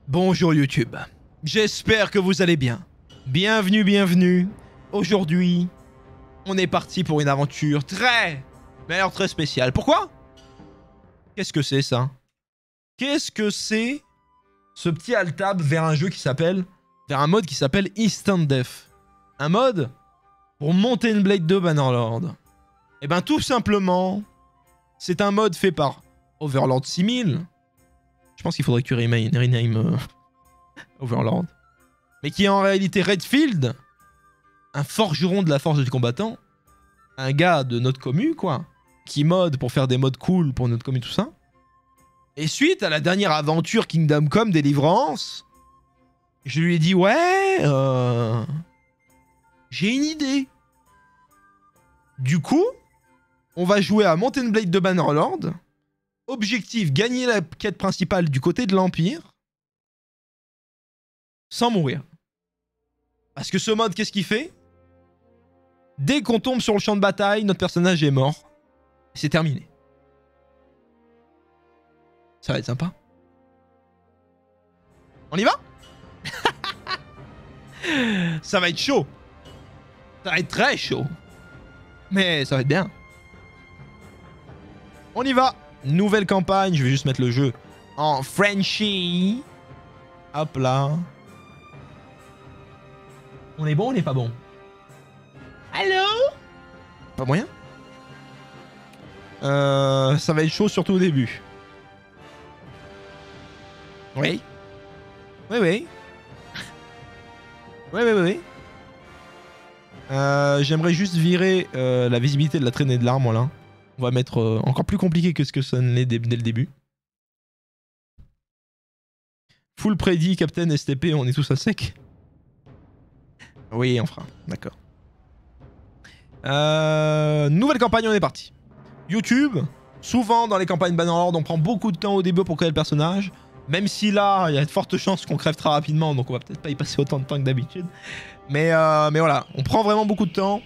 Bonjour YouTube, j'espère que vous allez bien. Bienvenue, bienvenue. Aujourd'hui, on est parti pour une aventure mais alors très spéciale. Pourquoi? Qu'est-ce que c'est ça? Qu'est-ce que c'est ce petit alt-tab vers un jeu qui s'appelle... vers un mode qui s'appelle Instant Death? Un mode pour Mountain Blade 2 Bannerlord. Et ben tout simplement, c'est un mode fait par Overlord 6000. Je pense qu'il faudrait que tu rename Overlord. Mais qui est en réalité Redfield, un forgeron de la force du combattant, un gars de notre commu, quoi, qui mode pour faire des modes cool pour notre commu, tout ça. Et suite à la dernière aventure Kingdom Come Délivrance, je lui ai dit, ouais, j'ai une idée. Du coup, on va jouer à Mountain Blade de Bannerlord. Objectif, gagner la quête principale du côté de l'Empire. Sans mourir. Parce que ce mode, qu'est-ce qu'il fait? Dès qu'on tombe sur le champ de bataille, notre personnage est mort. C'est terminé. Ça va être sympa. On y va? Ça va être chaud. Ça va être très chaud. Mais ça va être bien. On y va. Nouvelle campagne. Je vais juste mettre le jeu en Frenchie. Hop là. On est bon ou on n'est pas bon? Allô? Pas moyen? Ça va être chaud surtout au début. Oui. Oui, oui. Oui, oui, oui, oui. J'aimerais juste virer la visibilité de la traînée de l'arme, voilà. On va mettre encore plus compliqué que ce que ça ne l'est dès le début. Full prédit, Captain, STP, on est tous à sec. Oui, on fera. D'accord. Nouvelle campagne, on est parti. YouTube, souvent dans les campagnes Bannerlord, on prend beaucoup de temps au début pour créer le personnage. Même si là, il y a de fortes chances qu'on crève très rapidement, donc on va peut-être pas y passer autant de temps que d'habitude. Mais voilà, on prend vraiment beaucoup de temps.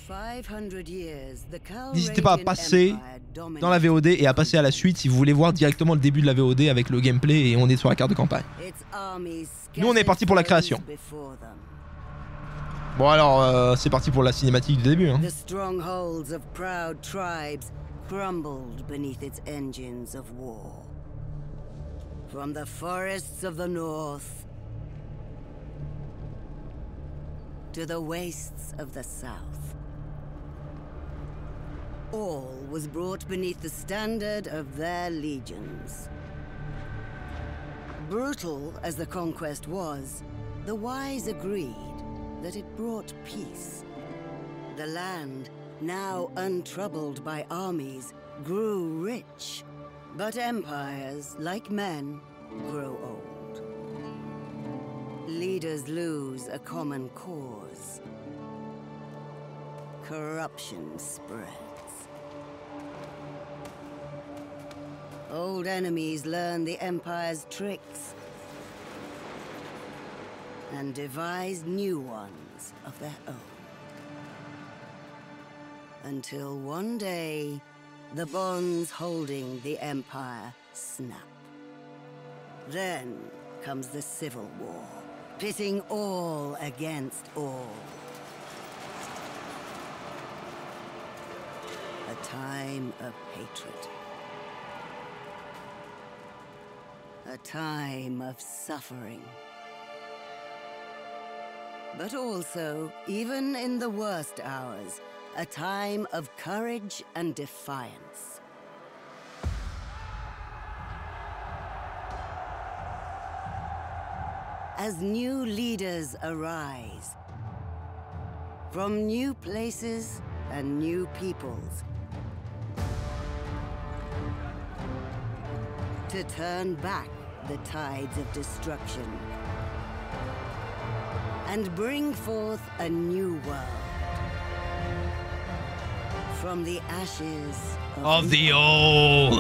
N'hésitez pas à passer dans la VOD et à passer à la suite si vous voulez voir directement le début de la VOD avec le gameplay et on est sur la carte de campagne. Nous, on est parti pour la création. Bon alors, c'est parti pour la cinématique du début. Hein. From the forests of the north to the wastes of the south, all was brought beneath the standard of their legions. Brutal as the conquest was, the wise agreed that it brought peace. The land, now untroubled by armies, grew rich. But empires, like men, grow old. Leaders lose a common cause. Corruption spreads. Old enemies learn the Empire's tricks and devise new ones of their own. Until one day, the bonds holding the Empire snap. Then comes the Civil War, pitting all against all. A time of hatred. A time of suffering. But also, even in the worst hours, a time of courage and defiance. As new leaders arise, from new places and new peoples, to turn back the tides of destruction and bring forth a new world. From the ashes of the old.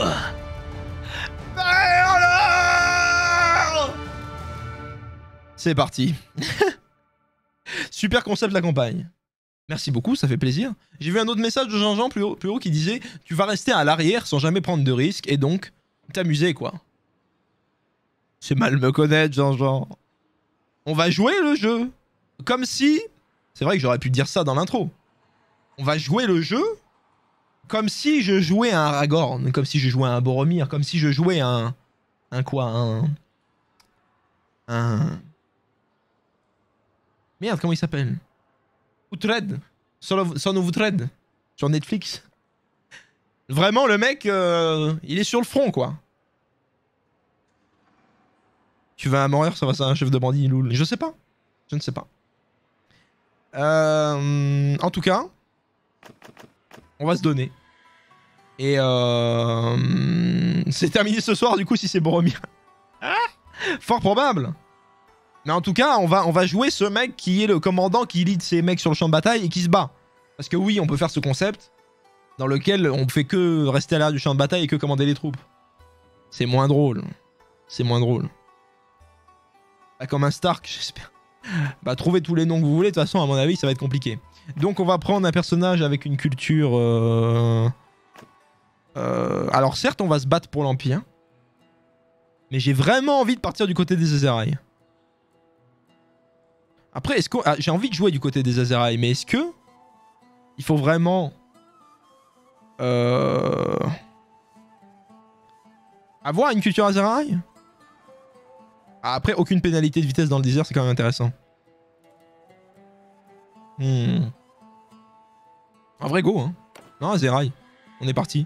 C'est parti. Super concept de la campagne. Merci beaucoup, ça fait plaisir. J'ai vu un autre message de Jean-Jean plus haut qui disait « Tu vas rester à l'arrière sans jamais prendre de risques et donc t'amuser quoi. » C'est mal me connaître, genre. On va jouer le jeu. Comme si... C'est vrai que j'aurais pu dire ça dans l'intro. On va jouer le jeu comme si je jouais à un Aragorn, comme si je jouais à un Boromir, comme si je jouais à un quoi, Merde, comment il s'appelle? Uhtred. Son of Uhtred. Sur Netflix. Vraiment, le mec, il est sur le front, quoi. Tu vas à mourir, ça va, c'est un chef de bandit, loul. Je sais pas. Je ne sais pas. En tout cas, on va se donner. Et c'est terminé ce soir, du coup, si c'est Boromir. Fort probable. Mais en tout cas, on va jouer ce mec qui est le commandant qui lead ces mecs sur le champ de bataille et qui se bat. Parce que oui, on peut faire ce concept dans lequel on fait que rester à l'arrière du champ de bataille et que commander les troupes. C'est moins drôle. C'est moins drôle. Pas comme un Stark, j'espère. Bah, trouvez tous les noms que vous voulez, de toute façon, à mon avis, ça va être compliqué. Donc, on va prendre un personnage avec une culture... Alors, certes, on va se battre pour l'Empire. Mais j'ai vraiment envie de partir du côté des Aserai. Après, est-ce que... j'ai envie de jouer du côté des Aserai, mais est-ce que... Il faut vraiment... avoir une culture Aserai? Après, aucune pénalité de vitesse dans le désert, c'est quand même intéressant. Un vrai go, hein. Non, Aserai. On est parti.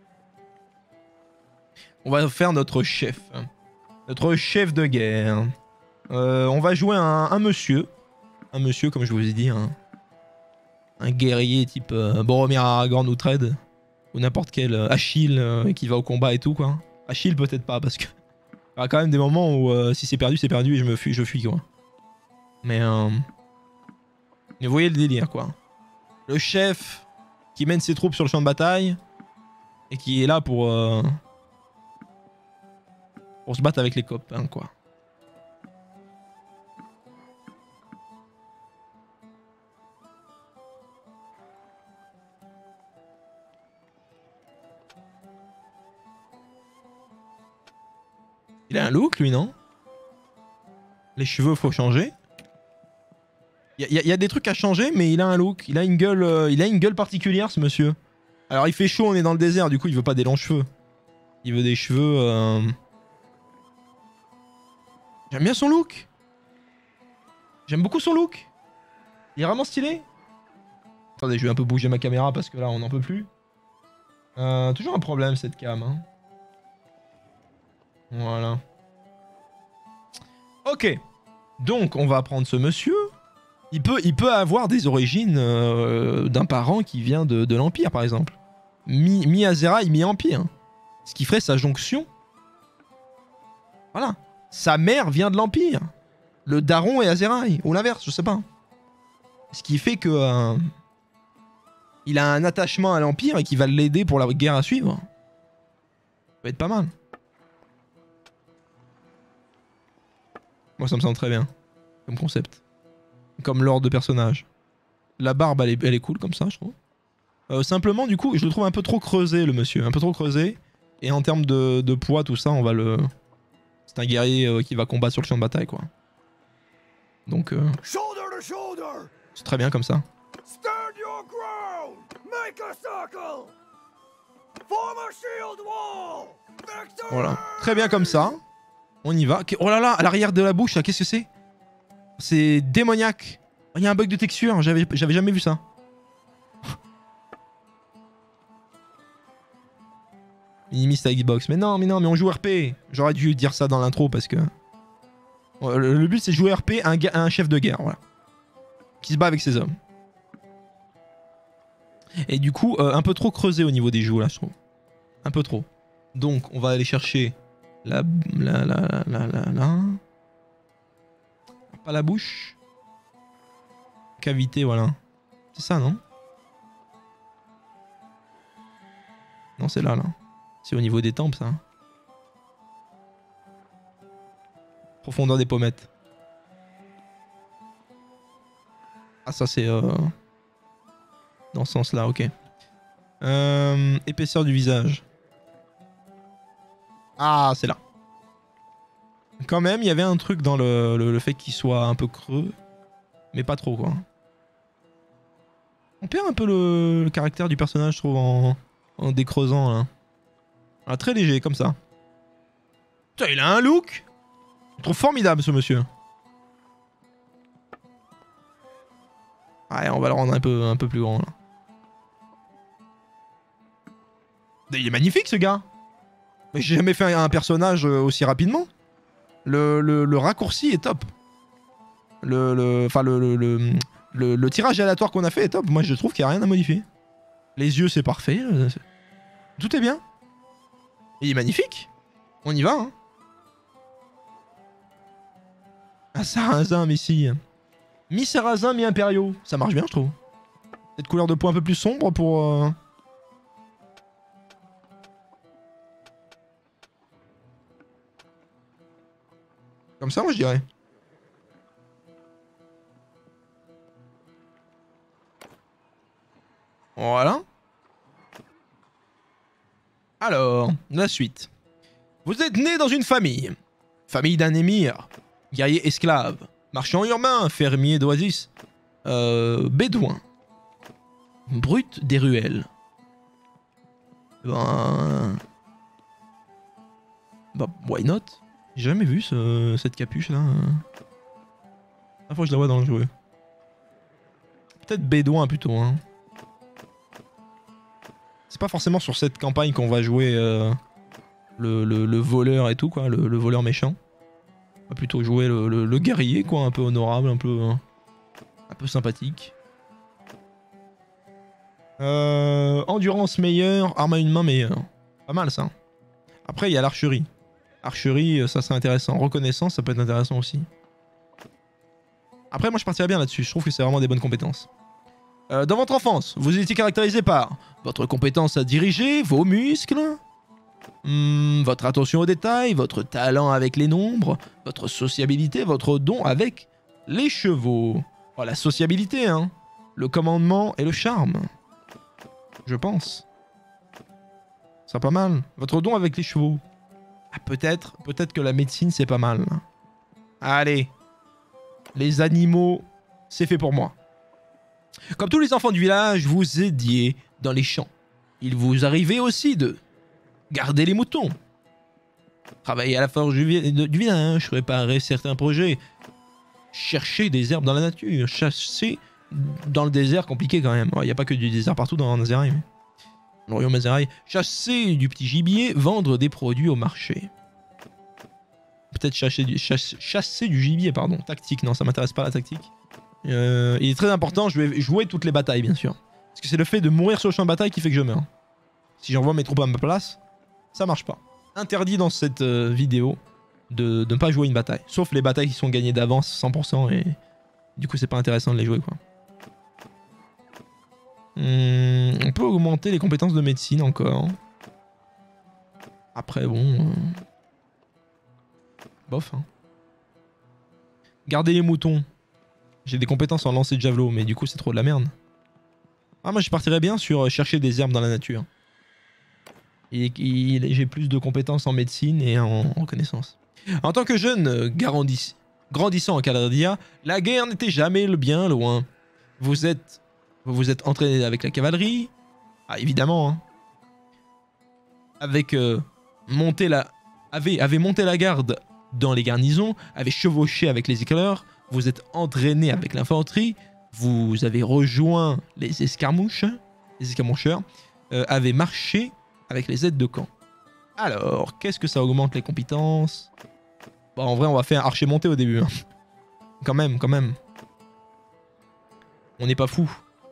On va faire notre chef. Notre chef de guerre. On va jouer un monsieur. Un monsieur, comme je vous ai dit. Un guerrier type Boromir, Aragorn ou Uhtred. Ou n'importe quel Achille qui va au combat et tout, quoi. Achille, peut-être pas, parce que... Il y aura quand même des moments où si c'est perdu et je fuis, quoi. Mais vous voyez le délire, quoi. Le chef qui mène ses troupes sur le champ de bataille et qui est là pour se battre avec les copains, quoi. Il a un look, lui, non? Les cheveux, faut changer. Il y a des trucs à changer, mais il a un look. Il a une gueule particulière, ce monsieur. Alors, il fait chaud, on est dans le désert, du coup, il veut pas des longs cheveux. Il veut des cheveux... J'aime bien son look. J'aime beaucoup son look. Il est vraiment stylé. Attendez, je vais un peu bouger ma caméra parce que là, on n'en peut plus. Toujours un problème, cette cam, hein. Voilà. Ok. Donc, on va prendre ce monsieur. Il peut avoir des origines d'un parent qui vient de l'Empire, par exemple. Mi-Aserai, mi-Empire. Ce qui ferait sa jonction. Voilà. Sa mère vient de l'Empire. Le daron est Aserai. Ou l'inverse, je sais pas. Ce qui fait que... il a un attachement à l'Empire et qui va l'aider pour la guerre à suivre. Ça va être pas mal. Moi, ça me semble très bien. Comme concept. Comme lore de personnage. La barbe, elle est cool comme ça, je trouve. Simplement, du coup, je le trouve un peu trop creusé, le monsieur. Un peu trop creusé. Et en termes de poids, tout ça, on va le... C'est un guerrier qui va combattre sur le champ de bataille, quoi. Donc, c'est très bien comme ça. Stand your ground! Make a circle! Form a shield wall! Victory! Voilà. Très bien comme ça. On y va. Oh là là, à l'arrière de la bouche, qu'est-ce que c'est? C'est démoniaque. Il y a un bug de texture, j'avais jamais vu ça. Minimise ta Xbox. Mais non, mais on joue RP. J'aurais dû dire ça dans l'intro parce que... Le but c'est jouer RP à un chef de guerre, voilà. Qui se bat avec ses hommes. Et du coup, un peu trop creusé au niveau des joues là, je trouve. Un peu trop. Donc, on va aller chercher la... Pas la bouche. Cavité, voilà. C'est ça, non? Non, c'est là. C'est au niveau des tempes, ça. Profondeur des pommettes. Ah, ça, c'est... dans ce sens-là, ok. Épaisseur du visage. Ah, c'est là. quand même, il y avait un truc dans le fait qu'il soit un peu creux. Mais pas trop, quoi. On perd un peu le caractère du personnage, je trouve, en décreusant, là. Ah, très léger, comme ça. Putain, il a un look! Je trouve formidable, ce monsieur. Ouais, on va le rendre un peu plus grand, là. Il est magnifique, ce gars! Mais j'ai jamais fait un personnage aussi rapidement. Le raccourci est top. Le tirage aléatoire qu'on a fait est top. Moi, je trouve qu'il n'y a rien à modifier. Les yeux, c'est parfait. Tout est bien. Il est magnifique. On y va, hein. Un sarrasin, Messi. Mi-sarrasin, mi-impériaux. Ça marche bien, je trouve. Cette couleur de peau un peu plus sombre pour... Comme ça, moi, je dirais. Voilà. Alors, la suite. Vous êtes né dans une famille. Famille d'un émir. Guerrier esclave. Marchand urbain. Fermier d'oasis. Bédouin. Brute des ruelles. Ben... Bah, why not? J'ai jamais vu cette capuche là. Ah, faut que je la vois dans le jeu. Peut-être bédouin plutôt, hein. C'est pas forcément sur cette campagne qu'on va jouer le voleur et tout, quoi, le voleur méchant. On va plutôt jouer le guerrier, quoi, un peu honorable, un peu sympathique. Endurance meilleure, arme à une main meilleure. Pas mal ça. Après, il y a l'archerie. Archerie, ça serait intéressant. Reconnaissance, ça peut être intéressant aussi. Après, moi, je partirais bien là-dessus. Je trouve que c'est vraiment des bonnes compétences. Dans votre enfance, vous étiez caractérisé par votre compétence à diriger, vos muscles, votre attention aux détails, votre talent avec les nombres, votre sociabilité, votre don avec les chevaux. Oh, la sociabilité, hein. Le commandement et le charme. Je pense. C'est pas mal. Votre don avec les chevaux. Ah, peut-être que la médecine, c'est pas mal. Allez. Les animaux, c'est fait pour moi. Comme tous les enfants du village, vous aidiez dans les champs. Il vous arrivait aussi de garder les moutons, travailler à la forge du village, réparer certains projets, chercher des herbes dans la nature, chasser dans le désert, compliqué quand même. Il n'y a pas que du désert partout dans Nazeraï. Le royaume Nazeraï. Chasser du petit gibier, vendre des produits au marché. Peut-être chasser du gibier, pardon. Tactique, non, ça m'intéresse pas la tactique. Il est très important, je vais jouer toutes les batailles, bien sûr. Parce que c'est le fait de mourir sur le champ de bataille qui fait que je meurs. Si j'envoie mes troupes à ma place, ça marche pas. Interdit dans cette vidéo de ne pas jouer une bataille. Sauf les batailles qui sont gagnées d'avance 100% et du coup c'est pas intéressant de les jouer, quoi. On peut augmenter les compétences de médecine encore. Après bon... Bof, hein. Garder les moutons. J'ai des compétences en lancer de javelot, mais du coup c'est trop de la merde. Ah, moi je partirais bien sur chercher des herbes dans la nature. J'ai plus de compétences en médecine et en reconnaissance. En tant que jeune grandissant en Calardia, la guerre n'était jamais le bien loin. Vous vous êtes entraîné avec la cavalerie. Ah, évidemment, hein. Avec avez monté la garde dans les garnisons, avez chevauché avec les éclaireurs, vous êtes entraîné avec l'infanterie, vous avez rejoint les escarmoucheurs, avez marché avec les aides de camp. Alors, qu'est-ce que ça augmente les compétences? Bon, en vrai, on va faire archer monté au début. Hein. Quand même. On n'est pas fou.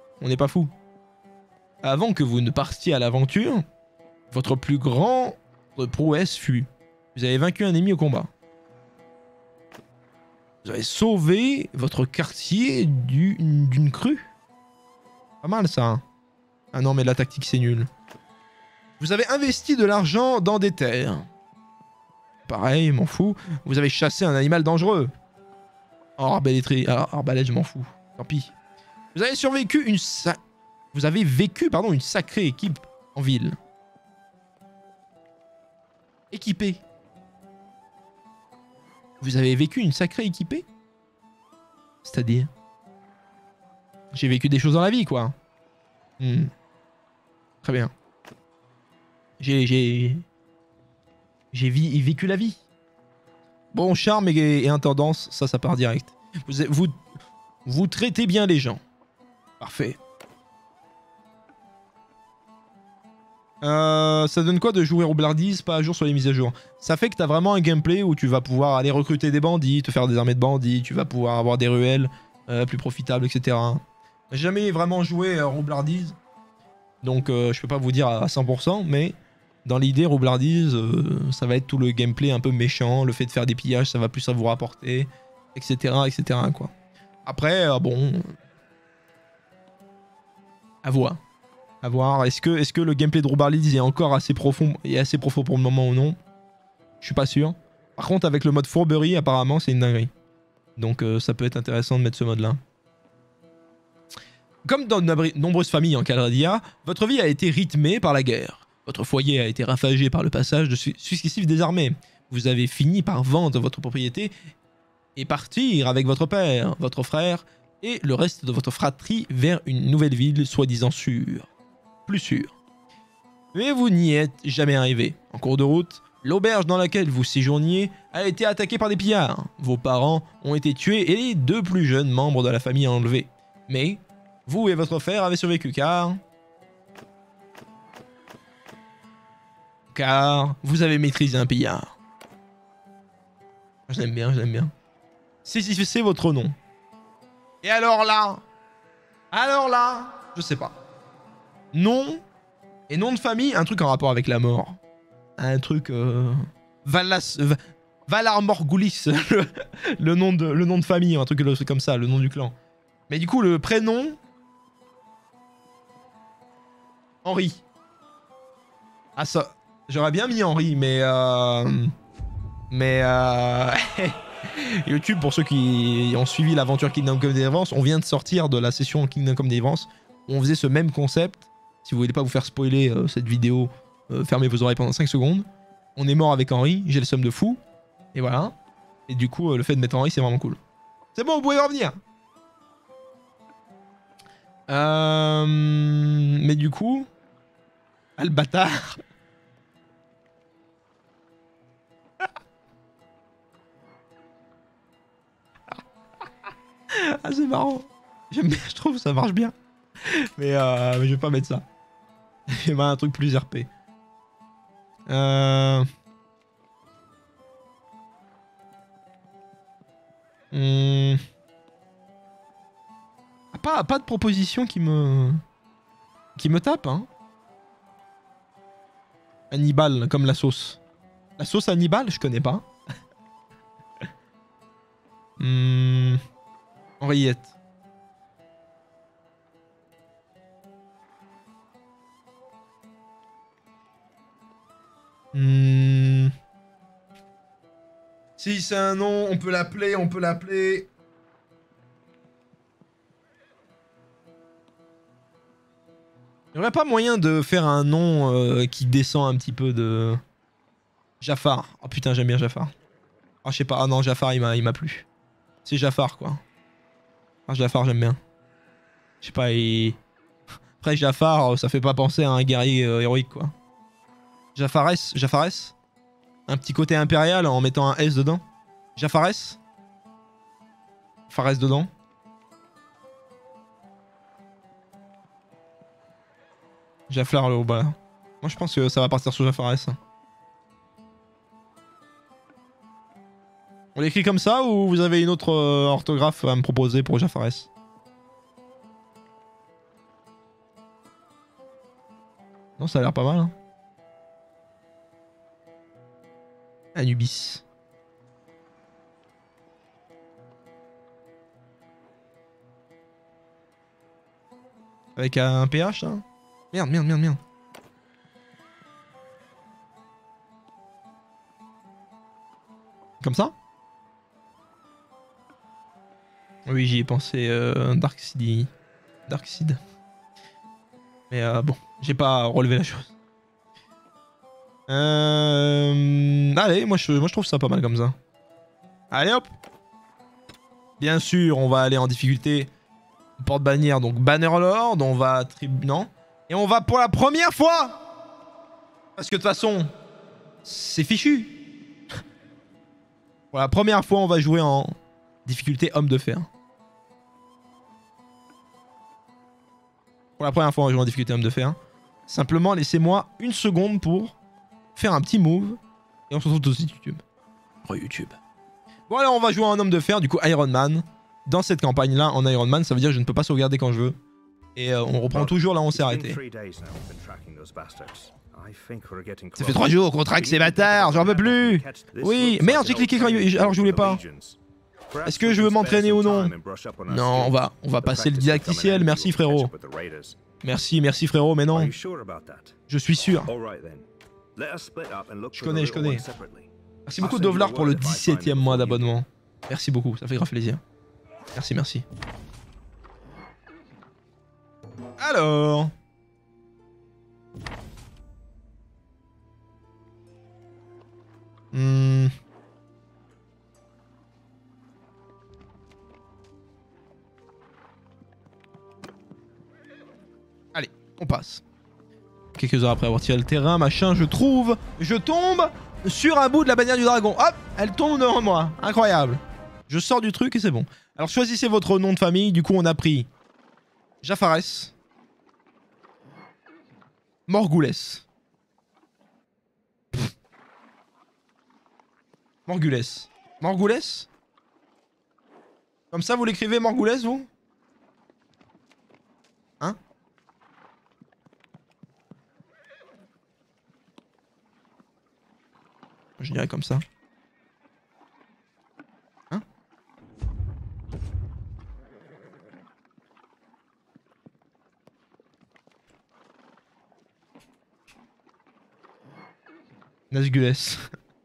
Avant que vous ne partiez à l'aventure, votre plus grande prouesse fut: vous avez vaincu un ennemi au combat. Vous avez sauvé votre quartier d'une crue. Pas mal ça. Hein. Ah non, mais la tactique c'est nul. Vous avez investi de l'argent dans des terres. Pareil, m'en fous. Vous avez chassé un animal dangereux. Oh, arbalète, je m'en fous. Tant pis. Vous avez survécu Vous avez vécu, une sacrée équipe en ville. Équipée. Vous avez vécu une sacrée équipée? C'est-à-dire? J'ai vécu des choses dans la vie, quoi. Très bien. J'ai vécu la vie. Bon, charme et intendance, ça part direct. Vous traitez bien les gens. Parfait. Ça donne quoi de jouer roublardise pas à jour sur les mises à jour? Ça fait que t'as vraiment un gameplay où tu vas pouvoir aller recruter des bandits, te faire des armées de bandits, tu vas pouvoir avoir des ruelles plus profitables, etc. J'ai jamais vraiment joué roublardise, donc je peux pas vous dire à 100%, mais dans l'idée roublardise, ça va être tout le gameplay un peu méchant, le fait de faire des pillages, ça va plus à vous rapporter, etc. etc. quoi. Après, bon... à voir. À voir. Est-ce que le gameplay de roublardise est encore assez profond pour le moment ou non? Je suis pas sûr. Par contre, avec le mode fourberie, apparemment, c'est une dinguerie. Donc ça peut être intéressant de mettre ce mode-là. Comme dans de nombreuses familles en Calradia, votre vie a été rythmée par la guerre. Votre foyer a été ravagé par le passage de successifs des armées. Vous avez fini par vendre votre propriété et partir avec votre père, votre frère et le reste de votre fratrie vers une nouvelle ville soi-disant sûre. Plus sûre. Mais vous n'y êtes jamais arrivé. En cours de route, l'auberge dans laquelle vous séjourniez a été attaquée par des pillards. Vos parents ont été tués et les 2 plus jeunes membres de la famille enlevés. Mais vous et votre frère avez survécu car vous avez maîtrisé un pillard. Je l'aime bien, je l'aime bien. C'est votre nom. Et alors là, je sais pas. Nom et nom de famille, un truc en rapport avec la mort. Un truc... Valar Morghulis, le nom de famille, un truc comme ça, le nom du clan. Mais du coup, le prénom... Henri. Ah ça... J'aurais bien mis Henri, mais... YouTube, pour ceux qui ont suivi l'aventure Kingdom Come Deliverance, on vient de sortir de la session Kingdom Come Deliverance où on faisait ce même concept. Si vous voulez pas vous faire spoiler cette vidéo, fermez vos oreilles pendant 5 secondes. On est mort avec Henri, j'ai le seum de fou. Et voilà. Et du coup, le fait de mettre Henri, c'est vraiment cool. C'est bon, vous pouvez revenir. Mais du coup... Ah, le bâtard. Ah, c'est marrant. J'aime bien, je trouve que ça marche bien. Mais je vais pas mettre ça. Je vais mettre un truc plus RP. Pas de proposition qui me tape, hein. Hannibal, comme la sauce. La sauce Hannibal, je connais pas. Henriette. Si c'est un nom, on peut l'appeler, Il n'y aurait pas moyen de faire un nom qui descend un petit peu de... Jafar. Oh putain, j'aime bien Jafar. Ah, je sais pas. Ah non, Jafar, il m'a plu. C'est Jafar, quoi. Ah, Jafar, j'aime bien. Je sais pas, Après, Jafar, ça fait pas penser à un guerrier héroïque, quoi. Jafares. Un petit côté impérial en mettant un S dedans. Jafares. Fares dedans. Jafar le haut, voilà. Moi je pense que ça va partir sur Jafares. On l'écrit comme ça ou vous avez une autre orthographe à me proposer pour Jafares? Non, ça a l'air pas mal, hein. Anubis. Avec un PH, hein. Merde. Comme ça? Oui, j'y ai pensé, Darkseid. Mais bon, j'ai pas relevé la chose. Allez, moi je trouve ça pas mal comme ça. Allez hop. Bien sûr, on va aller en difficulté porte-bannière, donc Bannerlord, on va non. Et on va pour la première fois, parce que de toute façon, c'est fichu. Pour la première fois, on va jouer en difficulté homme de fer. Pour la première fois, on va jouer en difficulté homme de fer. Simplement, laissez-moi une seconde pour faire un petit move. Et on se retrouve tout de suite YouTube. YouTube. Bon alors, on va jouer en homme de fer, du coup Iron Man. Dans cette campagne-là, en Iron Man, ça veut dire que je ne peux pas sauvegarder quand je veux. Et on reprend toujours là où on s'est arrêté. Ça fait 3 jours qu'on traque ces bâtards, j'en veux plus. Oui, merde, j'ai cliqué quand alors je voulais pas. Est-ce que je veux m'entraîner ou non? Non, on va passer le didacticiel, merci frérot. Merci frérot, mais non. Je suis sûr. Je connais. Merci beaucoup Dovlar pour le 17e mois d'abonnement. Merci beaucoup, ça fait grave plaisir. Merci. Alors... Allez, on passe. Quelques heures après avoir tiré le terrain, machin, je tombe sur un bout de la bannière du dragon. Hop, elle tombe devant moi. Incroyable. Je sors du truc et c'est bon. Alors choisissez votre nom de famille. Du coup, on a pris Jafares, Morgulès. Morgulès. Comme ça, vous l'écrivez Morgulès, vous? Hein? Je dirais comme ça. Hein? Nazgulès.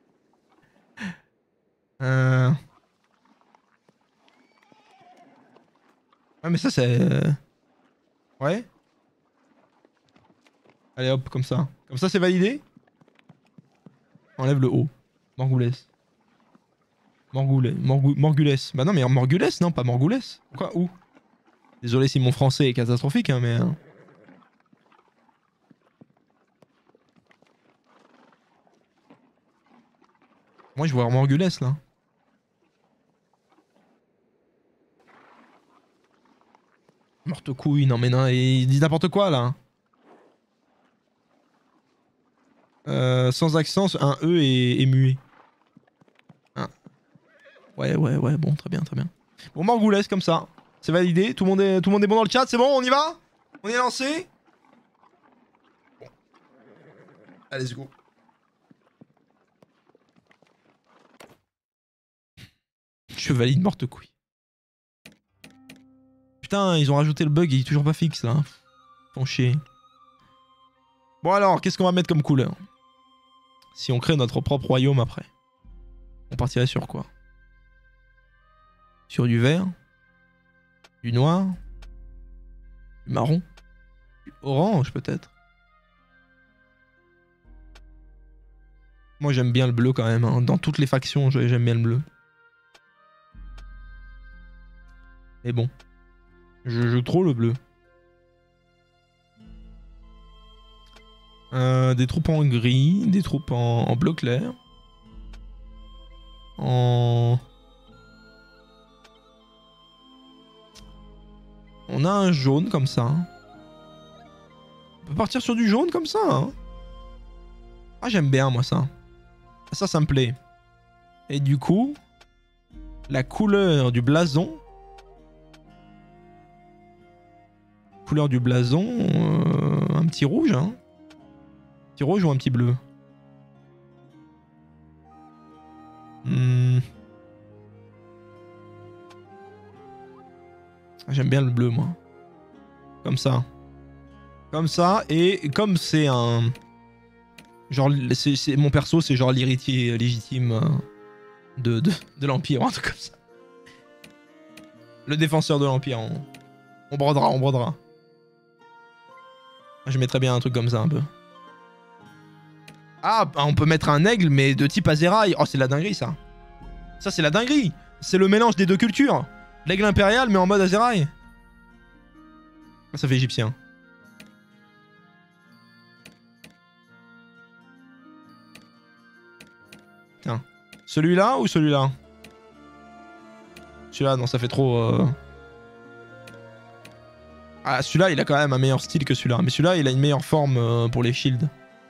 Ouais, mais ça, c'est... Ouais. Allez, hop, comme ça. Comme ça, c'est validé. Enlève le O. Morgulès. Morgulès. Bah non, mais Morgulès, non, pas Morgulès. Quoi? Où? Désolé si mon français est catastrophique, hein, mais... Moi, je vois Morgulès, là. Morte couille, non mais non, il dit n'importe quoi, là. Sans accent, un E est muet. Ah. Ouais, bon, très bien. Bon, Morgulès, comme ça. C'est validé, tout le monde est bon dans le chat, c'est bon, on y va? On est lancé? Bon. Allez, let's go. Je valide morte couille. Putain, ils ont rajouté le bug, il est toujours pas fixe, là. Font chier. Bon alors, qu'est-ce qu'on va mettre comme couleur? Si on crée notre propre royaume après. On partirait sur quoi? Sur du vert? Du noir? Du marron? Du orange peut-être? Moi j'aime bien le bleu quand même, hein. Dans toutes les factions j'aime bien le bleu. Mais bon. Je joue trop le bleu. Des troupes en gris, des troupes en bleu clair. On a un jaune comme ça. On peut partir sur du jaune comme ça. Hein. Ah, j'aime bien moi ça. Ça me plaît. Et du coup, la couleur du blason. Couleur du blason, un petit rouge, hein. Un petit rouge ou un petit bleu? J'aime bien le bleu, moi. Comme ça. Comme ça, et comme c'est un... Genre, mon perso, c'est genre l'héritier légitime de l'Empire, un truc comme ça. Le défenseur de l'Empire, on brodera. Je mettrais bien un truc comme ça, un peu. Ah, on peut mettre un aigle, mais de type Azeraï. Oh, c'est de la dinguerie, ça. Ça, c'est la dinguerie. C'est le mélange des deux cultures. L'aigle impérial, mais en mode Azeraï. Ça fait égyptien. Tiens. Celui-là ou celui-là? Celui-là, non, ça fait trop... Ah, celui-là, il a quand même un meilleur style que celui-là. Mais celui-là, il a une meilleure forme pour les shields.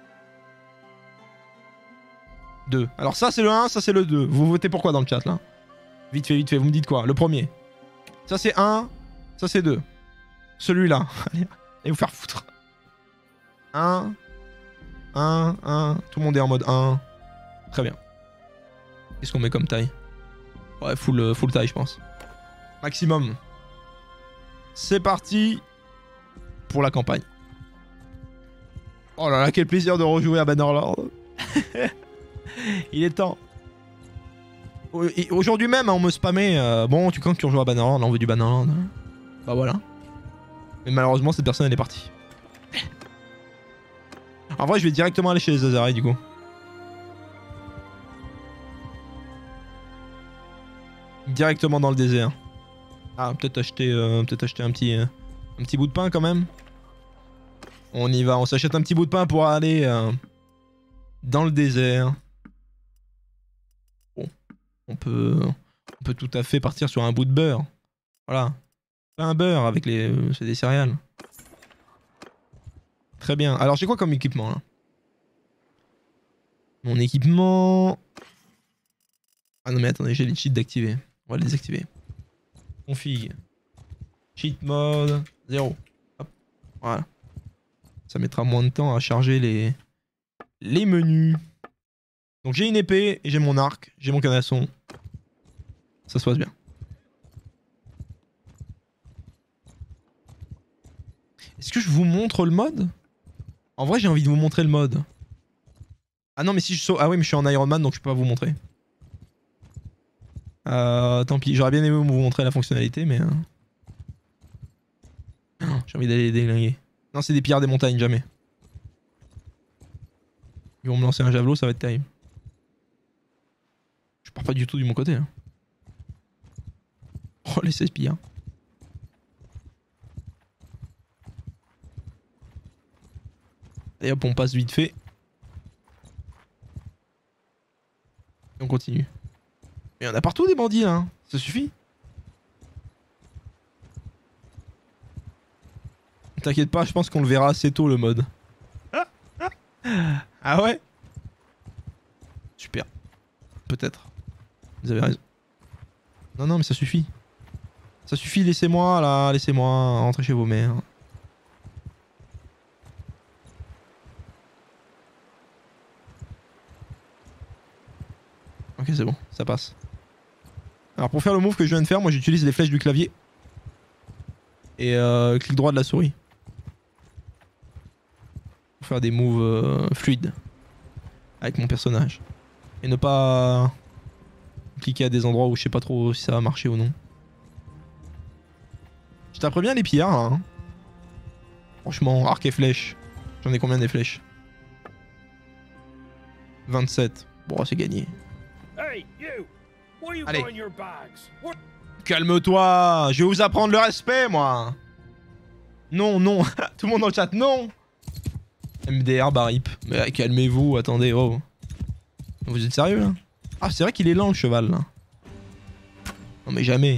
2. Alors ça, c'est le 1, ça, c'est le 2. Vous votez pour quoi dans le chat, là? Vite fait, vous me dites quoi? Le premier. Ça, c'est 1. Ça, c'est 2. Celui-là. Allez vous faire foutre. 1. 1, 1. Tout le monde est en mode 1. Très bien. Qu'est-ce qu'on met comme taille? Ouais, full taille, je pense. Maximum. C'est parti pour la campagne. Oh là là, quel plaisir de rejouer à Bannerlord. Il est temps. Aujourd'hui même, on me spammait. Bon, quand tu rejoues à Bannerlord, là on veut du Bannerlord. Bah voilà. Mais malheureusement, cette personne elle est partie. En vrai, je vais directement aller chez les Azeraï du coup. Directement dans le désert. Ah, peut-être acheter un petit bout de pain quand même. On y va, on s'achète un petit bout de pain pour aller dans le désert. Bon, on peut tout à fait partir sur un bout de beurre. Voilà, pas un beurre avec c'est des céréales. Très bien. Alors j'ai quoi comme équipement là? Mon équipement. Ah non mais attendez, j'ai les cheats d'activer. On va les désactiver. Config. Cheat mode 0. Hop. Voilà. Ça mettra moins de temps à charger les menus. Donc j'ai une épée, et j'ai mon arc, j'ai mon canasson. Ça se passe bien. Est-ce que je vous montre le mode? En vrai j'ai envie de vous montrer le mode. Ah non mais si je saute... Ah oui mais je suis en Iron Man donc je peux pas vous montrer. Tant pis, j'aurais bien aimé vous montrer la fonctionnalité, mais... J'ai envie d'aller les déglinguer. Non, c'est des pillards des montagnes, jamais. Ils vont me lancer un javelot, ça va être terrible. Je pars pas du tout du mon côté. Hein. Oh, les 16 pillards. Et hop, on passe vite fait. Et on continue. Mais il y en a partout des bandits là, hein. Ça suffit. T'inquiète pas, je pense qu'on le verra assez tôt le mode. Ah ouais? Super. Peut-être. Vous avez raison. Non, non, mais ça suffit. Ça suffit, laissez-moi là, laissez-moi rentrer chez vos mères. Ok, c'est bon, ça passe. Alors pour faire le move que je viens de faire, moi j'utilise les flèches du clavier. Et clic droit de la souris. Pour faire des moves fluides. Avec mon personnage. Et ne pas cliquer à des endroits où je sais pas trop si ça va marcher ou non. Je t'apprends bien les pillards là. Hein. Franchement, arc et flèche. J'en ai combien des flèches? 27. Bon, c'est gagné. Allez. Calme-toi. Je vais vous apprendre le respect, moi. Non, non. Tout le monde dans le chat, non. MDR barip. Mais calmez-vous, attendez, oh. Vous êtes sérieux, là? Ah, c'est vrai qu'il est lent, le cheval, là. Non, mais jamais.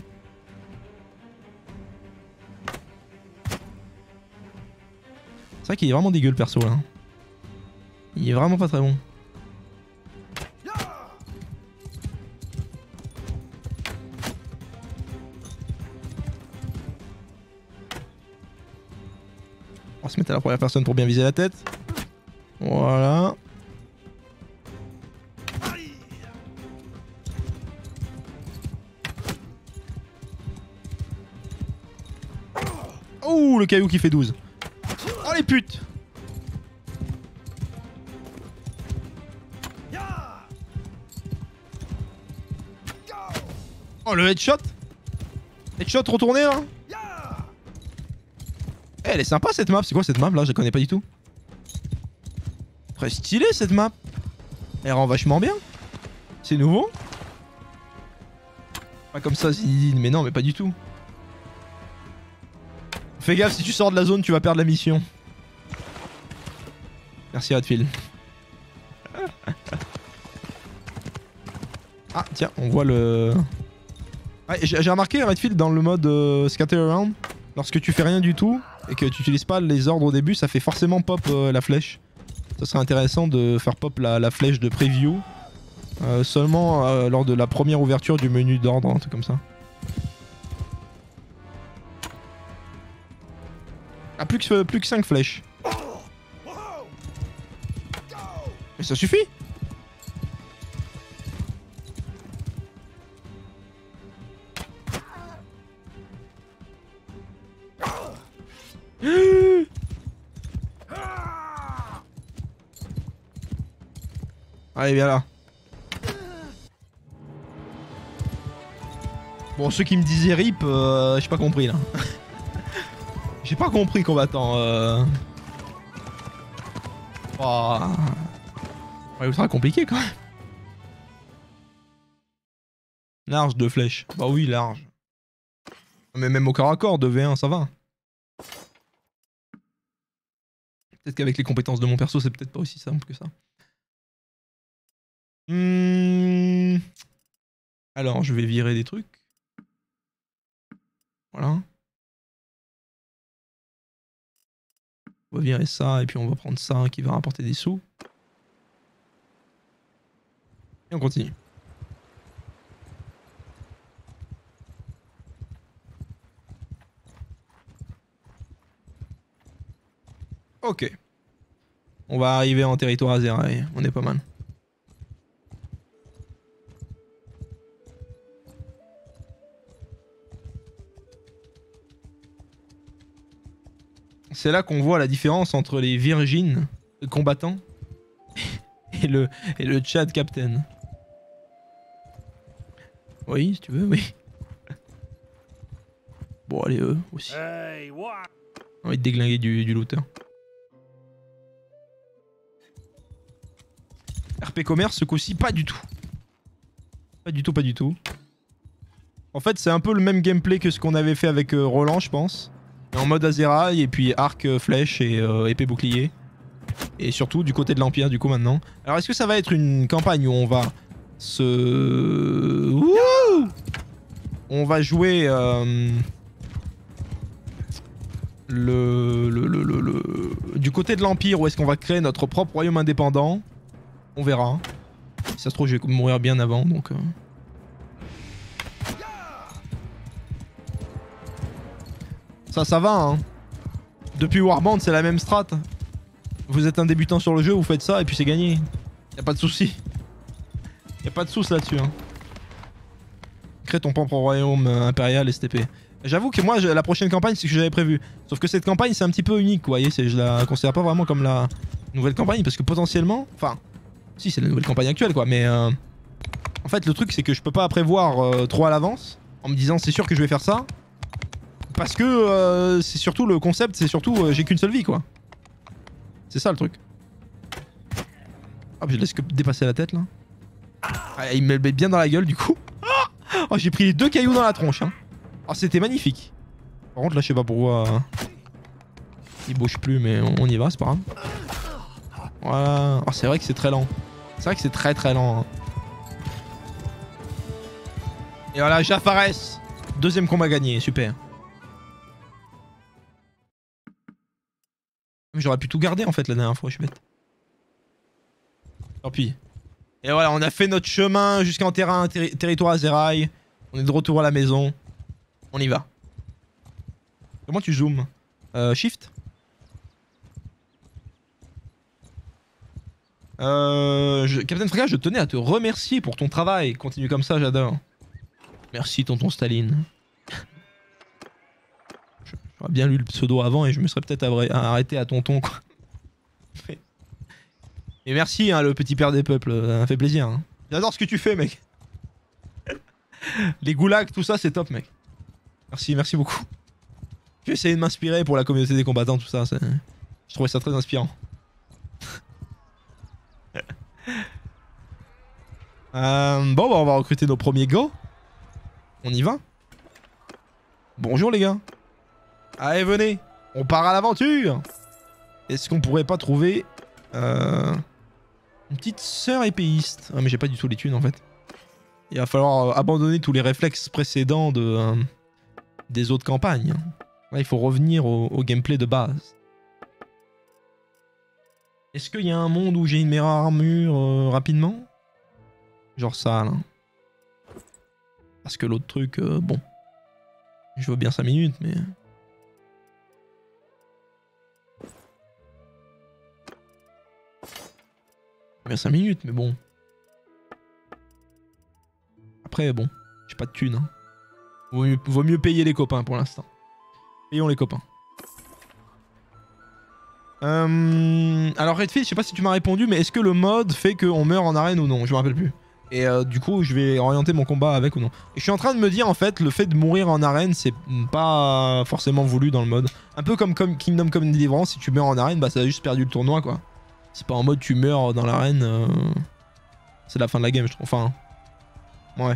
C'est vrai qu'il est vraiment dégueu, le perso, là. Il est vraiment pas très bon. On va se mettre à la première personne pour bien viser la tête. Voilà. Oh, le caillou qui fait 12. Oh les putes. Oh le headshot. Headshot retourné là. Eh, elle est sympa cette map, c'est quoi cette map là? Je la connais pas du tout. Très stylée cette map. Elle rend vachement bien. C'est nouveau. Pas comme ça, Zinedine. Mais non, mais pas du tout. Fais gaffe, si tu sors de la zone, tu vas perdre la mission. Merci Redfield. Ah tiens, on voit le... Ouais, j'ai remarqué Redfield dans le mode scatter around, lorsque tu fais rien du tout et que tu utilises pas les ordres au début, ça fait forcément pop la flèche. Ça serait intéressant de faire pop la flèche de preview seulement lors de la première ouverture du menu d'ordre, un truc comme ça. Ah, plus que 5 flèches. Mais ça suffit. Allez, viens là. Bon, ceux qui me disaient RIP, j'ai pas compris là. J'ai pas compris, combattant. Oh. Ouais, ultra compliqué quand même. Large de flèches. Bah oui, large. Mais même au corps à corps de V1, ça va. Peut-être qu'avec les compétences de mon perso, c'est peut-être pas aussi simple que ça. Alors, je vais virer des trucs. Voilà. On va virer ça et puis on va prendre ça qui va rapporter des sous. Et on continue. Ok. On va arriver en territoire Azeraï. On est pas mal. C'est là qu'on voit la différence entre les virgines combattants et le Chad Captain. Oui, si tu veux, oui. Bon, allez, eux aussi. J'ai envie de déglinguer du looter. RP commerce, ce coup-ci, pas du tout. Pas du tout, pas du tout. En fait, c'est un peu le même gameplay que ce qu'on avait fait avec Roland, je pense. En mode Azeraï, et puis arc, flèche et épée bouclier. Et surtout du côté de l'Empire, du coup, maintenant. Alors, est-ce que ça va être une campagne où on va se... Wouh, on va jouer... du côté de l'Empire, où est-ce qu'on va créer notre propre royaume indépendant? On verra. Si ça se trouve, je vais mourir bien avant, donc... Ça va, hein. Depuis Warband, c'est la même strat. Vous êtes un débutant sur le jeu, vous faites ça et puis c'est gagné. Y'a pas de soucis. Y'a pas de soucis là-dessus, hein. Crée ton propre royaume impérial STP. J'avoue que moi, la prochaine campagne, c'est ce que j'avais prévu. Sauf que cette campagne, c'est un petit peu unique, vous voyez. Je la considère pas vraiment comme la nouvelle campagne parce que potentiellement... Enfin, si, c'est la nouvelle campagne actuelle, quoi. Mais en fait, le truc, c'est que je peux pas prévoir trop à l'avance en me disant c'est sûr que je vais faire ça. Parce que c'est surtout le concept, c'est surtout j'ai qu'une seule vie, quoi. C'est ça le truc. Hop, je laisse que dépasser la tête là. Ah, il me met bien dans la gueule du coup. Oh, j'ai pris les 2 cailloux dans la tronche. Hein. Oh, c'était magnifique. Par contre, là, je sais pas pourquoi. Il bouge plus, mais on y va, c'est pas grave. Voilà. Oh, c'est vrai que c'est très lent. C'est vrai que c'est très très lent. Hein. Et voilà, Jaffares. 2e combat gagné, super. J'aurais pu tout garder en fait la dernière fois, je suis bête. Tant pis. Et voilà, on a fait notre chemin jusqu'en territoire Azeraï. On est de retour à la maison. On y va. Comment tu zoomes? Shift? Captain Frégate, je tenais à te remercier pour ton travail. Continue comme ça, j'adore. Merci, tonton Staline. J'aurais bien lu le pseudo avant et je me serais peut-être arrêté à tonton, quoi. Et merci, hein, le petit père des peuples, ça m'a fait plaisir. Hein. J'adore ce que tu fais, mec. Les goulags, tout ça, c'est top, mec. Merci, merci beaucoup. J'ai essayé de m'inspirer pour la communauté des combattants, tout ça. Je trouvais ça très inspirant. Bon, bah, on va recruter nos premiers go. On y va? Bonjour les gars. Allez, venez. On part à l'aventure. Est-ce qu'on pourrait pas trouver une petite sœur épéiste? Ah mais j'ai pas du tout les thunes en fait. Il va falloir abandonner tous les réflexes précédents des autres campagnes. Là, il faut revenir au gameplay de base. Est-ce qu'il y a un monde où j'ai une meilleure armure rapidement? Genre ça, là. Parce que l'autre truc, bon. Je veux bien 5 minutes, mais... Bien 5 minutes, mais bon. Après, bon. J'ai pas de thunes. Hein. Vaut mieux payer les copains pour l'instant. Payons les copains. Alors Redfield, je sais pas si tu m'as répondu, mais est-ce que le mode fait qu'on meurt en arène ou non? Je me rappelle plus. Et du coup, je vais orienter mon combat avec ou non. Et je suis en train de me dire, en fait, le fait de mourir en arène, c'est pas forcément voulu dans le mode. Un peu comme Kingdom Come Deliverance, si tu meurs en arène, bah ça a juste perdu le tournoi, quoi. C'est pas en mode tu meurs dans l'arène, c'est la fin de la game, je trouve. Enfin, ouais.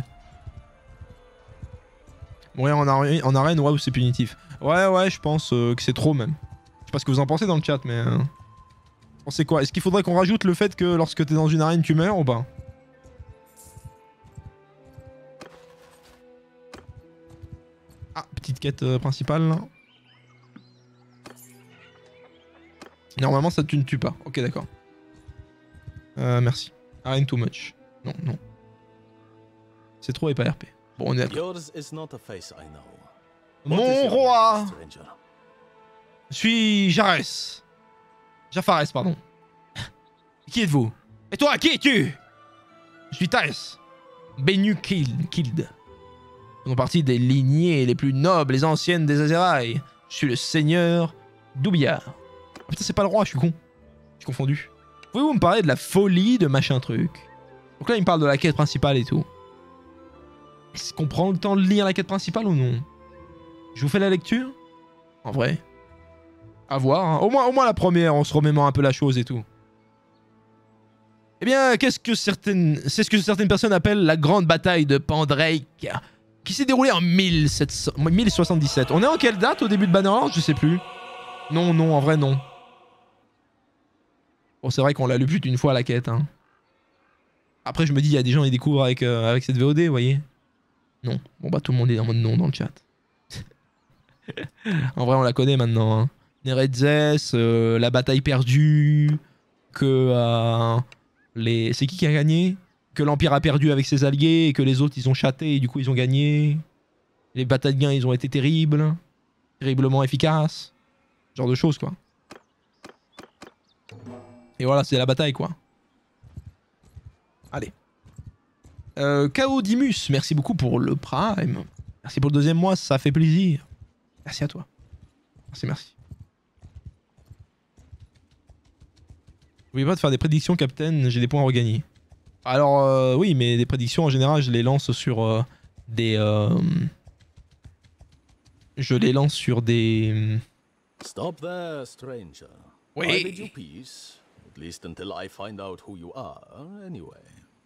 Mourir en arène, ouais, c'est punitif. Ouais, je pense que c'est trop même. Je sais pas ce que vous en pensez dans le chat, mais... Vous pensez quoi? Est-ce qu'il faudrait qu'on rajoute le fait que lorsque t'es dans une arène, tu meurs ou pas? Ah, petite quête principale, là. Normalement, ça tu ne tues pas. Ok, d'accord. Merci. Arène too much. Non, non. C'est trop et pas RP. Bon, on est d'accord. Mon roi! Je suis Jares. Jafares, pardon. Qui êtes-vous? Et toi, qui es-tu? Je suis Taes. Benu Kild. Nous faisons partie des lignées les plus nobles, les anciennes des Azerai. Je suis le seigneur d'Oubiar. Oh, putain, c'est pas le roi, je suis con. Je suis confondu. Pouvez-vous me parler de la folie de machin truc? Donc là, il me parle de la quête principale et tout. Est-ce qu'on prend le temps de lire la quête principale ou non? Je vous fais la lecture? En vrai. À voir, hein. Au moins la première, on se remémore un peu la chose et tout. Eh bien, c'est ce que certaines personnes appellent la grande bataille de Pendrake, qui s'est déroulée en 1077. On est en quelle date au début de Bannerlord? Je sais plus. Non, en vrai, non. Bon, c'est vrai qu'on l'a lu plus d'une fois la quête. Hein. Après, je me dis, il y a des gens qui découvrent avec cette VOD, vous voyez. Non. Bon, bah, tout le monde est en mode non dans le chat. En vrai, on la connaît maintenant. Hein. Nerezes, la bataille perdue, que c'est qui a gagné? Que l'Empire a perdu avec ses alliés et que les autres ils ont chaté et du coup ils ont gagné. Les batailles de gain ils ont été terribles, terriblement efficaces, ce genre de choses quoi. Et voilà, c'est la bataille quoi. Allez. Chaodimus, merci beaucoup pour le Prime. Merci pour le 2e mois, ça fait plaisir. Merci à toi. Merci. N'oubliez pas de faire des prédictions, Captain, j'ai des points à regagner. Alors, oui, mais des prédictions, en général, je les lance sur des... Je les lance sur des... Stop there, stranger. Oui. I bid you peace, at least until I find out who you are, anyway.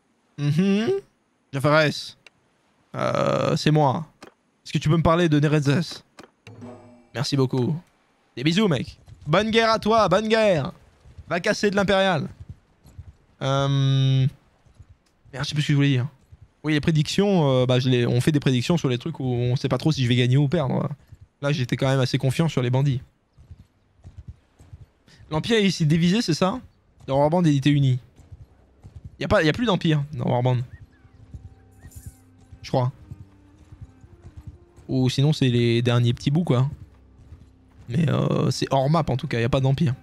Jafares. C'est moi. Est-ce que tu peux me parler de Nerezes? Merci beaucoup. Des bisous, mec. Bonne guerre à toi, bonne guerre. Va casser de l'impérial. Merde, je sais plus ce que je voulais dire. Oui, les prédictions, on fait des prédictions sur les trucs où on sait pas trop si je vais gagner ou perdre. Là, j'étais quand même assez confiant sur les bandits. L'Empire est ici divisé, c'est ça? Dans Warband, il était uni. Y a plus d'Empire dans Warband. Je crois. Ou sinon, c'est les derniers petits bouts, quoi. Mais c'est hors map en tout cas, y a pas d'Empire.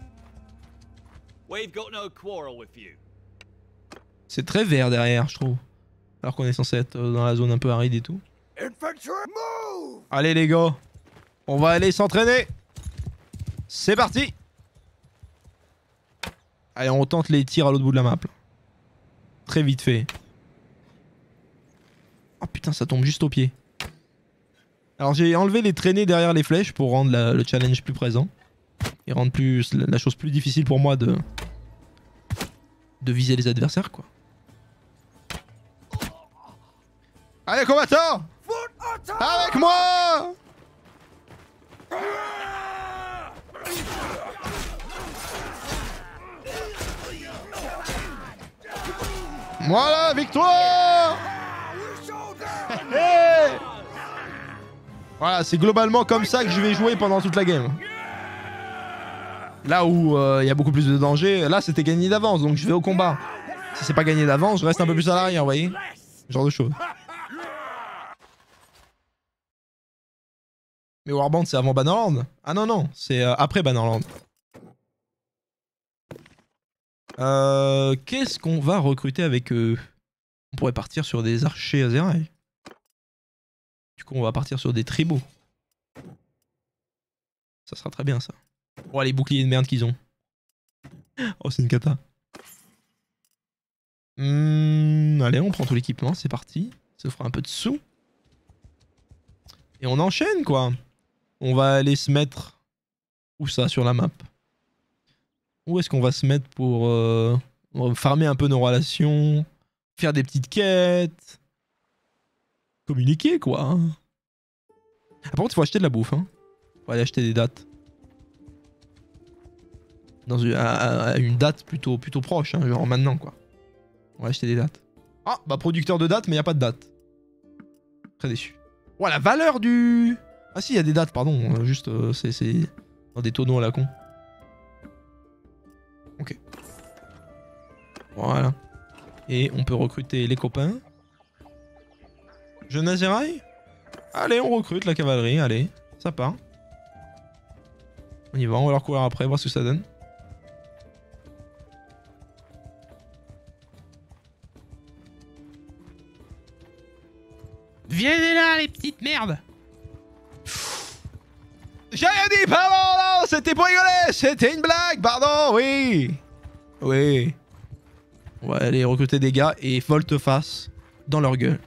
C'est très vert derrière, je trouve. Alors qu'on est censé être dans la zone un peu aride et tout. Allez les gars, on va aller s'entraîner. C'est parti. Allez, on tente les tirs à l'autre bout de la map. Très vite fait. Oh putain, ça tombe juste au pied. Alors j'ai enlevé les traînées derrière les flèches pour rendre le challenge plus présent. Et rendre la chose plus difficile pour moi de viser les adversaires quoi. Allez combattant! Avec moi! Voilà, victoire! Hey! Voilà, c'est globalement comme ça que je vais jouer pendant toute la game. Là où il y a beaucoup plus de danger, là c'était gagné d'avance, donc je vais au combat. Si c'est pas gagné d'avance, je reste un peu plus à l'arrière, vous voyez? Ce genre de choses. Mais Warband c'est avant Bannerland? Ah non, non, c'est après Bannerland. Qu'est-ce qu'on va recruter avec eux? On pourrait partir sur des archers Azeraï. Du coup, on va partir sur des tribaux. Ça sera très bien, ça. Oh, les boucliers de merde qu'ils ont. Oh, c'est une cata. Allez, on prend tout l'équipement, c'est parti. Ça fera un peu de sous. Et on enchaîne, quoi. On va aller se mettre... Où ça, sur la map? Où est-ce qu'on va se mettre pour farmer un peu nos relations, faire des petites quêtes, communiquer, quoi. Hein. Ah, par contre, il faut acheter de la bouffe. Hein. Faut aller acheter des dates. Dans une date plutôt proche, hein, genre maintenant, quoi. On va acheter des dates. Ah, bah producteur de dates, mais il n'y a pas de date. Très déçu. Oh, la valeur du... Ah si, il y a des dates, pardon. Juste, c'est dans des tonneaux à la con. Ok. Voilà. Et on peut recruter les copains. Jeune Azeraï? Allez, on recrute la cavalerie, allez. Ça part. On y va, on va leur courir après, voir ce que ça donne. Viens là, les petites merdes! J'ai rien dit, pardon, non, c'était pour rigoler, c'était une blague, pardon, oui. Oui. On va aller recruter des gars et volte-face dans leur gueule.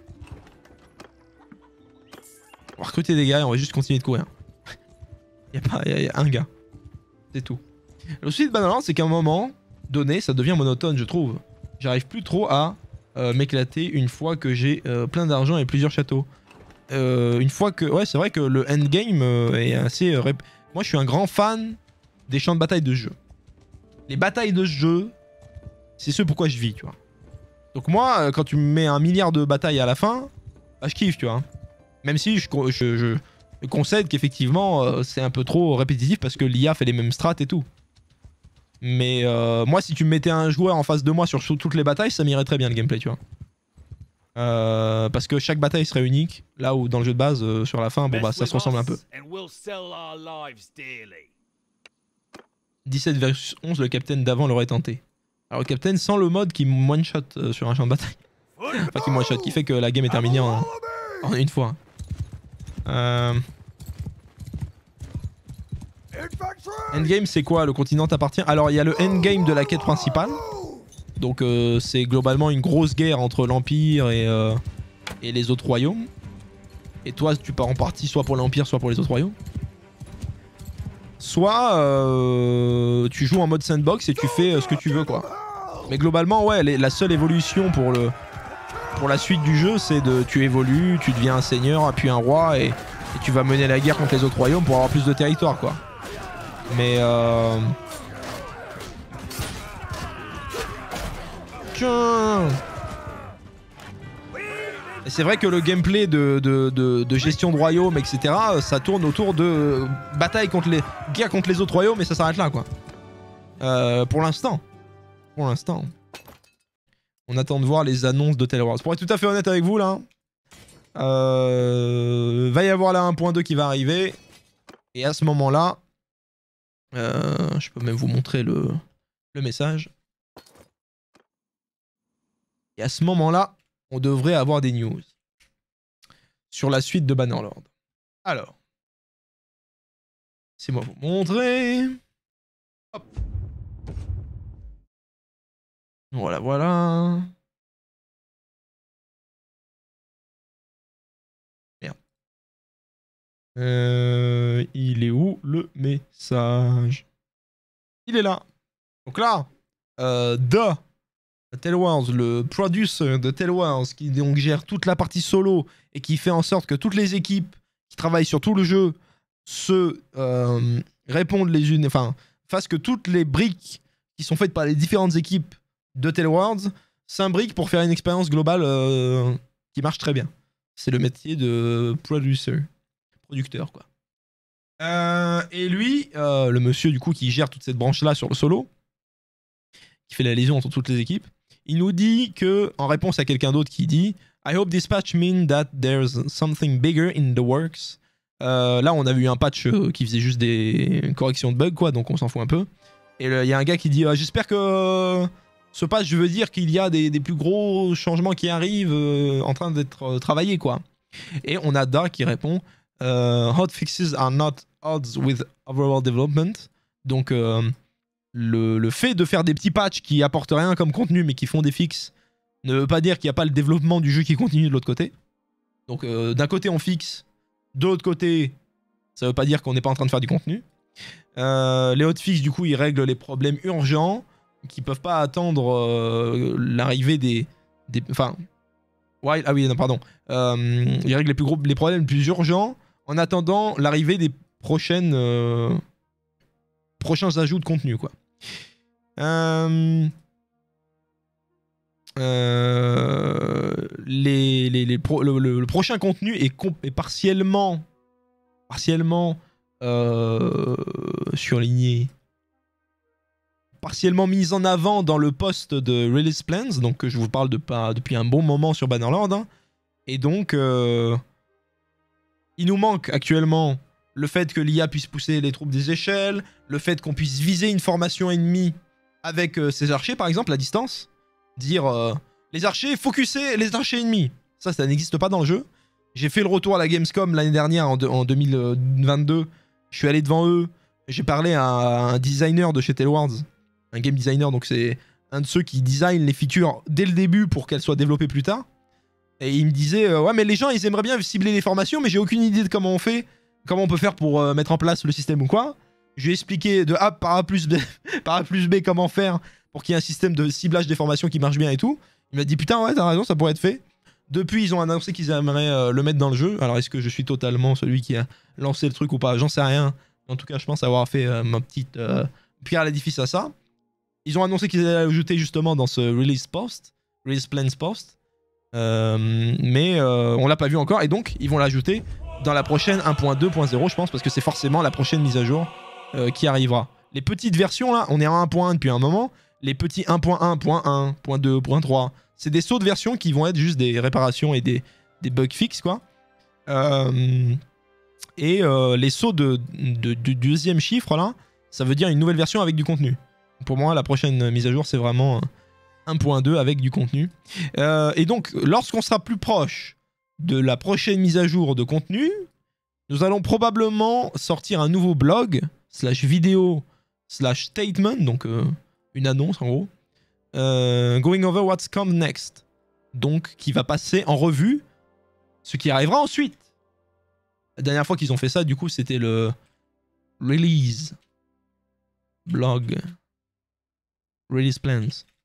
On va recruter des gars et on va juste continuer de courir. Il y a un gars. C'est tout. Le souci de Bannerland, c'est qu'à un moment donné, ça devient monotone, je trouve. J'arrive plus trop à m'éclater une fois que j'ai plein d'argent et plusieurs châteaux. Une fois que... Ouais, c'est vrai que le endgame est assez... Moi, je suis un grand fan des champs de bataille de ce jeu. Les batailles de ce jeu, c'est ce pourquoi je vis, tu vois. Donc moi, quand tu me mets 1 milliard de batailles à la fin, bah, je kiffe, tu vois. Même si je concède qu'effectivement, c'est un peu trop répétitif parce que l'IA fait les mêmes strats et tout. Mais moi, si tu me mettais un joueur en face de moi sur toutes les batailles, ça m'irait très bien le gameplay, tu vois. Parce que chaque bataille serait unique, là où dans le jeu de base, sur la fin, bon bah ça se ressemble un peu. 17 versus 11, le capitaine d'avant l'aurait tenté. Alors le capitaine sans le mode qui one-shot sur un champ de bataille. Enfin qui one-shot, qui fait que la game est terminée en une fois. Endgame c'est quoi? Le continent t'appartient? Alors il y a le endgame de la quête principale. Donc c'est globalement une grosse guerre entre l'Empire et les autres royaumes. Et toi tu pars en partie soit pour l'Empire soit pour les autres royaumes. Soit tu joues en mode sandbox et tu fais ce que tu veux quoi. Mais globalement ouais, la seule évolution pour la suite du jeu c'est de tu évolues, tu deviens un seigneur puis un roi et tu vas mener la guerre contre les autres royaumes pour avoir plus de territoire quoi. Mais et c'est vrai que le gameplay de gestion de royaume, etc., ça tourne autour de bataille contre guerre contre les autres royaumes et ça s'arrête là, quoi. Pour l'instant. Pour l'instant. On attend de voir les annonces de Tale Wars. Pour être tout à fait honnête avec vous, là, va y avoir la 1.2 qui va arriver. Et à ce moment-là, je peux même vous montrer le message. Et à ce moment-là, on devrait avoir des news sur la suite de Bannerlord. Alors, laissez-moi vous montrer. Hop. Voilà, voilà. Merde. Il est où le message? Il est là. Donc là, Tale Wars, le producer de Tale Wars, qui donc gère toute la partie solo et qui fait en sorte que toutes les équipes qui travaillent sur tout le jeu se répondent les unes, enfin, fassent que toutes les briques qui sont faites par les différentes équipes de Tale Wars s'imbriquent pour faire une expérience globale qui marche très bien. C'est le métier de producteur, quoi. Et lui, le monsieur du coup qui gère toute cette branche-là sur le solo, qui fait la liaison entre toutes les équipes, il nous dit que, en réponse à quelqu'un d'autre qui dit I hope this patch means that there's something bigger in the works. Là, on avait eu un patch qui faisait juste des corrections de bugs, quoi, donc on s'en fout un peu. Et il y a un gars qui dit j'espère que ce patch veut dire qu'il y a des plus gros changements qui arrivent en train d'être travaillés, quoi. Et on a Da qui répond hot fixes are not odds with overall development. Donc, le fait de faire des petits patchs qui apportent rien comme contenu mais qui font des fixes ne veut pas dire qu'il n'y a pas le développement du jeu qui continue de l'autre côté. Donc d'un côté on fixe, de l'autre côté ça veut pas dire qu'on n'est pas en train de faire du contenu. Les hotfix du coup ils règlent les problèmes urgents qui peuvent pas attendre l'arrivée des... Enfin... Ouais, ah oui, non, pardon. Ils règlent les problèmes les plus urgents en attendant l'arrivée des prochains ajouts de contenu, quoi. Le prochain contenu est partiellement surligné, partiellement mis en avant dans le post de Release Plans, donc que je vous parle depuis un bon moment sur Bannerlord, hein. Et donc il nous manque actuellement le fait que l'IA puisse pousser les troupes des échelles, le fait qu'on puisse viser une formation ennemie avec ses archers par exemple à distance, dire les archers, focuser les archers ennemis. Ça n'existe pas dans le jeu. J'ai fait le retour à la Gamescom l'année dernière en 2022. Je suis allé devant eux. J'ai parlé à un designer de chez Tale Wars. Un game designer, donc c'est un de ceux qui design les features dès le début pour qu'elles soient développées plus tard. Et il me disait ouais mais les gens ils aimeraient bien cibler les formations mais j'ai aucune idée de comment on fait, comment on peut faire pour mettre en place le système ou quoi. Je lui ai expliqué de A par A plus B, par A plus B comment faire pour qu'il y ait un système de ciblage des formations qui marche bien et tout. Il m'a dit putain ouais t'as raison ça pourrait être fait. Depuis ils ont annoncé qu'ils aimeraient le mettre dans le jeu. Alors est-ce que je suis totalement celui qui a lancé le truc ou pas, j'en sais rien. En tout cas je pense avoir fait ma petite pierre à l'édifice à ça. Ils ont annoncé qu'ils allaient l'ajouter justement dans ce Release Plans Post. Mais on l'a pas vu encore et donc ils vont l'ajouter dans la prochaine 1.2.0 je pense parce que c'est forcément la prochaine mise à jour qui arrivera. Les petites versions là, on est en 1.1 depuis un moment. Les petits 1.1, .1, .2, .3, c'est des sauts de version qui vont être juste des réparations et des bugs fixes quoi. Et les sauts du deuxième chiffre là, ça veut dire une nouvelle version avec du contenu. Pour moi la prochaine mise à jour c'est vraiment 1.2 avec du contenu. Et donc lorsqu'on sera plus proche de la prochaine mise à jour de contenu, nous allons probablement sortir un nouveau blog /vidéo /statement, donc une annonce en gros, going over what's come next, donc qui va passer en revue ce qui arrivera ensuite. La dernière fois qu'ils ont fait ça du coup c'était le release blog, release plans.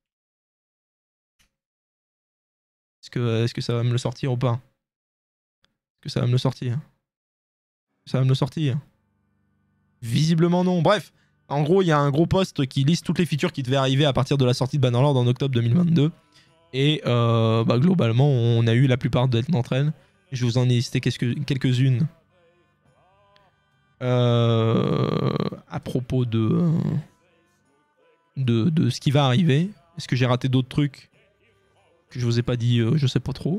Est-ce que ça va me le sortir ou pas? Est-ce que ça va me le sortir? Ça va me le sortir? Visiblement non. Bref, en gros, il y a un gros post qui liste toutes les features qui devaient arriver à partir de la sortie de Bannerlord en octobre 2022. Et globalement, on a eu la plupart d'entre elles. Je vous en ai listé quelques-unes à propos de ce qui va arriver. Est-ce que j'ai raté d'autres trucs que je vous ai pas dit? Je sais pas trop.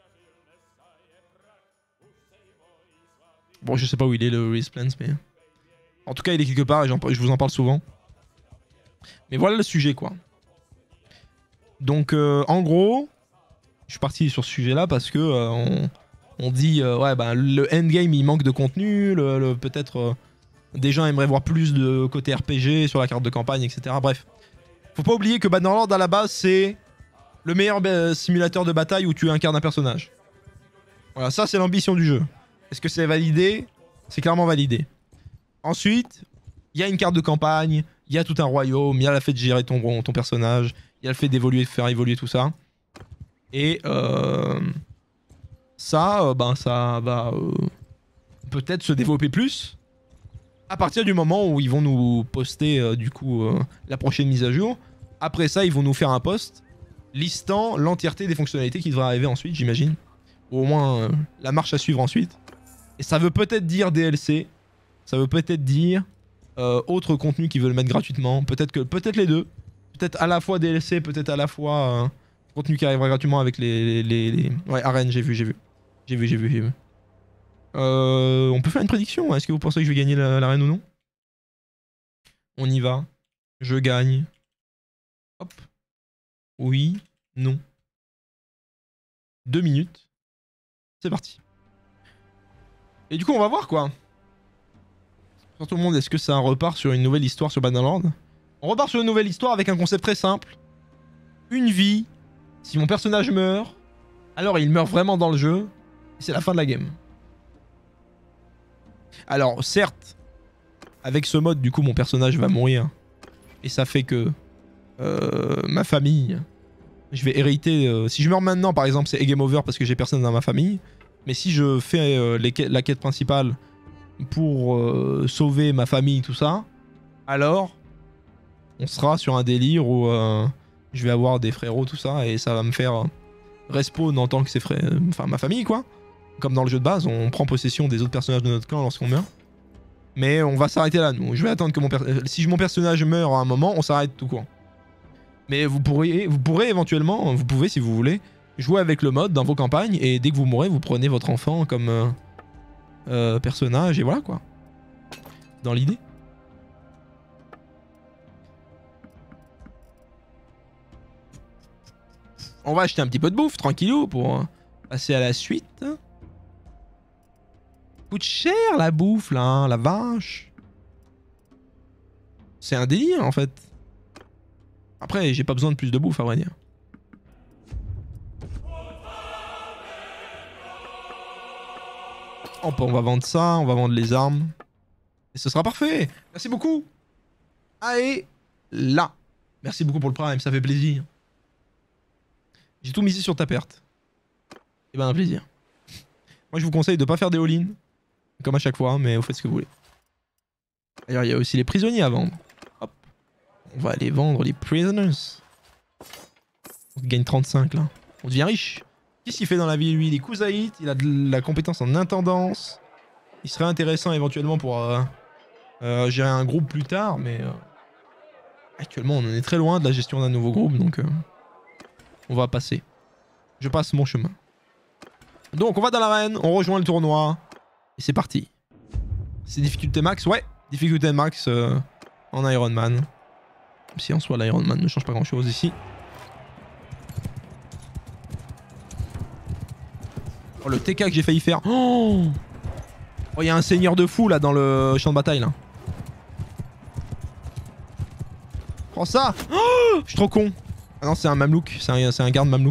Bon, je sais pas où il est le Release Plans, mais... En tout cas, il est quelque part et je vous en parle souvent. Mais voilà le sujet, quoi. Donc, en gros, je suis parti sur ce sujet-là parce que on dit, ouais, bah, le endgame, il manque de contenu, peut-être des gens aimeraient voir plus de côté RPG sur la carte de campagne, etc. Bref. Faut pas oublier que Bannerlord, à la base, c'est le meilleur simulateur de bataille où tu incarnes un personnage. Voilà, ça, c'est l'ambition du jeu. Est-ce que c'est validé? C'est clairement validé. Ensuite, il y a une carte de campagne, il y a tout un royaume, il y a la fait de gérer ton personnage, Il y a le fait d'évoluer, de faire évoluer tout ça. Et ça va peut-être se développer plus à partir du moment où ils vont nous poster du coup la prochaine mise à jour. Après ça, ils vont nous faire un post listant l'entièreté des fonctionnalités qui devraient arriver ensuite, j'imagine. Ou au moins la marche à suivre ensuite. Et ça veut peut-être dire DLC, ça veut peut-être dire autre contenu qu'ils veulent mettre gratuitement, peut-être les deux. Peut-être à la fois DLC, peut-être à la fois contenu qui arrivera gratuitement avec les... Ouais, arène, j'ai vu. On peut faire une prédiction, est-ce que vous pensez que je vais gagner l'arène ou non? On y va. Je gagne. Hop. Oui, non. 2 minutes. C'est parti. Et du coup, on va voir quoi. Pour tout le monde, est-ce que ça repart sur une nouvelle histoire sur Bannerlord? On repart sur une nouvelle histoire avec un concept très simple. Une vie. Si mon personnage meurt, alors il meurt vraiment dans le jeu. Et c'est la fin de la game. Alors, certes, avec ce mode, du coup, mon personnage va mourir. Et ça fait que ma famille... Je vais hériter... si je meurs maintenant, par exemple, c'est game over parce que j'ai personne dans ma famille. Mais si je fais la quête principale pour sauver ma famille, tout ça, alors on sera sur un délire où je vais avoir des frérots, tout ça, et ça va me faire respawn en tant que c'est enfin ma famille, quoi. Comme dans le jeu de base, on prend possession des autres personnages de notre clan lorsqu'on meurt. Mais on va s'arrêter là, nous. Je vais attendre que si mon personnage meurt à un moment, on s'arrête tout court. Mais vous pourrez éventuellement, vous pouvez si vous voulez, jouer avec le mode dans vos campagnes, et dès que vous mourrez, vous prenez votre enfant comme personnage, et voilà quoi. Dans l'idée. On va acheter un petit peu de bouffe, tranquillou, pour passer à la suite. Coûte cher la bouffe là, hein, la vache. C'est un délire en fait. Après, j'ai pas besoin de plus de bouffe à vrai dire. Hop, on va vendre ça, on va vendre les armes. Et ce sera parfait. Merci beaucoup. Allez, là. Merci beaucoup pour le prime, ça fait plaisir. J'ai tout misé sur ta perte. Et ben un plaisir. Moi je vous conseille de pas faire des all-in. Comme à chaque fois, mais vous faites ce que vous voulez. D'ailleurs, il y a aussi les prisonniers à vendre. Hop. On va aller vendre les prisoners. On gagne 35 là. On devient riche. Qu'est-ce qu'il fait dans la vie lui? Il est Kuzaït, il a de la compétence en intendance. Il serait intéressant éventuellement pour gérer un groupe plus tard, mais actuellement on en est très loin de la gestion d'un nouveau groupe, donc on va passer. Je passe mon chemin. Donc on va dans l'arène, on rejoint le tournoi. Et c'est parti. C'est difficulté max? Ouais, difficulté max en Iron Man. Même si en soi l'Iron Man ne change pas grand chose ici. Oh le TK que j'ai failli faire. Oh, il y a un seigneur de fou là dans le champ de bataille là. Prends ça. Oh, je suis trop con. Ah non c'est un mamelouk, c'est un garde mamelouk.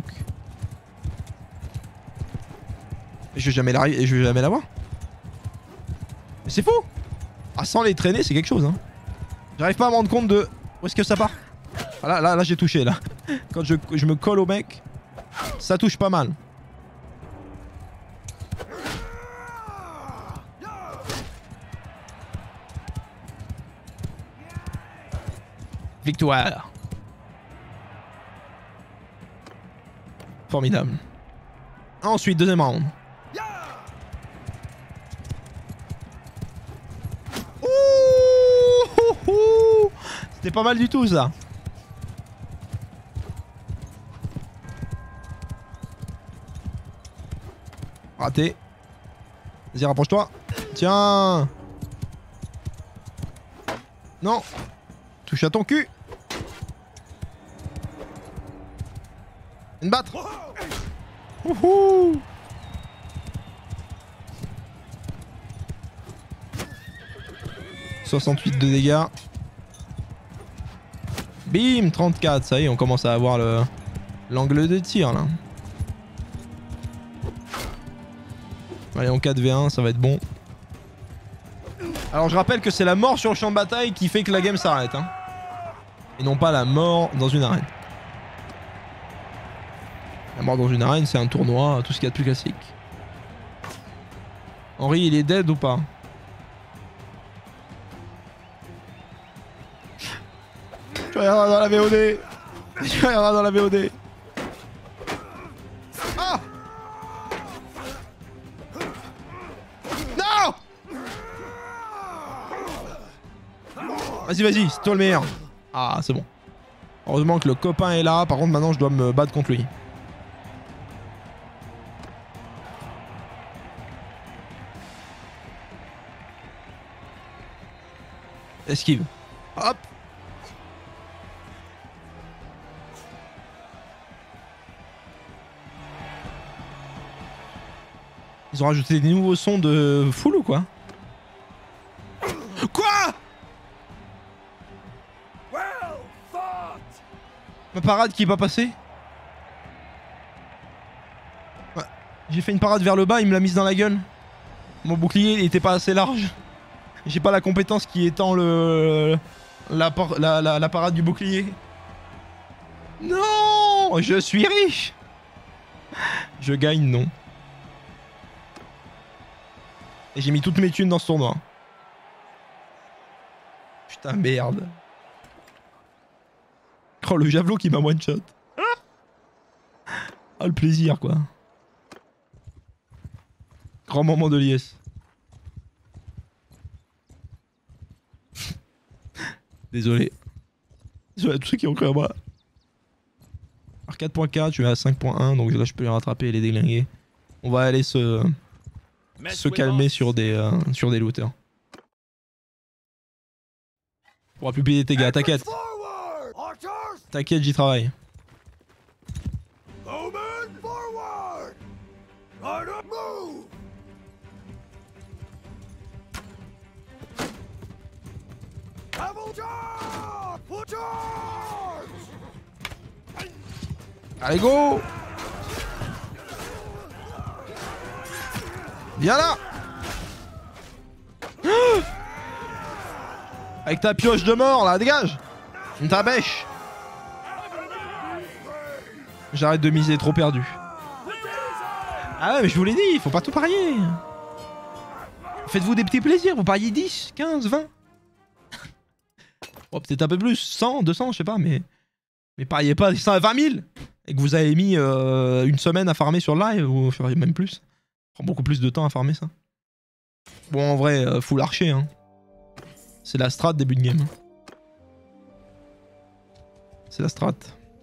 Je vais jamais l'avoir. Mais c'est fou. Ah sans les traîner c'est quelque chose hein. J'arrive pas à me rendre compte de où est-ce que ça part. Ah là j'ai touché là. Quand je me colle au mec, ça touche pas mal. Victoire. Formidable. Ensuite deuxième round. C'était pas mal du tout ça. Raté. Vas-y rapproche-toi. Tiens. Non. Touche à ton cul. Viens me battre. Wouhou. « 68 de dégâts. Bim, 34, ça y est, on commence à avoir l'angle de tir là. Allez, en 4v1, ça va être bon. Alors je rappelle que c'est la mort sur le champ de bataille qui fait que la game s'arrête. Hein. Et non pas la mort dans une arène. mort dans une arène, c'est un tournoi, tout ce qu'il y a de plus classique. Henri, il est dead ou pas? Tu regarderas dans la VOD. Tu regarderas dans la VOD. Ah! Non! Vas-y, vas-y, c'est toi le meilleur. Ah, c'est bon. Heureusement que le copain est là. Par contre, maintenant, je dois me battre contre lui. Esquive. Hop. Ils ont rajouté des nouveaux sons de full ou quoi? Quoi? Well fought! Ma parade qui est pas passée? Ouais. J'ai fait une parade vers le bas, il me l'a mise dans la gueule. Mon bouclier il était pas assez large. J'ai pas la compétence qui étend la parade du bouclier. Non! Je suis riche! Je gagne, non. Et j'ai mis toutes mes thunes dans ce tournoi. Putain, merde. Oh, le javelot qui m'a one shot. Ah, le plaisir, quoi. Grand moment de liesse. Désolé. Désolé à tous ceux qui ont cru à moi. Alors 4.4, je vais à 5.1, donc là je peux les rattraper et les déglinguer. On va aller se calmer sur des looters. On pourra plus payer tes gars, t'inquiète. T'inquiète, j'y travaille. Allez, go! Viens là! Avec ta pioche de mort là, dégage! Ta bêche! J'arrête de miser, trop perdu. Ah ouais, mais je vous l'ai dit, il faut pas tout parier. Faites-vous des petits plaisirs, vous pariez 10, 15, 20. Oh, peut-être un peu plus, 100, 200, je sais pas, mais pariez pas 20 000 et que vous avez mis une semaine à farmer sur le live, ou même plus. Ça prend beaucoup plus de temps à farmer ça. Bon, en vrai, full archer, hein. C'est la strat début de game. C'est la strat.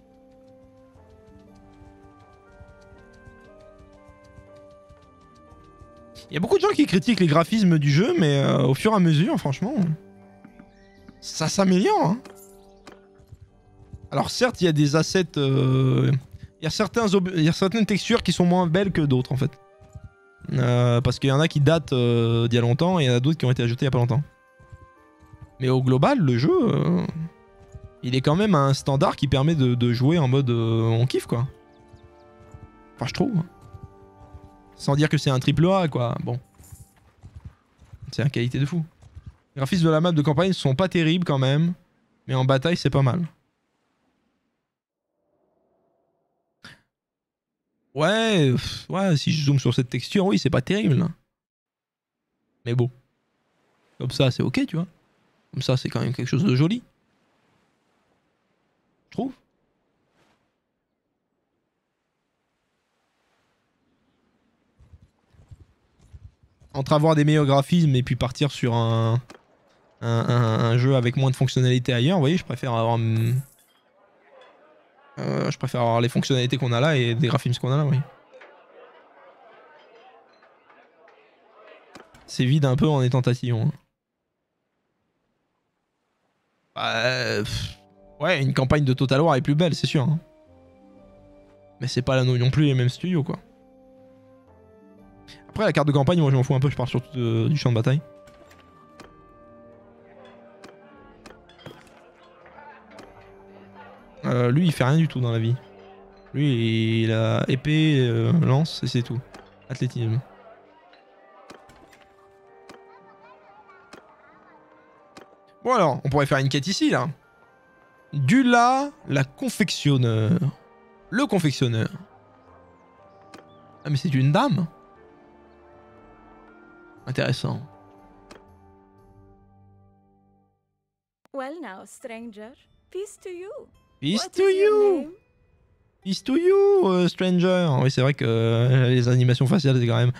Il y a beaucoup de gens qui critiquent les graphismes du jeu, mais au fur et à mesure, franchement, ça s'améliore, hein. Alors certes, il y a des assets... il y a certaines textures qui sont moins belles que d'autres, en fait. Parce qu'il y en a qui datent d'il y a longtemps, et il y en a d'autres qui ont été ajoutées il y a pas longtemps. Mais au global, le jeu... il est quand même à un standard qui permet de jouer en mode... on kiffe, quoi. Enfin, je trouve. Sans dire que c'est un triple A, quoi. Bon. C'est une qualité de fou. Les graphismes de la map de campagne sont pas terribles quand même. Mais en bataille, c'est pas mal. Ouais, ouais, si je zoome sur cette texture, oui, c'est pas terrible. Hein. Mais bon. Comme ça, c'est ok, tu vois. Comme ça, c'est quand même quelque chose de joli. Je trouve. Entre avoir des meilleurs graphismes et puis partir sur un jeu avec moins de fonctionnalités ailleurs, vous voyez, je préfère avoir les fonctionnalités qu'on a là et des graphismes qu'on a là, oui. C'est vide un peu en étant tatillon. Hein. Ouais, une campagne de Total War est plus belle, c'est sûr. Hein. Mais c'est pas là non plus les mêmes studios, quoi. Après, la carte de campagne, moi je m'en fous un peu, je pars surtout du champ de bataille. Lui, il fait rien du tout dans la vie. Lui, il a épée, lance, et c'est tout. Athlétisme. Bon alors, on pourrait faire une quête ici, là. Dula, la confectionneur. Le confectionneur. Ah mais c'est une dame. Intéressant. Well now, stranger. Peace to you. Peace What to is your you. name? Peace to you, stranger. Oui, c'est vrai que les animations faciales, c'est quand même...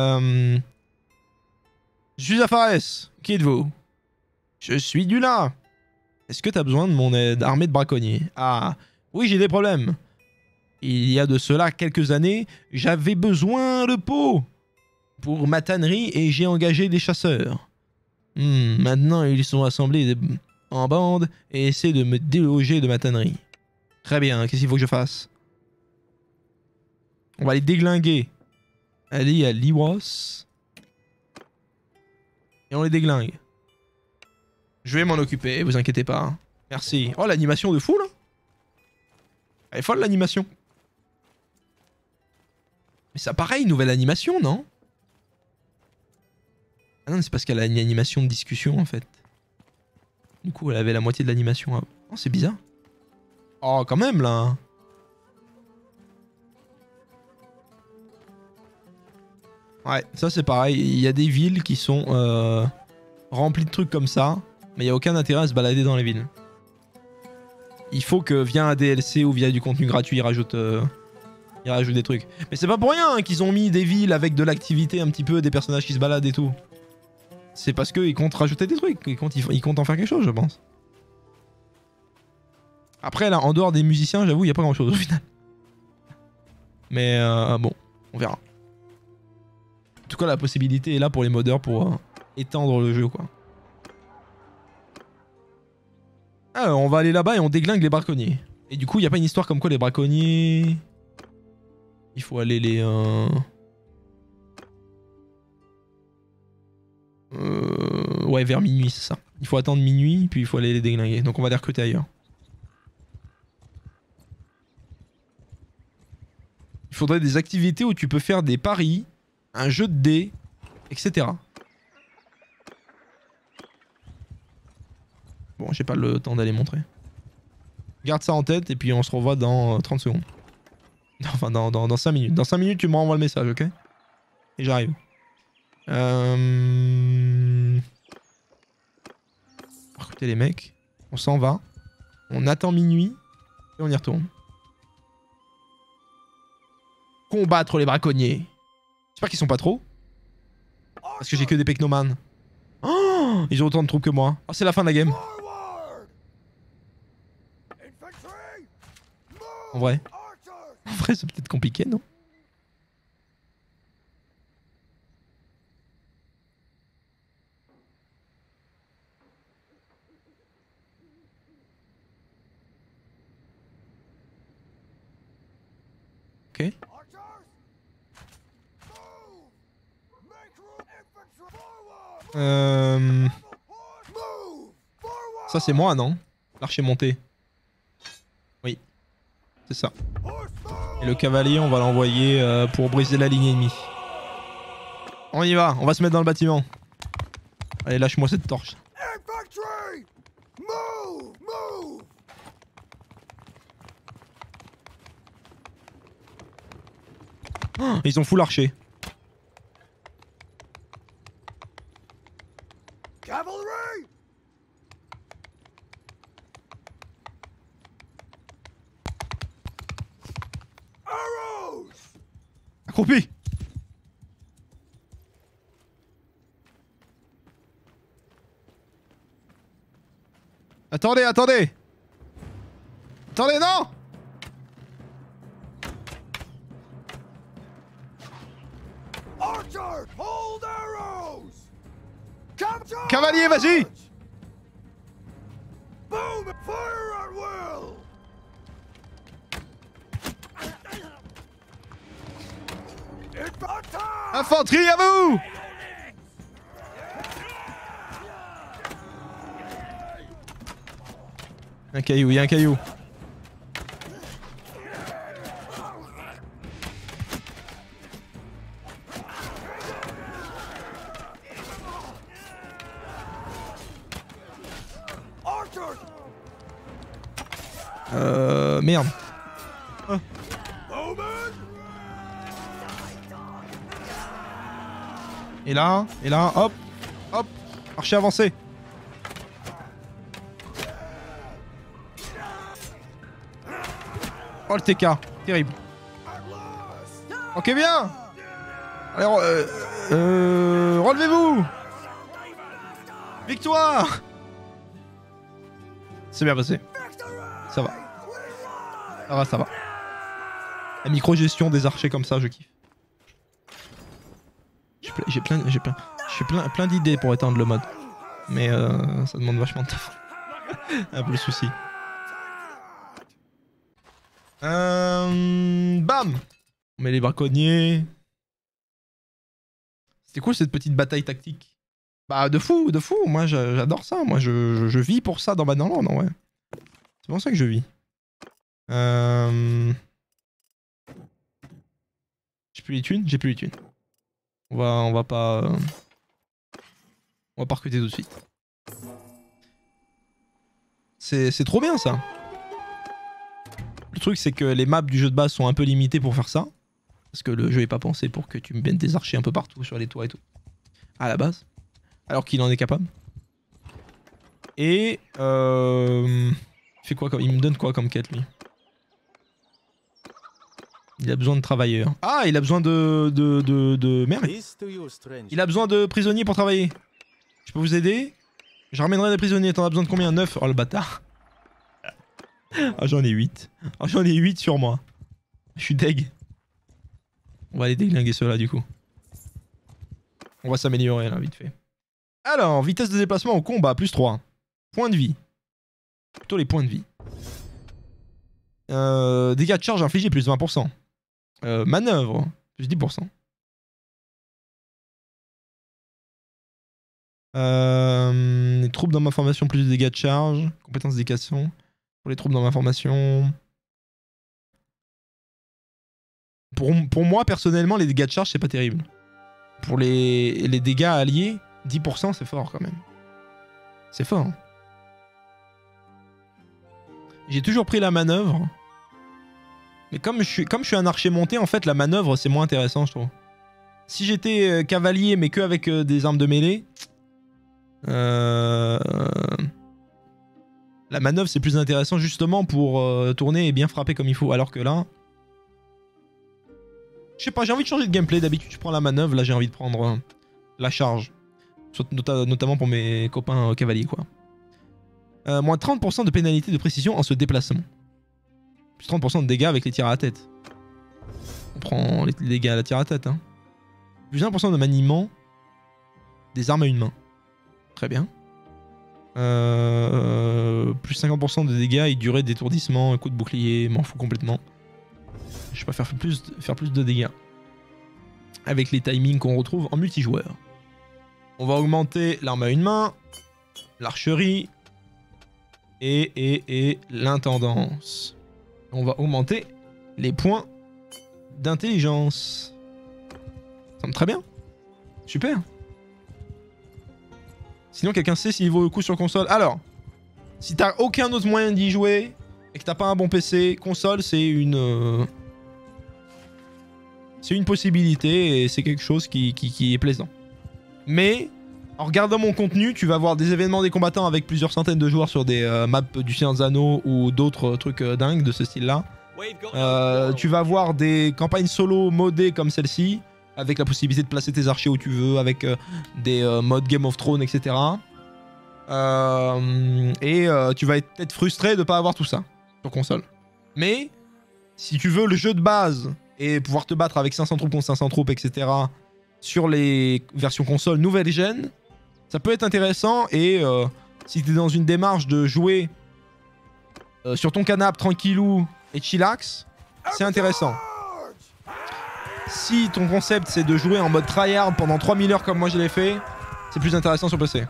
Je suis Afares. Qui êtes-vous? Je suis Dula. Est-ce que t'as besoin de mon aide? Armée de braconniers. Ah, oui, j'ai des problèmes. Il y a de cela quelques années, j'avais besoin de peau pour ma tannerie et j'ai engagé des chasseurs. Maintenant, ils sont assemblés en bande et essaient de me déloger de ma tannerie. Très bien, qu'est-ce qu'il faut que je fasse? On va les déglinguer. Aller à Liwos. Et on les déglingue. Je vais m'en occuper, vous inquiétez pas. Merci. Oh, l'animation de fou, là. Elle est folle, l'animation. Mais ça pareil, nouvelle animation, non? Ah non, c'est parce qu'elle a une animation de discussion, en fait. Du coup, elle avait la moitié de l'animation. Oh, c'est bizarre. Oh, quand même, là. Ouais, ça c'est pareil. Il y a des villes qui sont remplies de trucs comme ça, mais il n'y a aucun intérêt à se balader dans les villes. Il faut que via un DLC ou via du contenu gratuit, ils rajoutent des trucs. Mais c'est pas pour rien hein, qu'ils ont mis des villes avec de l'activité un petit peu, des personnages qui se baladent et tout. C'est parce qu'ils comptent rajouter des trucs, ils comptent en faire quelque chose, je pense. Après, là, en dehors des musiciens, j'avoue, il n'y a pas grand chose au final. Mais bon, on verra. En tout cas, la possibilité est là pour les modeurs pour étendre le jeu, quoi. Alors, on va aller là-bas et on déglingue les braconniers. Et du coup, il n'y a pas une histoire comme quoi les braconniers... Il faut aller les... Ouais, vers minuit, c'est ça. Il faut attendre minuit, puis il faut aller les déglinguer. Donc on va les recruter ailleurs. Il faudrait des activités où tu peux faire des paris, un jeu de dés, etc. Bon, j'ai pas le temps d'aller montrer. Garde ça en tête et puis on se revoit dans 30 secondes. Enfin, dans 5 minutes. Dans 5 minutes, tu me renvoies le message, ok? Et j'arrive. On va recruter les mecs. On s'en va. On attend minuit. Et on y retourne. Combattre les braconniers. J'espère qu'ils sont pas trop. Parce que j'ai que des pecnomanes. Oh, ils ont autant de troupes que moi. Oh, c'est la fin de la game. En vrai. En vrai, c'est peut-être compliqué, non? Ok. Ça c'est moi, non? L'archer monté. Oui. C'est ça. Et le cavalier, on va l'envoyer pour briser la ligne ennemie. On y va, on va se mettre dans le bâtiment. Allez, lâche-moi cette torche. Oh, ils ont full archer. Cavalry! Arrows! Accroupi! Attendez, attendez! Attendez, non! Archer, hold arrows! Capture! Cavalier, vas-y! Boom! Fire at will! Attack! Infanterie, à vous! Un caillou, il y a un caillou. Merde. Oh. Et là, hop, hop, archer avancé. Oh le TK, terrible. Ok bien. Alors, relevez-vous. Victoire. C'est bien passé. Ça va. Ça va, ça va. La micro-gestion des archers comme ça, je kiffe. J'ai plein d'idées pour étendre le mode. Mais ça demande vachement de taf. Un peu le souci. Bam. On met les braconniers. C'était cool cette petite bataille tactique. Bah de fou. Moi j'adore ça. Moi je vis pour ça dans Bannerlord, non ouais. C'est pour ça que je vis. J'ai plus les thunes. On va pas recruter tout de suite. C'est trop bien ça. Le truc c'est que les maps du jeu de base sont un peu limitées pour faire ça. Parce que le jeu est pas pensé pour que tu me mettes des archers un peu partout sur les toits et tout. À la base. Alors qu'il en est capable. Et il fait quoi comme... Il me donne quoi comme quête lui? Il a besoin de travailleurs. Ah, il a besoin de... Merde. Il a besoin de prisonniers pour travailler. Je peux vous aider? Je ramènerai des prisonniers. T'en as besoin de combien? 9? Oh le bâtard. Ah j'en ai 8. Ah j'en ai 8 sur moi. Je suis deg. On va aller déglinguer ceux-là du coup. On va s'améliorer là vite fait. Alors, vitesse de déplacement au combat, plus 3. Points de vie. Plutôt les points de vie. Dégâts de charge infligés, plus 20%. Manœuvre, plus 10%. Les troupes dans ma formation, plus de dégâts de charge. Compétences d'éducation. Pour les troupes dans ma formation. Pour moi, personnellement, les dégâts de charge, c'est pas terrible. Pour les dégâts alliés, 10%, c'est fort quand même. C'est fort. Hein. J'ai toujours pris la manœuvre. Mais comme je suis un archer monté, en fait, la manœuvre, c'est moins intéressant, je trouve. Si j'étais cavalier, mais que avec des armes de mêlée... La manœuvre, c'est plus intéressant, justement, pour tourner et bien frapper comme il faut. Alors que là... Je sais pas, j'ai envie de changer de gameplay. D'habitude, je prends la manœuvre. Là, j'ai envie de prendre la charge. Notamment pour mes copains cavaliers, quoi. Moins 30% de pénalité de précision en se déplaçant. Plus 30% de dégâts avec les tirs à la tête. On prend les dégâts à la tir à tête. Hein. Plus 1% de maniement des armes à une main. Très bien. Plus 50% de dégâts et durée d'étourdissement, coup de bouclier, m'en fous complètement. Je préfère faire plus de dégâts. Avec les timings qu'on retrouve en multijoueur. On va augmenter l'arme à une main, l'archerie et l'intendance. On va augmenter les points d'intelligence. Ça me très bien. Super. Sinon, quelqu'un sait s'il vaut le coup sur console. Alors, si t'as aucun autre moyen d'y jouer et que t'as pas un bon PC, console, c'est une possibilité et c'est quelque chose qui est plaisant. Mais, en regardant mon contenu, tu vas voir des événements des combattants avec plusieurs centaines de joueurs sur des maps du Seigneur des Anneaux ou d'autres trucs dingues de ce style-là. Tu vas voir des campagnes solo modées comme celle-ci, avec la possibilité de placer tes archers où tu veux, avec des modes Game of Thrones, etc. Tu vas être peut-être frustré de pas avoir tout ça sur console. Mais, si tu veux le jeu de base et pouvoir te battre avec 500 troupes contre 500 troupes, etc. sur les versions console nouvelle gen, ça peut être intéressant. Et si tu es dans une démarche de jouer sur ton canapé tranquillou et chillax, c'est intéressant. Si ton concept c'est de jouer en mode tryhard pendant 3000 heures comme moi je l'ai fait, c'est plus intéressant sur PC.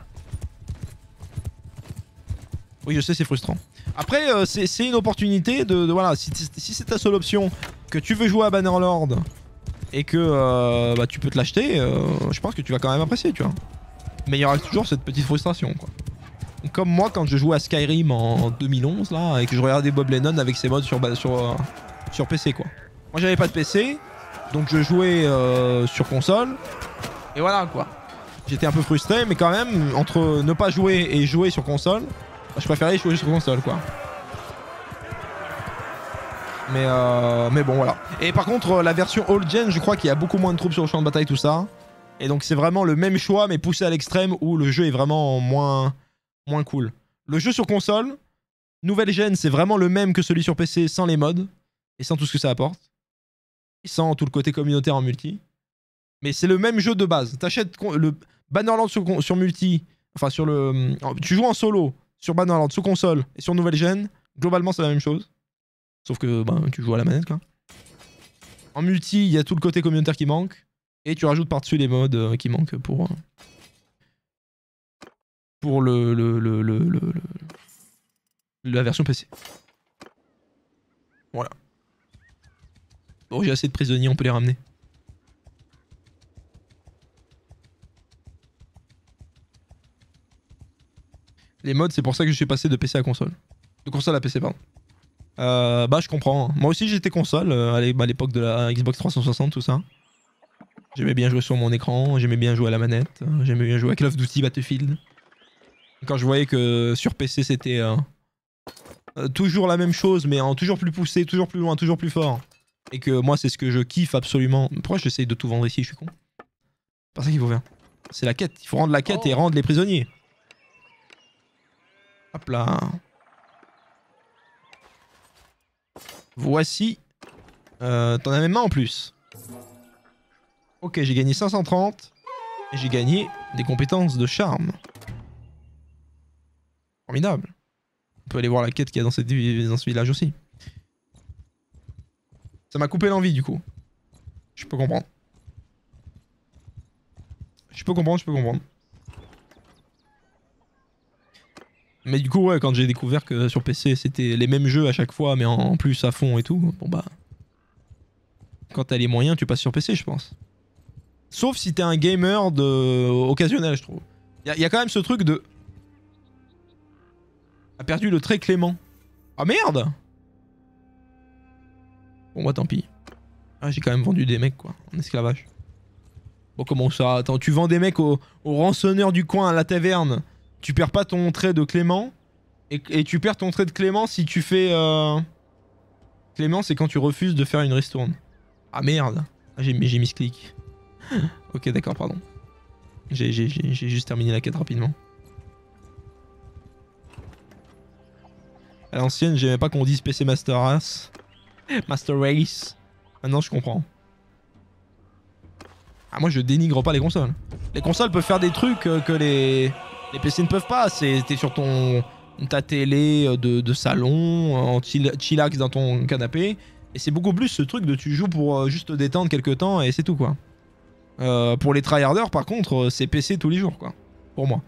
Oui, je sais, c'est frustrant. Après, c'est une opportunité de voilà, si c'est ta seule option, que tu veux jouer à Bannerlord et que bah, tu peux te l'acheter, je pense que tu vas quand même apprécier, tu vois. Mais il y aura toujours cette petite frustration, quoi. Comme moi quand je jouais à Skyrim en 2011 là, et que je regardais Bob Lennon avec ses mods sur PC, quoi. Moi j'avais pas de PC, donc je jouais sur console, et voilà, quoi. J'étais un peu frustré, mais quand même, entre ne pas jouer et jouer sur console, je préférais jouer sur console, quoi. Mais bon, voilà. Et par contre, la version old gen, je crois qu'il y a beaucoup moins de troupes sur le champ de bataille, tout ça. Et donc c'est vraiment le même choix, mais poussé à l'extrême, où le jeu est vraiment moins cool. Le jeu sur console, nouvelle gen, c'est vraiment le même que celui sur PC, sans les mods, et sans tout ce que ça apporte. Et sans tout le côté communautaire en multi. Mais c'est le même jeu de base. T'achètes le Bannerlord sur multi, enfin sur le... Tu joues en solo sur Bannerlord, sous console, et sur nouvelle gen, globalement c'est la même chose. Sauf que bah, tu joues à la manette, quoi. En multi, il y a tout le côté communautaire qui manque. Et tu rajoutes par-dessus les mods qui manquent pour la version PC. Voilà. Bon, j'ai assez de prisonniers, on peut les ramener. Les mods, c'est pour ça que je suis passé de PC à console. De console à PC, pardon. Bah, je comprends. Moi aussi, j'étais console à l'époque de la Xbox 360, tout ça. J'aimais bien jouer sur mon écran, j'aimais bien jouer à la manette, j'aimais bien jouer à Call of Duty Battlefield. Quand je voyais que sur PC, c'était toujours la même chose, mais en toujours plus poussé, toujours plus loin, toujours plus fort. Et que moi, c'est ce que je kiffe absolument. Pourquoi j'essaye de tout vendre ici, je suis con? C'est pas ça qu'il faut faire. C'est la quête. Il faut rendre la quête et rendre les prisonniers. Hop là. Voici. T'en as même un en plus. Ok, j'ai gagné 530. Et j'ai gagné des compétences de charme. Formidable. On peut aller voir la quête qu'il y a dans ce village aussi. Ça m'a coupé l'envie du coup. Je peux comprendre. Je peux comprendre. Mais du coup, ouais, quand j'ai découvert que sur PC c'était les mêmes jeux à chaque fois, mais en plus à fond et tout, bon bah. Quand t'as les moyens, tu passes sur PC, je pense. Sauf si t'es un gamer occasionnel, je trouve. Y a quand même ce truc de. A perdu le trait Clément. Ah merde! Bon, moi tant pis. Ah, j'ai quand même vendu des mecs, quoi, en esclavage. Bon, comment ça? Attends, tu vends des mecs au rançonneur du coin à la taverne. Tu perds pas ton trait de Clément. Et tu perds ton trait de Clément si tu fais. Clément, c'est quand tu refuses de faire une ristourne. Ah merde! Ah, j'ai mis ce clic. Ok, d'accord, pardon. J'ai juste terminé la quête rapidement. À l'ancienne, j'aimais pas qu'on dise PC Master Race. Master Race. Maintenant, je comprends. Ah, moi, je dénigre pas les consoles. Les consoles peuvent faire des trucs que les PC ne peuvent pas. T'es sur ta télé de salon, en chillax dans ton canapé. Et c'est beaucoup plus ce truc de tu joues pour juste te détendre quelques temps et c'est tout, quoi. Pour les tryharders, par contre, c'est PC tous les jours, quoi. Pour moi.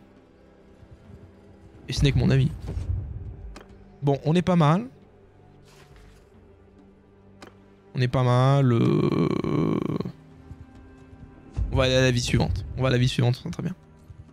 Et ce n'est que mon avis. Bon, on est pas mal. On est pas mal. On va aller à la vie suivante. Très bien.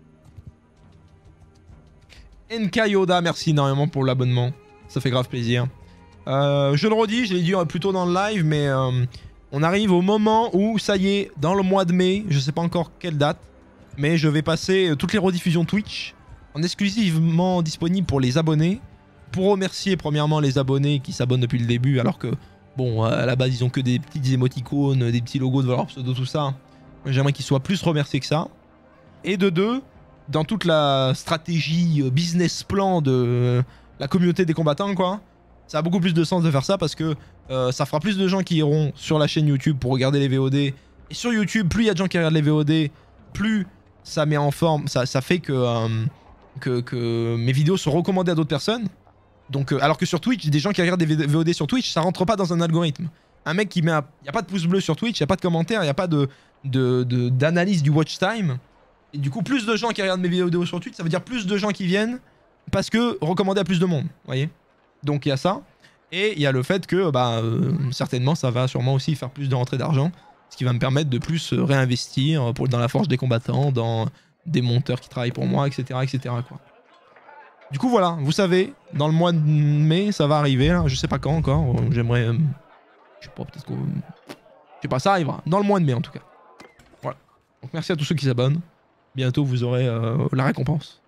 NK Yoda, merci énormément pour l'abonnement. Ça fait grave plaisir. Je le redis, je l'ai dit plus tôt dans le live, mais on arrive au moment où, ça y est, dans le mois de mai, je sais pas encore quelle date, mais je vais passer toutes les rediffusions Twitch en exclusivement disponibles pour les abonnés. Pour remercier premièrement les abonnés qui s'abonnent depuis le début, alors que, bon, à la base, ils ont que des petites émoticônes, des petits logos de leur pseudo, tout ça. J'aimerais qu'ils soient plus remerciés que ça. Et de deux, dans toute la stratégie business plan de la communauté des combattants, quoi, ça a beaucoup plus de sens de faire ça parce que ça fera plus de gens qui iront sur la chaîne YouTube pour regarder les VOD. Et sur YouTube, plus il y a de gens qui regardent les VOD, plus ça met en forme, ça fait que mes vidéos sont recommandées à d'autres personnes. Donc, alors que sur Twitch, des gens qui regardent des VOD sur Twitch, ça rentre pas dans un algorithme. Un mec qui met il n'y a pas de pouce bleu sur Twitch, il n'y a pas de commentaire, il n'y a pas d'analyse du watch time. Et du coup, plus de gens qui regardent mes vidéos sur Twitch, ça veut dire plus de gens qui viennent parce que recommandé à plus de monde, vous voyez. Donc il y a ça. Et il y a le fait que, certainement, ça va sûrement aussi faire plus de rentrée d'argent. Ce qui va me permettre de plus réinvestir dans la forge des combattants, dans des monteurs qui travaillent pour moi, etc. etc. quoi. Du coup, voilà, vous savez, dans le mois de mai, ça va arriver. Là, je sais pas quand encore. J'aimerais. Je sais pas, peut-être qu'on. Je sais pas, ça arrivera. Dans le mois de mai, en tout cas. Voilà. Donc, merci à tous ceux qui s'abonnent. Bientôt, vous aurez la récompense.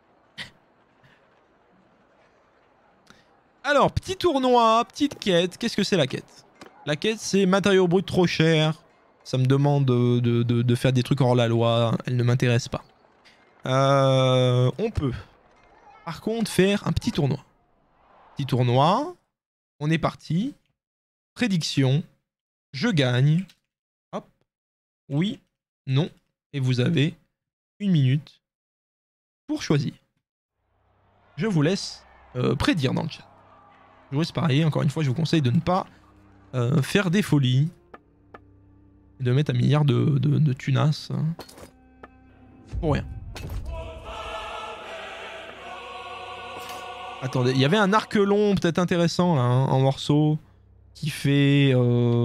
Alors, petit tournoi, petite quête. Qu'est-ce que c'est la quête? La quête, c'est matériaux bruts trop chers. Ça me demande de faire des trucs hors la loi. Elle ne m'intéresse pas. On peut, par contre, faire un petit tournoi. Petit tournoi. On est parti. Prédiction. Je gagne. Hop. Oui. Non. Et vous avez 1 minute pour choisir. Je vous laisse prédire dans le chat. Jouer c'est pareil, encore une fois je vous conseille de ne pas faire des folies. Et de mettre un milliard de tunas. Pour rien. Attendez, il y avait un arc long peut-être intéressant là, hein, en morceaux. Qui fait qui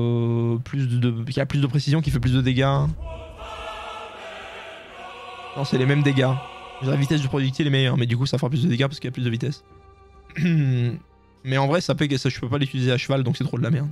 a plus de précision, qui fait plus de dégâts. Non, c'est les mêmes dégâts. La vitesse du projectile est meilleure, mais du coup ça fera plus de dégâts parce qu'il y a plus de vitesse. Mais en vrai, ça je peux pas l'utiliser à cheval, donc c'est trop de la merde.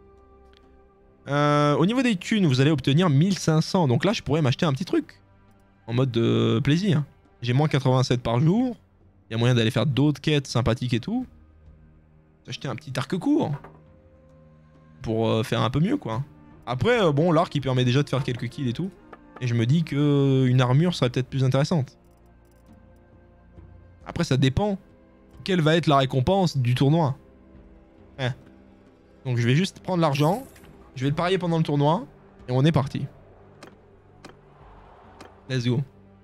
Au niveau des thunes, vous allez obtenir 1500. Donc là, je pourrais m'acheter un petit truc. En mode de plaisir. J'ai moins 87 par jour. Il y a moyen d'aller faire d'autres quêtes sympathiques et tout. Acheter un petit arc court. Pour faire un peu mieux, quoi. Après, bon, l'arc, il permet déjà de faire quelques kills et tout. Et je me dis qu'une armure serait peut-être plus intéressante. Après, ça dépend. Quelle va être la récompense du tournoi. Ouais. Donc je vais juste prendre l'argent. Je vais le parier pendant le tournoi. Et on est parti. Let's go.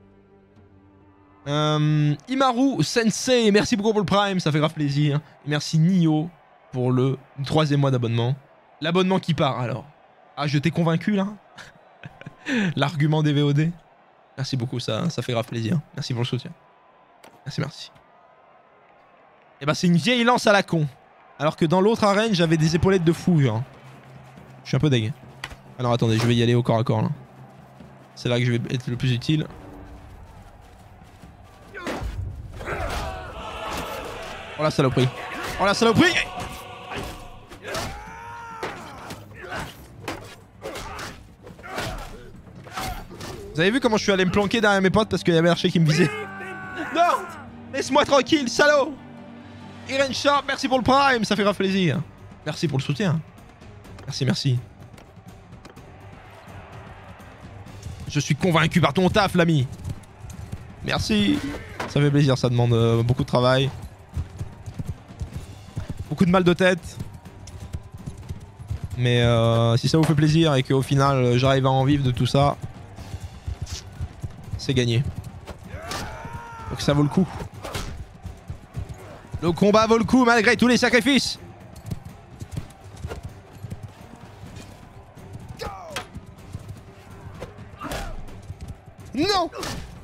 Imaru Sensei, merci beaucoup pour le Prime, ça fait grave plaisir. Et merci Nio pour le 3e mois d'abonnement. L'abonnement qui part alors. Ah, je t'ai convaincu là. L'argument des VOD. Merci beaucoup, ça fait grave plaisir. Merci pour le soutien. Merci. Et bah c'est une vieille lance à la con. Alors que dans l'autre arène, j'avais des épaulettes de fou, genre. Je suis un peu deg. Alors attendez, je vais y aller au corps à corps là. C'est là que je vais être le plus utile. Oh la saloperie. Oh la saloperie. Vous avez vu comment je suis allé me planquer derrière mes potes parce qu'il y avait l'archer qui me visait. Non. Laisse-moi tranquille, salaud. Irene Sharp, merci pour le Prime, ça fait grave plaisir. Merci pour le soutien. Merci. Je suis convaincu par ton taf, l'ami. Merci. Ça fait plaisir, ça demande beaucoup de travail. Beaucoup de mal de tête. Mais si ça vous fait plaisir et qu'au final j'arrive à en vivre de tout ça, c'est gagné. Donc ça vaut le coup. Le combat vaut le coup malgré tous les sacrifices. Non.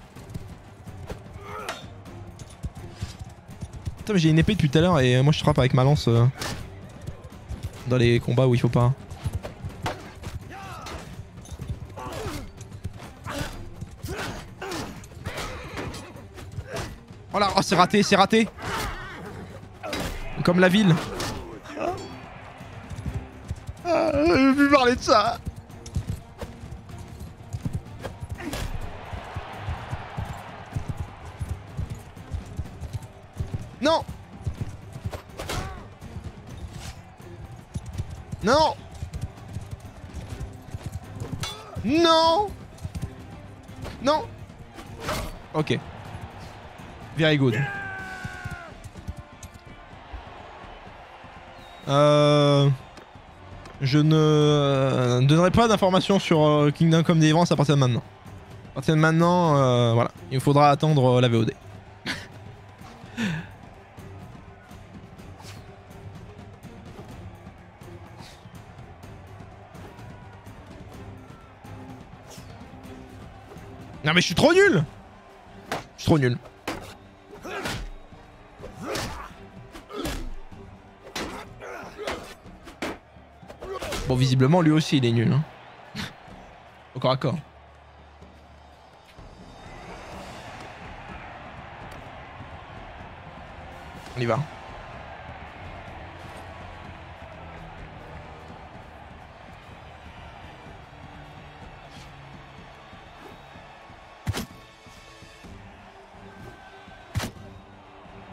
Putain mais j'ai une épée depuis tout à l'heure et moi je frappe avec ma lance dans les combats où il faut pas. Oh là, oh, c'est raté. Comme la ville. Ah, j'ai vu parler de ça. Non. Non. Non. Non. Ok. Very good. Je ne donnerai pas d'informations sur Kingdom Come Deliverance à partir de maintenant. À partir de maintenant, voilà. Il faudra attendre la VOD. Non mais je suis trop nul. Je suis trop nul. Bon, visiblement, lui aussi, il est nul. Hein. Au corps à corps. On y va.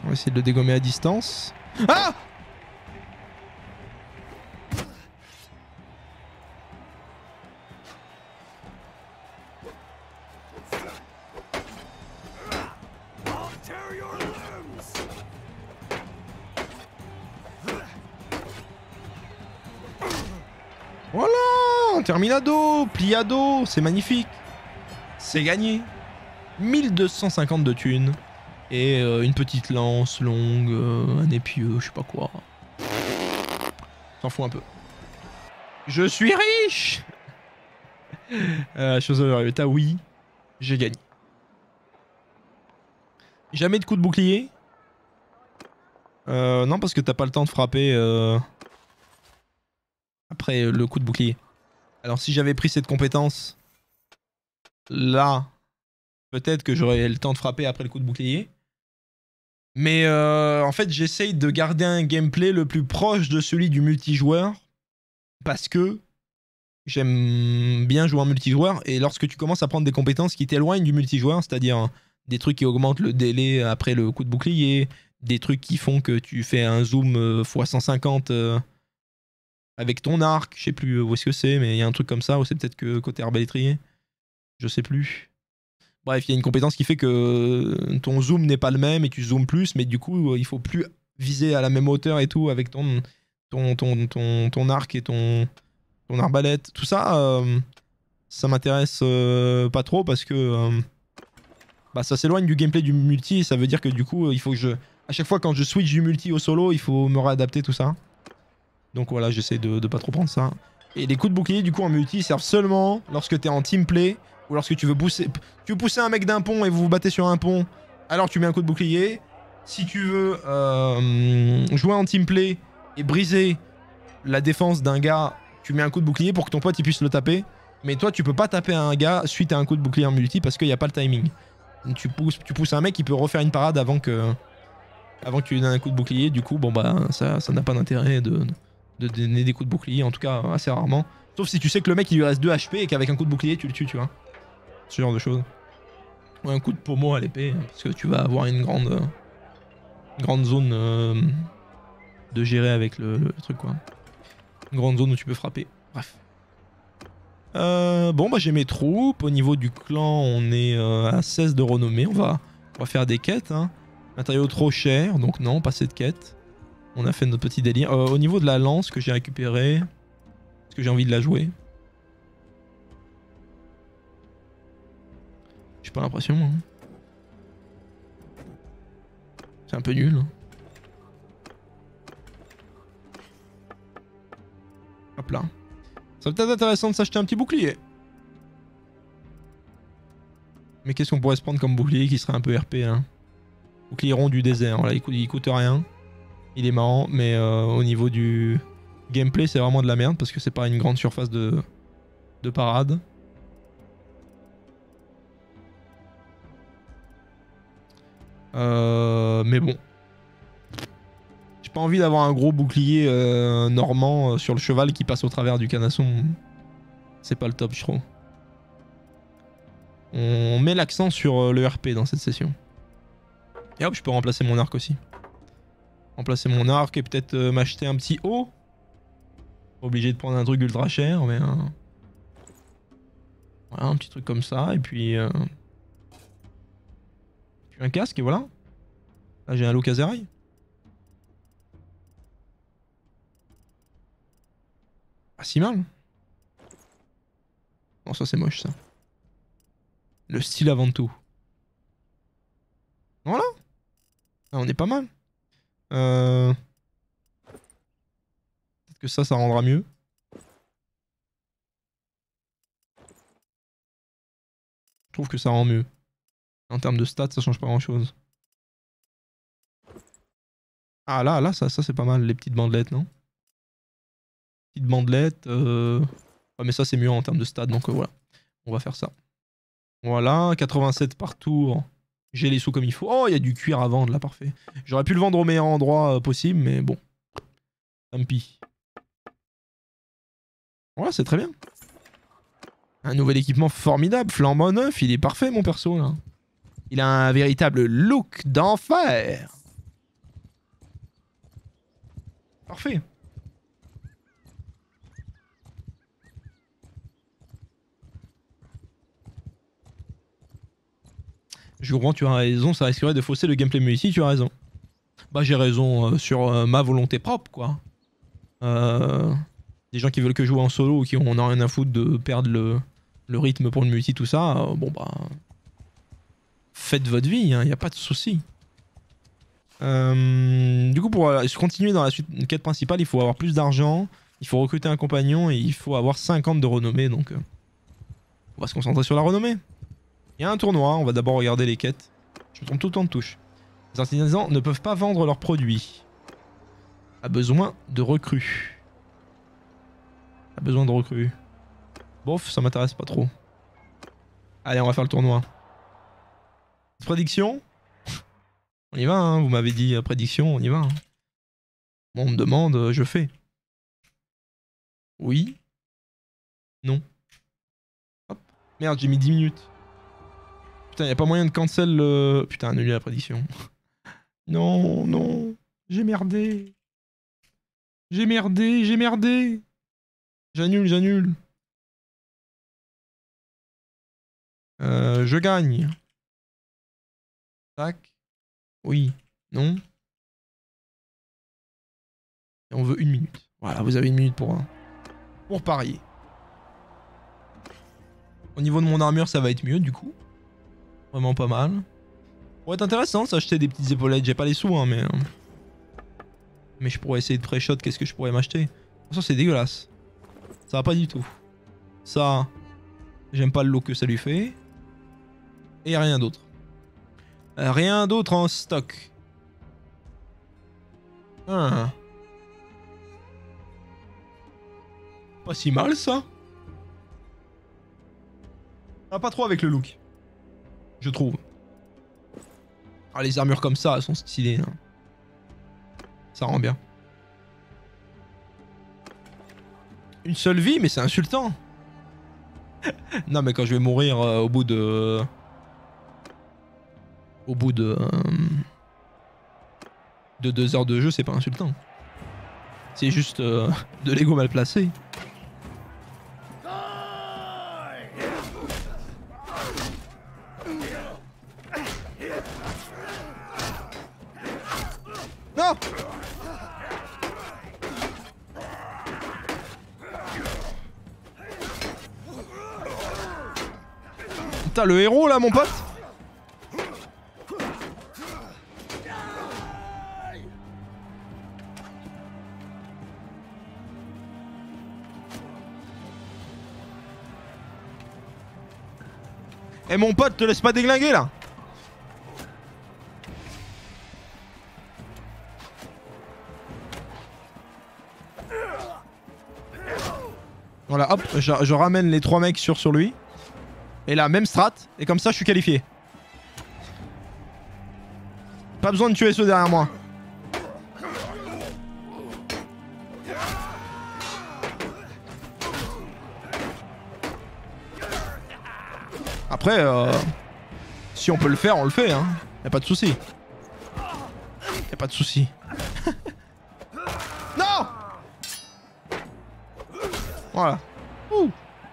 On va essayer de le dégommer à distance. Ah! I'll tear your limbs! Voilà! Terminado! Pliado! C'est magnifique! C'est gagné! 1250 de thunes. Et une petite lance longue, un épieu, je sais pas quoi. S'en fout un peu. Je suis riche! Chose de la résultat, oui. J'ai gagné. Jamais de coup de bouclier? Non, parce que t'as pas le temps de frapper après le coup de bouclier. Alors si j'avais pris cette compétence là, peut-être que j'aurais le temps de frapper après le coup de bouclier. Mais en fait, j'essaye de garder un gameplay le plus proche de celui du multijoueur parce que j'aime bien jouer en multijoueur. Et lorsque tu commences à prendre des compétences qui t'éloignent du multijoueur, c'est-à-dire des trucs qui augmentent le délai après le coup de bouclier, des trucs qui font que tu fais un zoom x 150 avec ton arc, je sais plus où est-ce que c'est, mais il y a un truc comme ça, ou c'est peut-être que côté arbalétrier, je sais plus. Bref, il y a une compétence qui fait que ton zoom n'est pas le même et tu zoomes plus, mais du coup, il faut plus viser à la même hauteur et tout avec ton arc et ton arbalète. Tout ça, ça m'intéresse pas trop parce que bah, ça s'éloigne du gameplay du multi et ça veut dire que du coup, il faut que à chaque fois quand je switch du multi au solo, il faut me réadapter tout ça. Donc voilà, j'essaie de pas trop prendre ça. Et les coups de bouclier, du coup, en multi, servent seulement lorsque t'es en team play ou lorsque tu veux pousser un mec d'un pont et vous vous battez sur un pont, alors tu mets un coup de bouclier. Si tu veux jouer en team play et briser la défense d'un gars, tu mets un coup de bouclier pour que ton pote il puisse le taper. Mais toi, tu peux pas taper un gars suite à un coup de bouclier en multi parce qu'il n'y a pas le timing. Tu pousses un mec, il peut refaire une parade avant que tu lui donnes un coup de bouclier. Du coup, bon bah ça n'a pas d'intérêt de donner des coups de bouclier, en tout cas assez rarement. Sauf si tu sais que le mec il lui reste 2 HP et qu'avec un coup de bouclier tu le tues, tu vois. Ce genre de choses. Ou un coup de pommeau à l'épée, parce que tu vas avoir une grande zone de gérer avec le truc, quoi. Une grande zone où tu peux frapper. Bref. Bon bah j'ai mes troupes. Au niveau du clan, on est à 16 de renommée. On va faire des quêtes, hein. Matériaux trop chers, donc non, pas cette quête. On a fait notre petit délire. Au niveau de la lance que j'ai récupérée, est-ce que j'ai envie de la jouer? J'ai pas l'impression. Hein. C'est un peu nul. Hein. Hop là. Ça peut être intéressant de s'acheter un petit bouclier. Mais qu'est-ce qu'on pourrait se prendre comme bouclier qui serait un peu RP, hein? Bouclier rond du désert. Là, il coûte rien. Il est marrant, mais au niveau du gameplay, c'est vraiment de la merde parce que c'est pas une grande surface de parade. Mais bon. J'ai pas envie d'avoir un gros bouclier normand sur le cheval qui passe au travers du canasson. C'est pas le top, je trouve. On met l'accent sur le RP dans cette session. Et hop, je peux remplacer mon arc aussi. Remplacer mon arc et peut-être m'acheter un petit haut. Obligé de prendre un truc ultra cher, mais voilà, un petit truc comme ça. Et puis, un casque et voilà. Là j'ai un look Azeraï. Pas si mal. Non, ça c'est moche ça. Le style avant tout. Voilà. Ah, on est pas mal. Peut-être que ça rendra mieux. Je trouve que ça rend mieux. En termes de stats, ça change pas grand chose. Ah là, ça c'est pas mal, les petites bandelettes, non? Petites bandelettes. Ouais, mais ça c'est mieux en termes de stats, donc voilà. On va faire ça. Voilà, 87 par tour. J'ai les sous comme il faut. Oh, il y a du cuir à vendre là, parfait. J'aurais pu le vendre au meilleur endroit possible, mais bon. Tant pis. Voilà, c'est très bien. Un nouvel équipement formidable, flambant neuf, il est parfait mon perso là. Il a un véritable look d'enfer. Parfait. Je comprends, tu as raison, ça risquerait de fausser le gameplay, mais ici tu as raison. Bah j'ai raison sur ma volonté propre, quoi. Des gens qui veulent que jouer en solo ou qui en ont rien à foutre de perdre le rythme pour le multi, tout ça, bon bah... Faites votre vie, hein, y a pas de souci. Du coup, pour continuer dans la quête principale, il faut avoir plus d'argent, il faut recruter un compagnon et il faut avoir 50 de renommée, donc... on va se concentrer sur la renommée. Il y a un tournoi, on va d'abord regarder les quêtes. Je me trompe tout le temps de touche. Les artisans ne peuvent pas vendre leurs produits. A besoin de recrues. A besoin de recrues. Bof, ça m'intéresse pas trop. Allez, on va faire le tournoi. Prédiction? On y va, hein, vous m'avez dit prédiction, on y va. Hein. Bon, on me demande, je fais. Oui. Non. Hop. Merde, j'ai mis 10 minutes. Putain, y a pas moyen de cancel le... Putain, annuler la prédiction. Non, non. J'ai merdé. J'ai merdé, j'ai merdé. J'annule, j'annule. Je gagne. Tac. Oui. Non. Et on veut 1 minute. Voilà, vous avez 1 minute pour parier. Au niveau de mon armure, ça va être mieux du coup. Vraiment pas mal. Pourrait être intéressant de s'acheter des petites épaulettes. J'ai pas les sous, hein, mais je pourrais essayer de pré-shot. Qu'est-ce que je pourrais m'acheter? De toute façon, c'est dégueulasse. Ça va pas du tout. Ça, j'aime pas le look que ça lui fait. Et rien d'autre. Rien d'autre en stock. Ah. Pas si mal ça. Ah, pas trop avec le look. Je trouve. Ah, les armures comme ça, elles sont stylées. Hein. Ça rend bien. Une seule vie, mais c'est insultant. Non, mais quand je vais mourir au bout de 2 heures de jeu, c'est pas insultant. C'est juste de l'ego mal placé. Non! Putain, le héros là, mon pote! Eh mon pote, te laisse pas déglinguer là. Voilà, hop, je ramène les 3 mecs sur lui. Et là, même strat, et comme ça je suis qualifié. Pas besoin de tuer ceux derrière moi. Après, si on peut le faire, on le fait, hein. Y'a pas de souci. Y'a pas de souci. Non! Voilà. Ouh.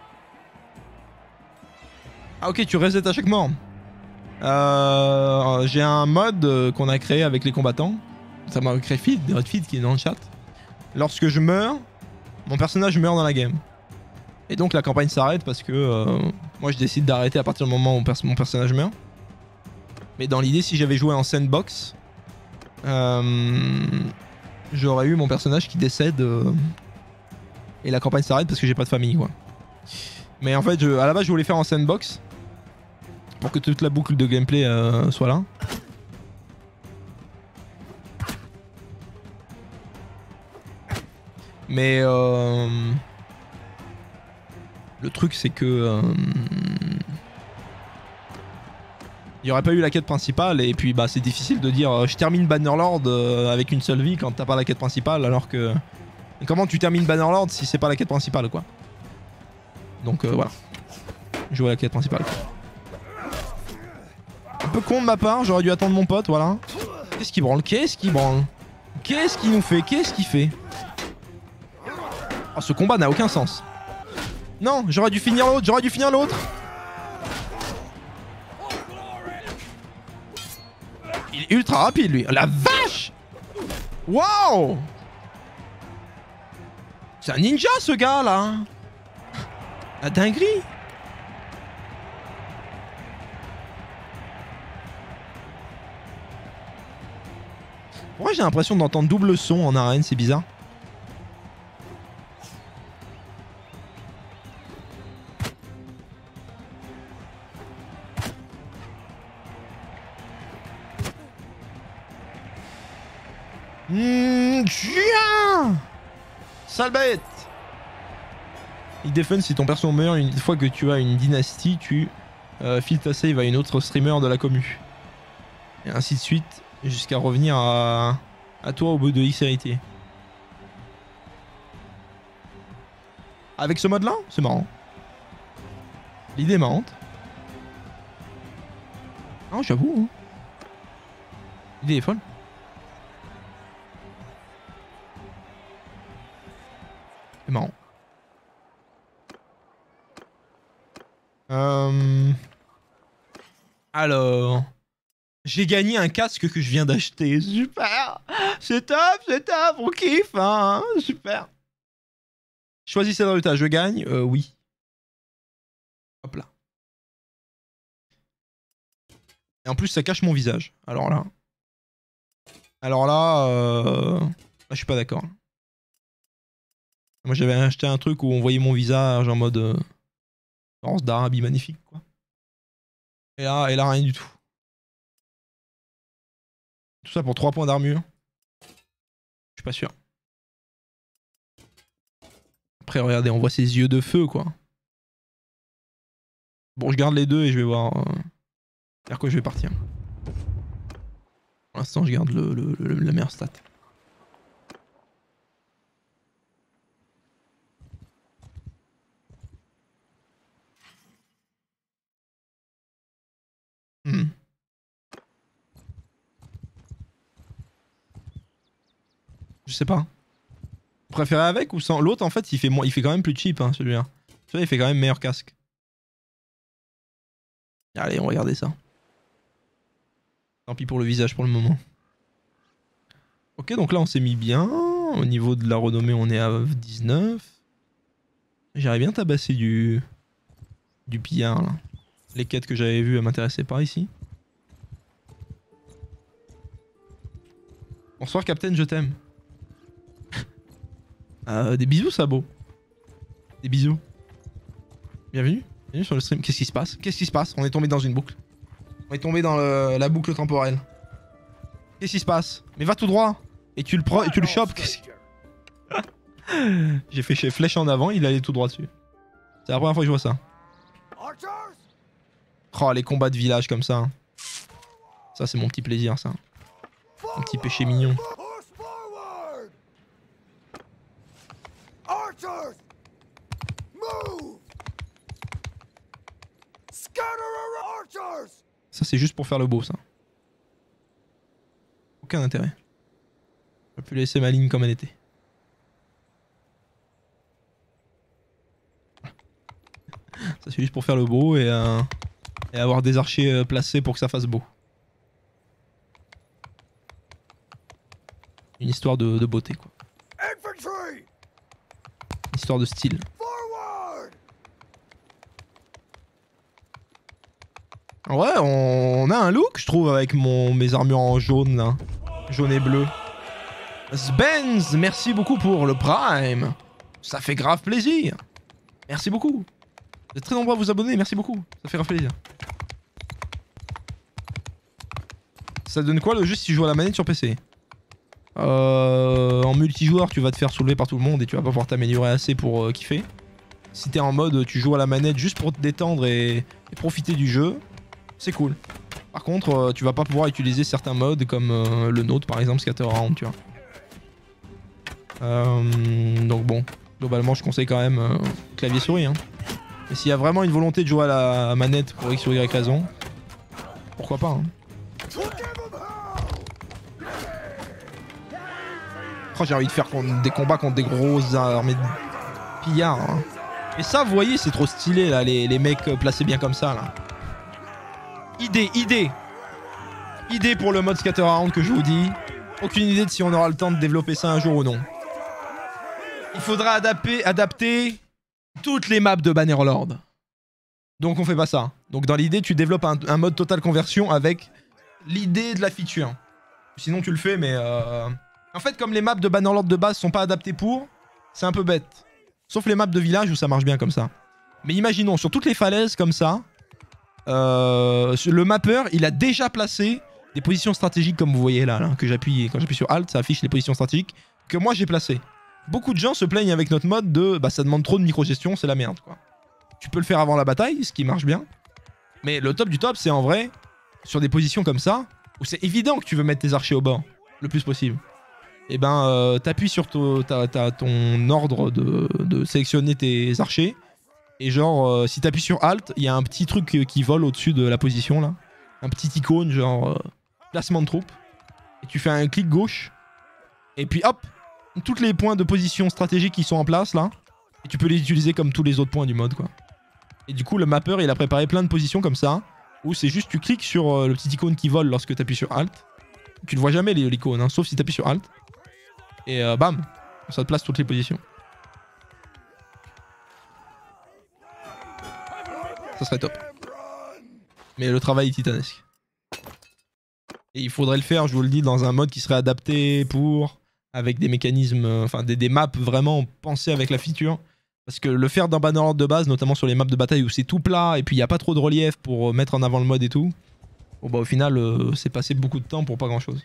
Ah ok, tu resets à chaque mort. J'ai un mode qu'on a créé avec les combattants. Ça m'a créé Redfeed qui est dans le chat. Lorsque je meurs, mon personnage meurt dans la game. Et donc la campagne s'arrête parce que moi je décide d'arrêter à partir du moment où mon personnage meurt. Mais dans l'idée, si j'avais joué en sandbox, j'aurais eu mon personnage qui décède et la campagne s'arrête parce que j'ai pas de famille, quoi. Mais en fait, à la base, je voulais faire en sandbox pour que toute la boucle de gameplay soit là. Mais le truc, c'est que il n'y aurait pas eu la quête principale et puis bah c'est difficile de dire je termine Bannerlord avec une seule vie quand t'as pas la quête principale, alors que comment tu termines Bannerlord si c'est pas la quête principale, quoi. Donc voilà, je vois la quête principale. Un peu con de ma part, j'aurais dû attendre mon pote, voilà. Qu'est-ce qu'il branle? Qu'est-ce qu'il branle? Qu'est-ce qu'il nous fait? Qu'est-ce qu'il fait? Oh, ce combat n'a aucun sens. Non, j'aurais dû finir l'autre, j'aurais dû finir l'autre. Il est ultra rapide lui. La vache! Waouh! C'est un ninja ce gars là. La dinguerie. Pourquoi j'ai l'impression d'entendre double son en arène, c'est bizarre. Tiens! Sale bête! Il défend si ton perso meurt une fois que tu as une dynastie, tu files ta save à une autre streamer de la commu. Et ainsi de suite, jusqu'à revenir à toi au bout de X héritier. Avec ce mode là, c'est marrant. L'idée est marrante. Non, j'avoue. Hein. L'idée est folle. C'est marrant. Alors... J'ai gagné un casque que je viens d'acheter. Super! C'est top, on kiffe, hein! Super! Choisissez le résultat, je gagne? Oui. Hop là. Et en plus, ça cache mon visage. Alors là... je suis pas d'accord. Moi, j'avais acheté un truc où on voyait mon visage en mode... Lance d'Arabie magnifique, quoi. Et là, rien du tout. Tout ça pour 3 points d'armure. Je suis pas sûr. Après, regardez, on voit ses yeux de feu, quoi. Bon, je garde les deux et je vais voir vers quoi je vais partir. Pour l'instant, je garde la meilleure stat. Je sais pas. Vous préférez avec ou sans? L'autre en fait il fait quand même plus cheap hein, celui-là. Celui-là il fait quand même meilleur casque. Allez on va regarder ça. Tant pis pour le visage pour le moment. Ok donc là on s'est mis bien. Au niveau de la renommée on est à 19. J'aurais bien tabassé du pillard là. Les quêtes que j'avais vues m'intéressaient pas ici. Bonsoir Captain, je t'aime. Des bisous Sabo. Des bisous. Bienvenue. Bienvenue sur le stream. Qu'est-ce qui se passe? Qu'est-ce qui se passe? On est tombé dans une boucle. On est tombé dans la boucle temporelle. Qu'est-ce qui se passe? Mais va tout droit. Et tu le prends et tu le chopes. J'ai fait flèche en avant, il allait tout droit dessus. C'est la première fois que je vois ça. Oh les combats de village comme ça. Ça c'est mon petit plaisir ça. Un petit péché mignon. Ça c'est juste pour faire le beau ça. Aucun intérêt. J'aurais pu laisser ma ligne comme elle était. Ça c'est juste pour faire le beau et avoir des archers placés pour que ça fasse beau. Une histoire de beauté quoi. Une histoire de style. Ouais, on a un look je trouve avec mes armures en jaune là. Jaune et bleu. Sbenz, merci beaucoup pour le prime. Ça fait grave plaisir. Merci beaucoup. Vous êtes très nombreux à vous abonner, merci beaucoup. Ça fait grave plaisir. Ça donne quoi le jeu si tu joues à la manette sur PC? En multijoueur, tu vas te faire soulever par tout le monde et tu vas pas pouvoir t'améliorer assez pour kiffer. Si t'es en mode tu joues à la manette juste pour te détendre et profiter du jeu, c'est cool. Par contre, tu vas pas pouvoir utiliser certains modes comme le nôtre par exemple, Scatterground, tu vois. Donc bon, globalement je conseille quand même clavier souris. Hein. Et s'il y a vraiment une volonté de jouer à la manette pour X ou Y raison, pourquoi pas. Hein. Oh, j'ai envie de faire des combats contre des grosses armées pillard. Hein. Et ça, vous voyez, c'est trop stylé, là, les mecs placés bien comme ça, là. Idée pour le mode Scatterground que je vous dis. Aucune idée de si on aura le temps de développer ça un jour ou non. Il faudra adapter toutes les maps de Bannerlord. Donc on fait pas ça. Donc dans l'idée, tu développes un mode total conversion avec l'idée de la feature. Sinon tu le fais, mais... En fait, comme les maps de Bannerlord de base sont pas adaptées pour, c'est un peu bête. Sauf les maps de village où ça marche bien comme ça. Mais imaginons, sur toutes les falaises comme ça, le mapper, il a déjà placé des positions stratégiques comme vous voyez là, que j'appuie. Quand j'appuie sur Alt, ça affiche les positions stratégiques que moi j'ai placées. Beaucoup de gens se plaignent avec notre mode de bah ça demande trop de micro-gestion, c'est la merde quoi. Tu peux le faire avant la bataille, ce qui marche bien. Mais le top du top, c'est en vrai, sur des positions comme ça, où c'est évident que tu veux mettre tes archers au bord, le plus possible. Et ben, t'appuies sur ton ordre de sélectionner tes archers. Et genre, si t'appuies sur Alt, il y a un petit truc qui vole au-dessus de la position là. Un petit icône, genre placement de troupes. Et tu fais un clic gauche. Et puis hop, tous les points de position stratégique qui sont en place là. Et tu peux les utiliser comme tous les autres points du mode quoi. Et du coup, le mapper il a préparé plein de positions comme ça. Où c'est juste tu cliques sur le petit icône qui vole lorsque t'appuies sur Alt. Tu ne vois jamais l'icône, hein, sauf si t'appuies sur Alt. Et bam, ça te place toutes les positions. Ça serait top. Mais le travail est titanesque. Et il faudrait le faire, je vous le dis, dans un mode qui serait adapté pour... Avec des mécanismes... Enfin, des maps vraiment pensées avec la feature. Parce que le faire dans Bannerlord de base, notamment sur les maps de bataille où c'est tout plat, et puis il n'y a pas trop de relief pour mettre en avant le mode et tout. Bon bah au final, c'est passé beaucoup de temps pour pas grand chose.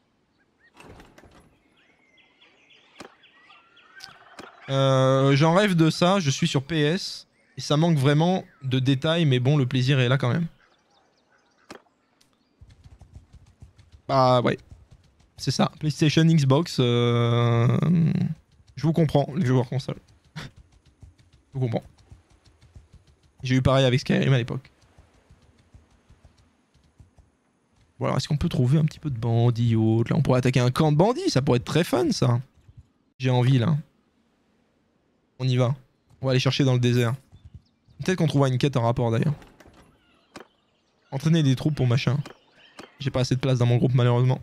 J'en rêve de ça, je suis sur PS. Et ça manque vraiment de détails, mais bon, le plaisir est là quand même. Bah ouais. C'est ça. PlayStation, Xbox. Je vous comprends, les joueurs console. Je vous comprends. J'ai eu pareil avec Skyrim à l'époque. Bon alors, est-ce qu'on peut trouver un petit peu de bandits autres là? On pourrait attaquer un camp de bandits, ça pourrait être très fun ça. J'ai envie là. On y va. On va aller chercher dans le désert. Peut-être qu'on trouvera une quête en rapport d'ailleurs. Entraîner des troupes pour machin. J'ai pas assez de place dans mon groupe malheureusement.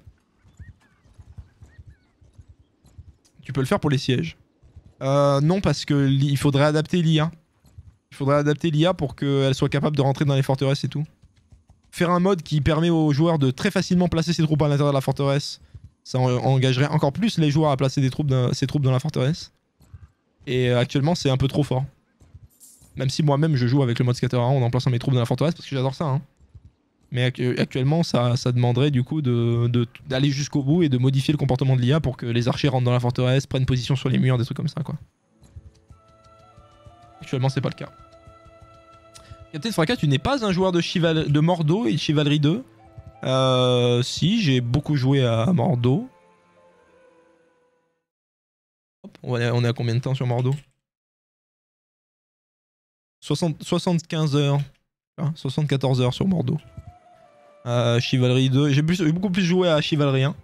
Tu peux le faire pour les sièges. Non parce que il faudrait adapter l'IA. Il faudrait adapter l'IA pour qu'elle soit capable de rentrer dans les forteresses et tout. Faire un mode qui permet aux joueurs de très facilement placer ses troupes à l'intérieur de la forteresse. Ça engagerait encore plus les joueurs à placer ses troupes dans la forteresse. Et actuellement c'est un peu trop fort. Même si moi-même je joue avec le mode Scatterground en plaçant mes troupes dans la forteresse parce que j'adore ça. Hein. Mais actuellement ça demanderait du coup d'aller jusqu'au bout et de modifier le comportement de l'IA pour que les archers rentrent dans la forteresse, prennent position sur les murs, des trucs comme ça quoi. Actuellement c'est pas le cas. Captain Fracas, tu n'es pas un joueur de Mordo et de Chivalry 2. Si, j'ai beaucoup joué à Mordo. Hop, on est à combien de temps sur Mordo? 75 heures. Hein, 74 heures sur Mordo. Chivalry 2. J'ai beaucoup plus joué à Chivalry 1.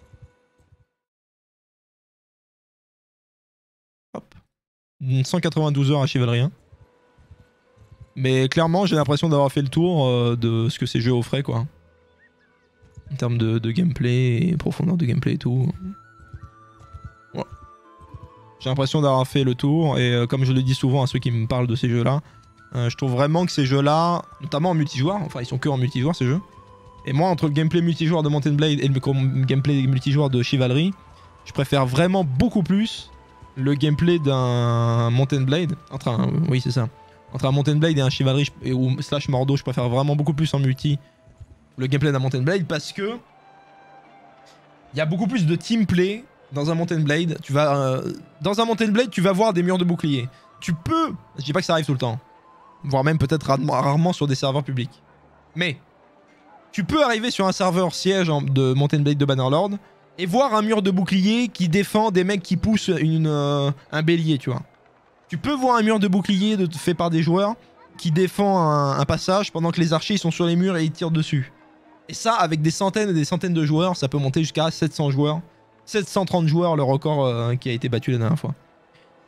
Hop. 192 heures à Chivalry 1. Mais clairement, j'ai l'impression d'avoir fait le tour de ce que ces jeux offraient, quoi. En termes de gameplay et profondeur de gameplay et tout. Ouais. J'ai l'impression d'avoir fait le tour et comme je le dis souvent à ceux qui me parlent de ces jeux-là, je trouve vraiment que ces jeux-là, notamment en multijoueur, enfin ils sont que en multijoueur ces jeux, et moi entre le gameplay multijoueur de Mountain Blade et le gameplay multijoueur de Chivalry, je préfère vraiment beaucoup plus le gameplay d'un Mountain Blade, oui c'est ça. Entre un Mountain Blade et un Chivalry ou slash Mordo, je préfère vraiment beaucoup plus en multi le gameplay d'un Mountain Blade parce que il y a beaucoup plus de team play dans un Mountain Blade. Dans un Mountain Blade, tu vas voir des murs de bouclier. Tu peux, je dis pas que ça arrive tout le temps, voire même peut-être rarement sur des serveurs publics. Mais tu peux arriver sur un serveur siège de Mountain Blade de Bannerlord et voir un mur de bouclier qui défend des mecs qui poussent un bélier, tu vois. Tu peux voir un mur de bouclier fait par des joueurs qui défend un passage pendant que les archers ils sont sur les murs et ils tirent dessus. Et ça, avec des centaines et des centaines de joueurs, ça peut monter jusqu'à 700 joueurs. 730 joueurs, le record qui a été battu la dernière fois.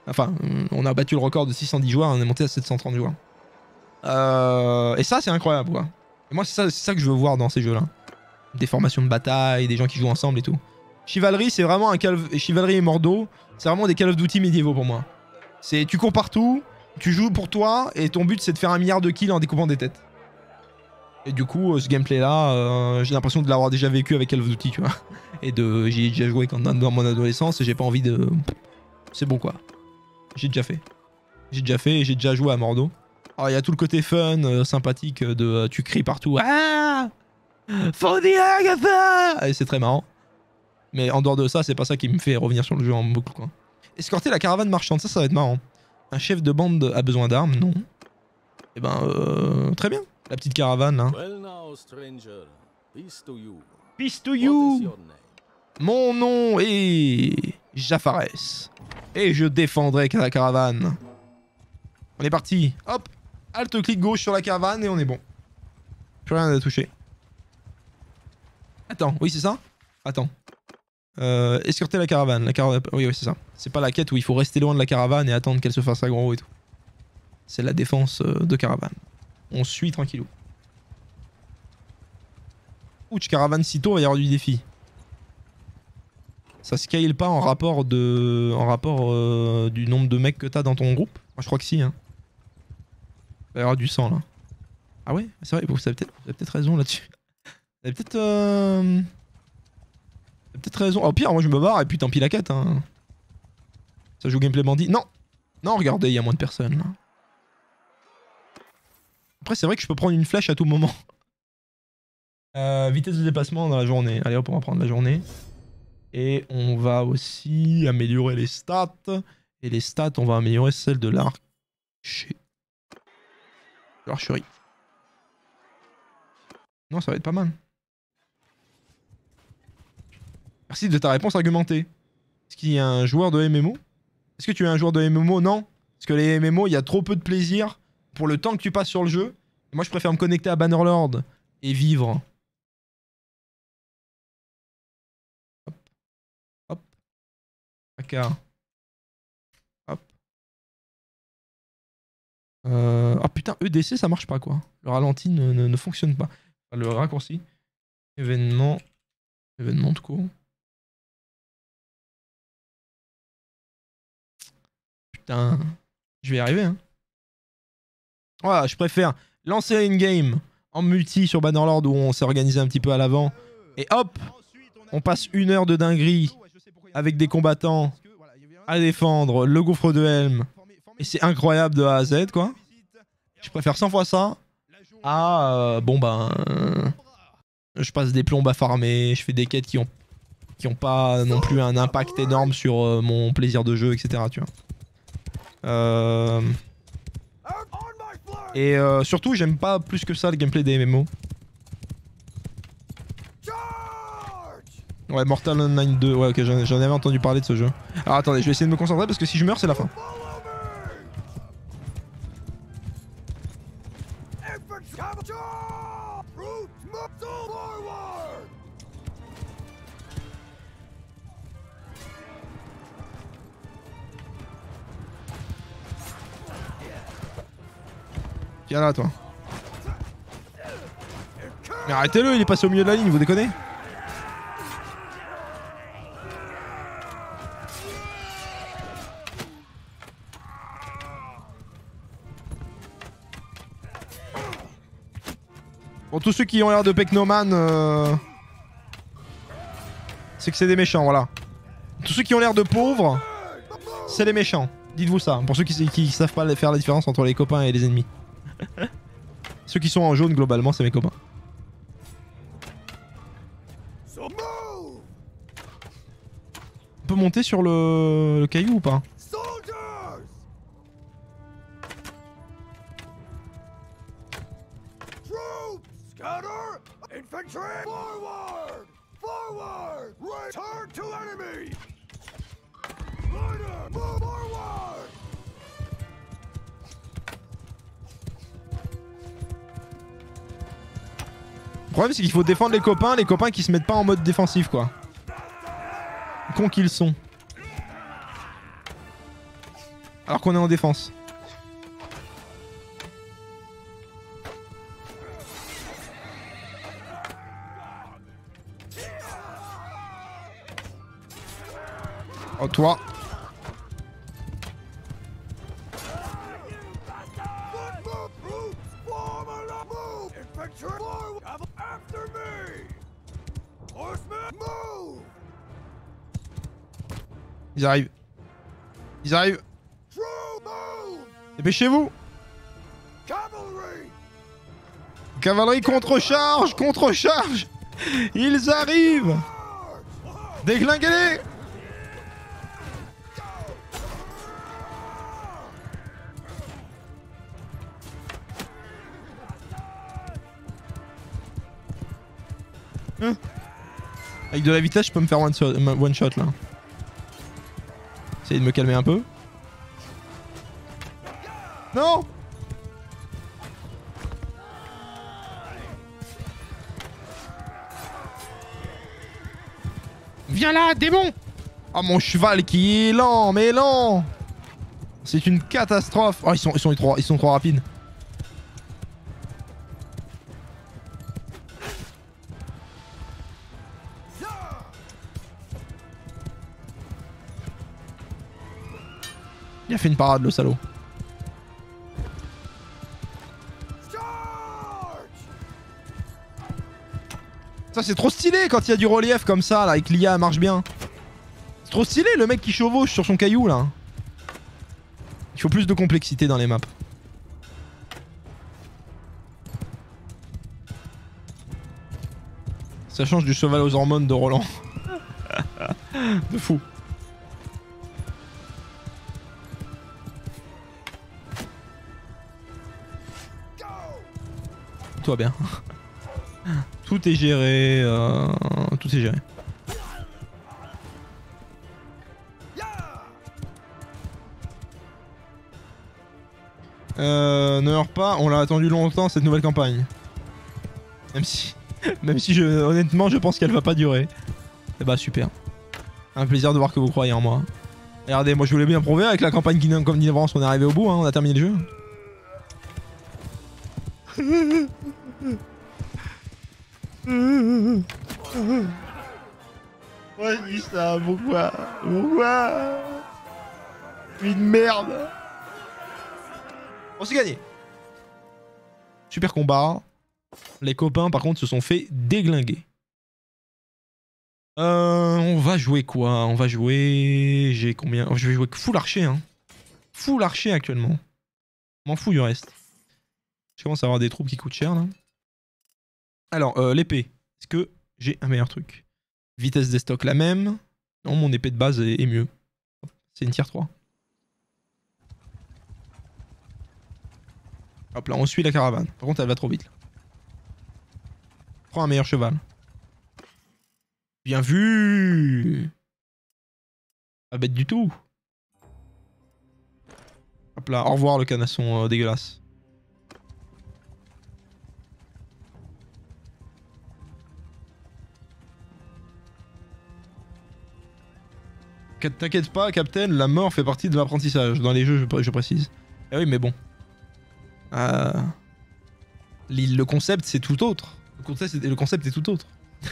Enfin, on a battu le record de 610 joueurs, on est monté à 730 joueurs. Et ça, c'est incroyable, quoi. Et moi, c'est ça que je veux voir dans ces jeux-là. Des formations de bataille, des gens qui jouent ensemble et tout. Chivalry, c'est vraiment un Chivalry et Mordo, c'est vraiment des Call of Duty médiévaux pour moi. C'est tu cours partout, tu joues pour toi, et ton but c'est de faire 1 milliard de kills en découpant des têtes. Et du coup, ce gameplay-là, j'ai l'impression de l'avoir déjà vécu avec Call of Duty, tu vois. Et j'y ai déjà joué dans mon adolescence, et j'ai pas envie de... C'est bon, quoi. J'ai déjà fait. Et j'ai déjà joué à Mordo. Alors, il y a tout le côté fun, sympathique, de tu cries partout. Ah, For the Agatha! Et c'est très marrant. Mais en dehors de ça, c'est pas ça qui me fait revenir sur le jeu en boucle, quoi. Escorter la caravane marchande, ça va être marrant. Un chef de bande a besoin d'armes? Non. Eh ben, très bien. La petite caravane, là. Well now, stranger. Peace to you. Peace to What is you! your name? Mon nom est... Jaffares. Et je défendrai la caravane. On est parti. Hop. Alt-clic gauche sur la caravane et on est bon. Plus rien à toucher. Attends, oui c'est ça? Attends. Escorter la caravane. Oui, c'est ça. C'est pas la quête où il faut rester loin de la caravane et attendre qu'elle se fasse aggro et tout. C'est la défense de caravane. On suit tranquillou. Ouch, caravane sitôt, il va y avoir du défi. Ça scale pas en rapport du nombre de mecs que t'as dans ton groupe? Moi je crois que si, hein. Il va y avoir du sang là. Ah ouais? C'est vrai, vous avez peut-être raison là-dessus. Vous avez peut-être raison. Au pire, moi je me barre et puis tant pis la quête, hein. Ça joue gameplay bandit. Non! Non, regardez, il y a moins de personnes là. Après, c'est vrai que je peux prendre une flèche à tout moment. Vitesse de déplacement dans la journée. Allez hop, on va prendre la journée. Et on va aussi améliorer les stats. Et les stats, on va améliorer celles de l'archerie. Non, ça va être pas mal. Merci de ta réponse argumentée. Est-ce qu'il y a un joueur de MMO? Est-ce que tu es un joueur de MMO? Non. Parce que les MMO, il y a trop peu de plaisir pour le temps que tu passes sur le jeu. Et moi, je préfère me connecter à Bannerlord et vivre. Hop. Hop. AK. Hop. Ah putain, EDC, ça marche pas, quoi. Le ralenti ne fonctionne pas. Enfin, le raccourci. Événement. Événement de cours. Putain. Je vais y arriver, hein. Voilà, je préfère lancer une game en multi sur Bannerlord où on s'est organisé un petit peu à l'avant. Et hop, on passe 1 heure de dinguerie avec des combattants à défendre le gouffre de Helm. Et c'est incroyable de A à Z, quoi. Je préfère 100 fois ça à... bon ben... je passe des plombes à farmer, je fais des quêtes qui ont pas non plus un impact énorme sur mon plaisir de jeu, etc. Tu vois. Et surtout, j'aime pas plus que ça le gameplay des MMO. Ouais, Mortal Online 2, ouais, ok, j'en avais entendu parler de ce jeu. Alors attendez, je vais essayer de me concentrer parce que si je meurs, c'est la fin. Viens là, toi. Mais arrêtez-le, il est passé au milieu de la ligne, vous déconnez? Pour tous ceux qui ont l'air de Pecnoman, c'est que c'est des méchants, voilà. Tous ceux qui ont l'air de pauvres, c'est les méchants. Dites-vous ça, pour ceux qui savent pas faire la différence entre les copains et les ennemis. Ceux qui sont en jaune, globalement, c'est mes copains. On peut monter sur le caillou ou pas? Le problème c'est qu'il faut défendre les copains qui se mettent pas en mode défensif, quoi. Cons qu'ils sont. Alors qu'on est en défense. Oh toi. Ils arrivent. Ils arrivent. Dépêchez-vous. Cavalerie contre-charge. Contre-charge. Ils arrivent. Déglinguez-les. Hein? Avec de la vitesse, je peux me faire one shot là. Essayez de me calmer un peu. Non! Viens là, démon! Oh mon cheval qui est lent, mais lent! C'est une catastrophe. Oh ils sont trop rapides. Il a fait une parade le salaud. Ça c'est trop stylé quand il y a du relief comme ça là et que l'IA marche bien. C'est trop stylé le mec qui chevauche sur son caillou là. Il faut plus de complexité dans les maps. Ça change du cheval aux hormones de Roland. De fou. Tout va bien. Tout est géré. Tout est géré. Ne heure pas, on l'a attendu longtemps cette nouvelle campagne. Même si honnêtement je pense qu'elle va pas durer. Et bah super. Un plaisir de voir que vous croyez en moi. Regardez, moi je voulais bien prouver avec la campagne comme d'avance, on est arrivé au bout, hein, on a terminé le jeu. Moi je dis ça, pourquoi? Pourquoi? Une merde. On s'est gagné. Super combat. Les copains par contre se sont fait déglinguer. On va jouer quoi? On va jouer... J'ai combien? Je vais jouer full archer hein. Full archer actuellement. M'en fous du reste. Je commence à avoir des troupes qui coûtent cher là. Alors l'épée. Est-ce que j'ai un meilleur truc? Vitesse des stocks la même. Non mon épée de base est mieux. C'est une tier 3. Hop là on suit la caravane. Par contre elle va trop vite là. Prends un meilleur cheval. Bien vu. Pas bête du tout. Hop là, au revoir le canasson dégueulasse. T'inquiète pas, Captain, la mort fait partie de l'apprentissage. Dans les jeux, je précise. Ah oui, mais bon. Le concept, c'est tout autre. Le concept est tout autre.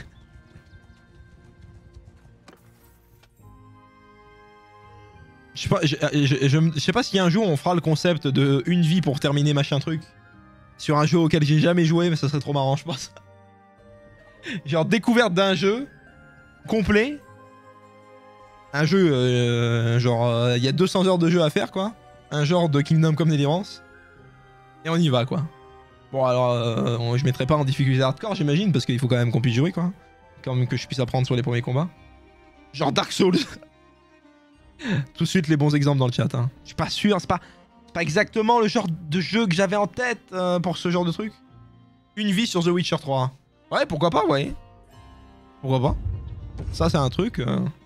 Je sais pas s'il y a un jour où on fera le concept de une vie pour terminer machin truc. Sur un jeu auquel j'ai jamais joué, mais ça serait trop marrant, je pense. Genre découverte d'un jeu complet. Un jeu, genre, il y a 200 heures de jeu à faire, quoi. Un genre de Kingdom Come Deliverance. Et on y va, quoi. Bon, alors, je mettrai pas en difficulté hardcore, j'imagine, parce qu'il faut quand même qu'on puisse jouer, quoi. Quand même que je puisse apprendre sur les premiers combats. Genre Dark Souls. Tout de suite, les bons exemples dans le chat, hein. Je suis pas sûr, c'est pas exactement le genre de jeu que j'avais en tête pour ce genre de truc. Une vie sur The Witcher 3. Ouais, pourquoi pas, ouais. Pourquoi pas. Ça, c'est un truc...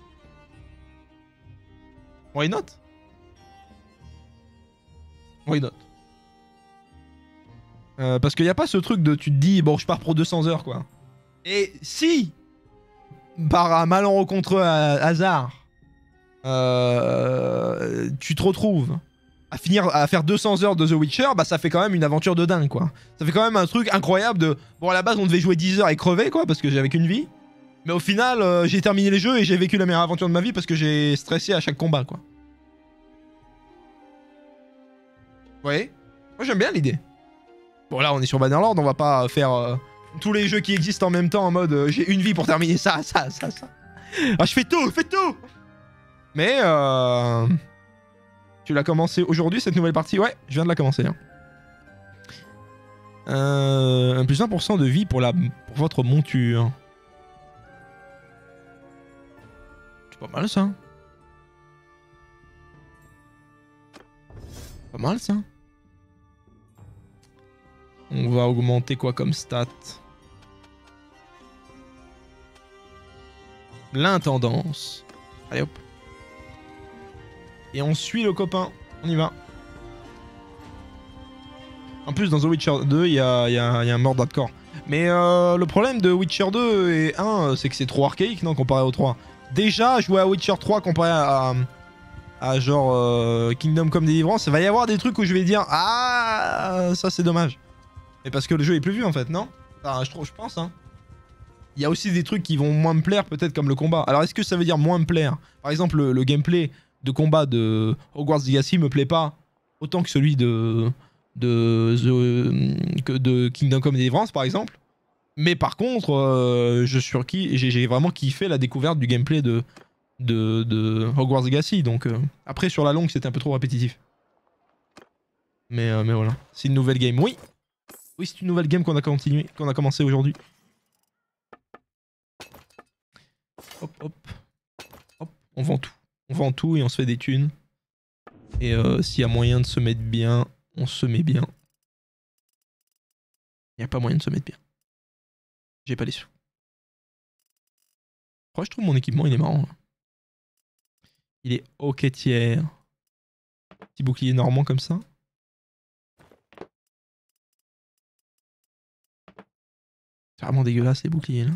Why not? Why not? Parce qu'il n'y a pas ce truc de tu te dis bon je pars pour 200 heures quoi. Et si par un malencontreux hasard tu te retrouves à faire 200 heures de The Witcher, bah ça fait quand même une aventure de dingue quoi. Ça fait quand même un truc incroyable de... Bon à la base on devait jouer 10 heures et crever quoi, parce que j'avais qu'une vie. Mais au final j'ai terminé les jeux et j'ai vécu la meilleure aventure de ma vie parce que j'ai stressé à chaque combat quoi. Vous voyez? Moi j'aime bien l'idée. Bon là on est sur Bannerlord, on va pas faire tous les jeux qui existent en même temps en mode j'ai une vie pour terminer ça. Ah je fais tout. Mais tu l'as commencé aujourd'hui cette nouvelle partie? Ouais, je viens de la commencer. Hein. Un plus 1% de vie pour votre monture. C'est pas mal ça. Pas mal ça. On va augmenter quoi comme stat? L'intendance. Allez hop. Et on suit le copain. On y va. En plus dans The Witcher 2 il y a un mort hardcore. Mais le problème de Witcher 2 et 1 c'est que c'est trop archaïque non comparé au 3. Déjà jouer à Witcher 3 comparé à genre Kingdom Come Deliverance, ça va y avoir des trucs où je vais dire ah ça c'est dommage. Mais parce que le jeu est plus vieux en fait, non? Enfin, je pense hein. Il y a aussi des trucs qui vont moins me plaire peut-être comme le combat. Alors est-ce que ça veut dire moins me plaire? Par exemple le gameplay de combat de Hogwarts Legacy me plaît pas autant que celui de Kingdom Come Deliverance par exemple. Mais par contre j'ai vraiment kiffé la découverte du gameplay de Hogwarts Legacy. Donc après sur la longue c'était un peu trop répétitif. Mais voilà. C'est une nouvelle game. Oui, c'est une nouvelle game qu'on a commencé aujourd'hui. Hop. On vend tout. On vend tout et on se fait des thunes. Et s'il y a moyen de se mettre bien, on se met bien. Il n'y a pas moyen de se mettre bien. J'ai pas les sous. Je trouve mon équipement il est marrant. Il est ok tiers. Petit bouclier normand comme ça. C'est vraiment dégueulasse les boucliers là.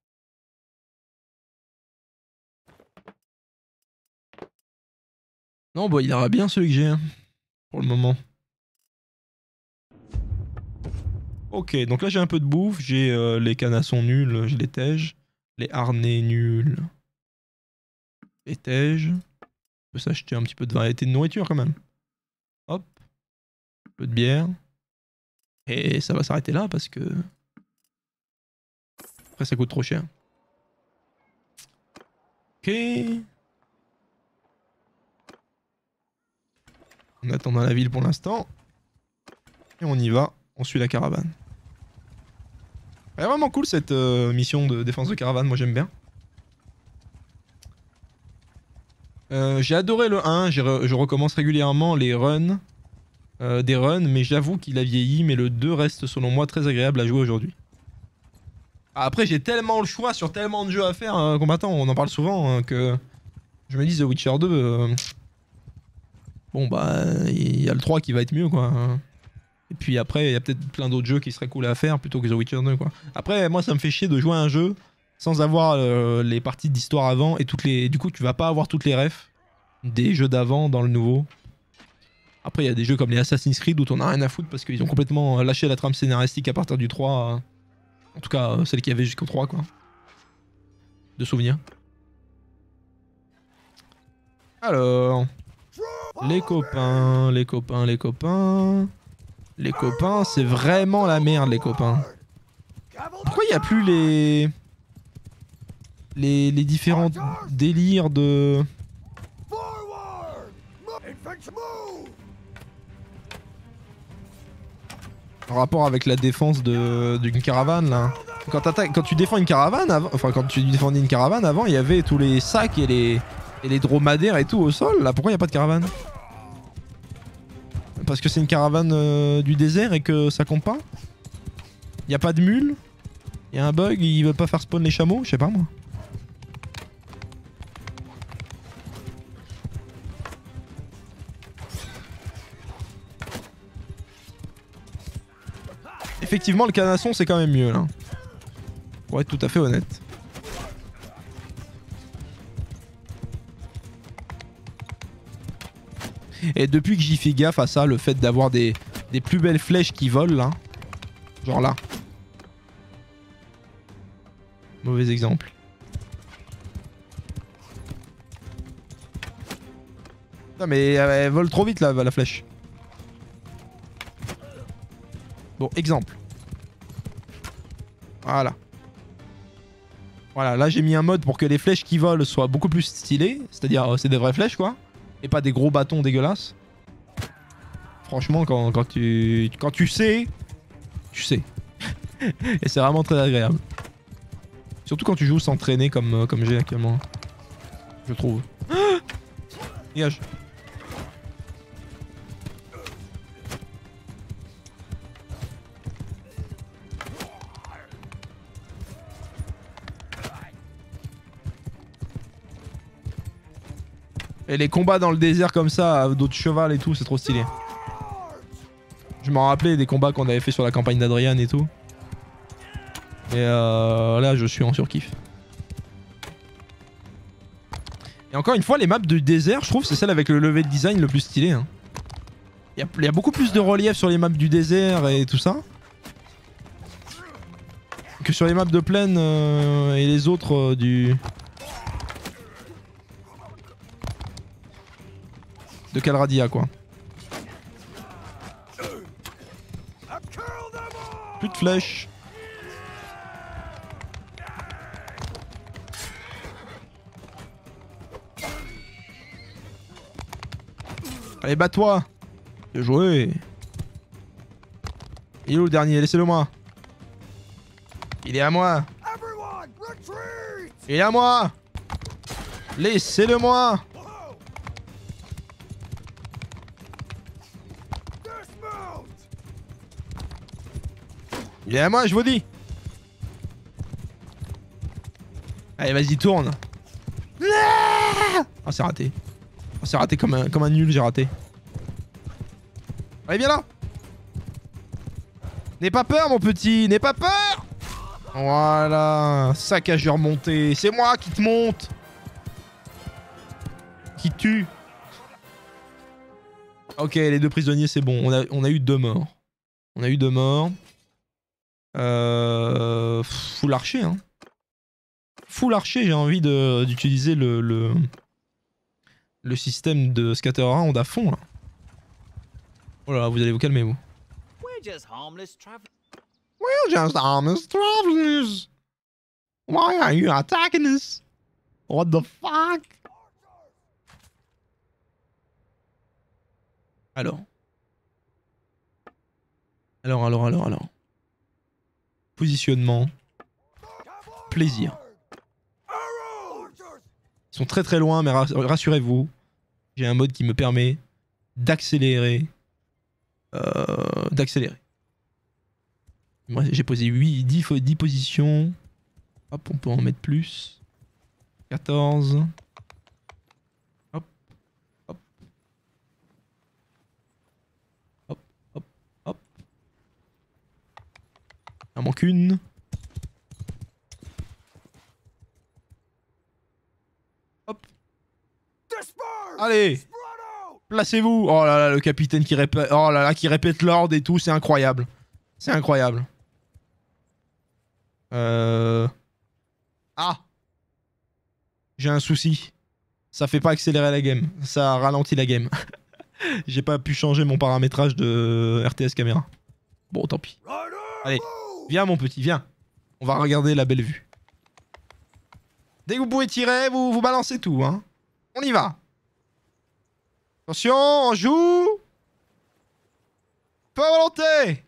Non bah il ira bien celui que j'ai hein, pour le moment. Ok donc là j'ai un peu de bouffe, j'ai les canassons nuls, je les tège. Les harnais nuls. Les tège. Je peux s'acheter un petit peu de variété de nourriture quand même. Hop. Un peu de bière. Et ça va s'arrêter là parce que... Après ça coûte trop cher. Ok. On attend dans la ville pour l'instant. Et on y va. On suit la caravane. Elle est vraiment cool cette mission de défense de caravane. Moi j'aime bien. J'ai adoré le 1. Je recommence régulièrement les runs. Des runs. Mais j'avoue qu'il a vieilli. Mais le 2 reste selon moi très agréable à jouer aujourd'hui. Après j'ai tellement le choix sur tellement de jeux à faire. Combattant, on en parle souvent. Que je me dis The Witcher 2... Bon bah il y a le 3 qui va être mieux quoi. Et puis après il y a peut-être plein d'autres jeux qui seraient cool à faire plutôt que The Witcher 2 quoi. Après moi ça me fait chier de jouer à un jeu sans avoir les parties d'histoire avant et toutes les... Du coup tu vas pas avoir toutes les refs des jeux d'avant dans le nouveau. Après il y a des jeux comme les Assassin's Creed où t'en as rien à foutre parce qu'ils ont complètement lâché la trame scénaristique à partir du 3. En tout cas celle qu'il y avait jusqu'au 3 quoi. De souvenirs. Alors... Les copains, c'est vraiment la merde les copains. Pourquoi il n'y a plus les différents délires de... En rapport avec la défense d'une caravane là. Quand tu défends une caravane, quand tu défendais une caravane avant, il y avait tous les sacs et les dromadaires et tout au sol. Là, pourquoi il n'y a pas de caravane? Parce que c'est une caravane du désert et que ça compte pas? Il n'y a pas de mule? Il y a un bug, il veut pas faire spawn les chameaux? Je sais pas moi. Effectivement, le canasson c'est quand même mieux là. Pour être tout à fait honnête. Et depuis que j'y fais gaffe à ça, le fait d'avoir des plus belles flèches qui volent là. Genre là. Mauvais exemple. Putain mais elle vole trop vite là, la flèche. Bon, exemple. Voilà. Voilà, là j'ai mis un mode pour que les flèches qui volent soient beaucoup plus stylées. C'est-à-dire, c'est des vraies flèches quoi. Et pas des gros bâtons dégueulasses. Franchement, quand tu sais, tu sais. Et c'est vraiment très agréable. Surtout quand tu joues sans traîner comme j'ai actuellement. Je trouve. Dégage. Et les combats dans le désert comme ça, d'autres cheval et tout, c'est trop stylé. Je m'en rappelais des combats qu'on avait fait sur la campagne d'Adrian et tout. Et là, je suis en surkiff. Et encore une fois, les maps du désert, je trouve, c'est celle avec le level design le plus stylé. Hein. Il y a beaucoup plus de relief sur les maps du désert et tout ça. Que sur les maps de plaine et les autres du... De Calradia quoi. Plus de flèches. Allez, bats-toi. Bien joué. Il est où le dernier? Laissez-le moi. Il est à moi. Il est à moi. Laissez-le moi. Il est à moi, je vous dis. Allez, vas-y, tourne. Ah, c'est raté. Oh, c'est raté comme un nul, j'ai raté. Allez, viens là. N'aie pas peur, mon petit. N'aie pas peur. Voilà. Saccageur monté. C'est moi qui te monte. Qui tue. Ok, les deux prisonniers, c'est bon. On a eu 2 morts. On a eu 2 morts. Full archer, hein. Full archer, j'ai envie d'utiliser le système de scatter round à fond, là. Oh là là, vous allez vous calmer, vous. We're just harmless travelers. We're just harmless travelers. Why are you attacking us? What the fuck? Alors. Positionnement. Plaisir. Ils sont très très loin, mais rassurez-vous, j'ai un mode qui me permet d'accélérer. Moi j'ai posé 10 positions. Hop, on peut en mettre plus. 14. Hop, hop. Hop, hop, hop. Il en manque une. Hop. Allez. Placez-vous. Oh là là, le capitaine qui répète. Oh là là, qui répète l'ordre et tout, c'est incroyable. C'est incroyable. Ah. J'ai un souci. Ça fait pas accélérer la game. Ça ralentit la game. J'ai pas pu changer mon paramétrage de RTS caméra. Bon, tant pis. Allez, viens mon petit, viens. On va regarder la belle vue. Dès que vous pouvez tirer, vous balancez tout, hein. On y va. Attention, on joue. Feu à volonté.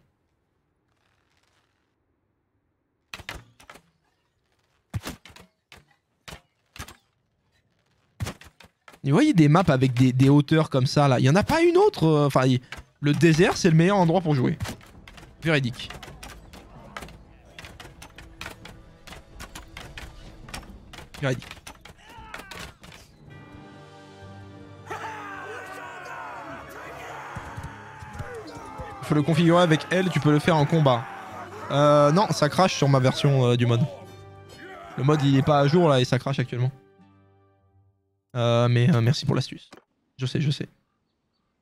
Vous voyez des maps avec des hauteurs comme ça là. Il n'y en a pas une autre. Enfin, le désert c'est le meilleur endroit pour jouer. Véridique. Véridique. Faut le configurer avec L, tu peux le faire en combat. Non, ça crache sur ma version du mode. Le mode il est pas à jour là et ça crache actuellement. Mais merci pour l'astuce. Je sais, je sais.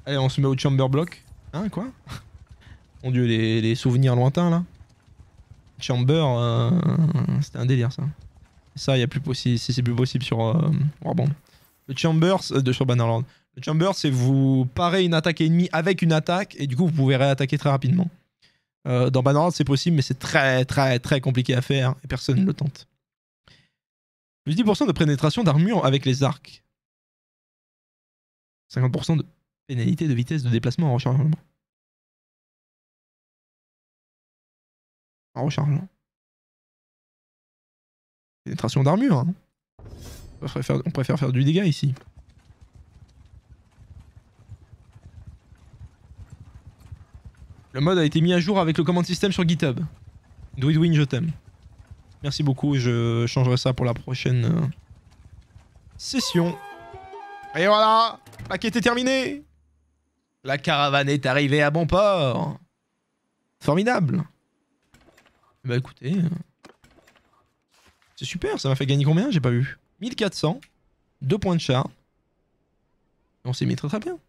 Allez, on se met au chamber block. Hein, quoi? Mon dieu, les souvenirs lointains, là. Chamber, c'était un délire, ça. Ça, y a plus possible, c'est plus possible sur Warband. Le chamber, sur Bannerlord. Le chamber, c'est vous parez une attaque ennemie avec une attaque, et du coup, vous pouvez réattaquer très rapidement. Dans Bannerlord, c'est possible, mais c'est très compliqué à faire, et personne ne le tente. Plus 10% de pénétration d'armure avec les arcs. 50% de pénalité de vitesse de déplacement en rechargement. En rechargeant. Pénétration d'armure, hein. On préfère faire du dégât ici. Le mode a été mis à jour avec le command system sur GitHub. Dwidwin, je t'aime. Merci beaucoup, je changerai ça pour la prochaine session. Et voilà, la quête est terminée. La caravane est arrivée à bon port. Formidable. Bah écoutez... c'est super, ça m'a fait gagner combien? J'ai pas vu. 1400. 2 points de char. On s'est mis très bien.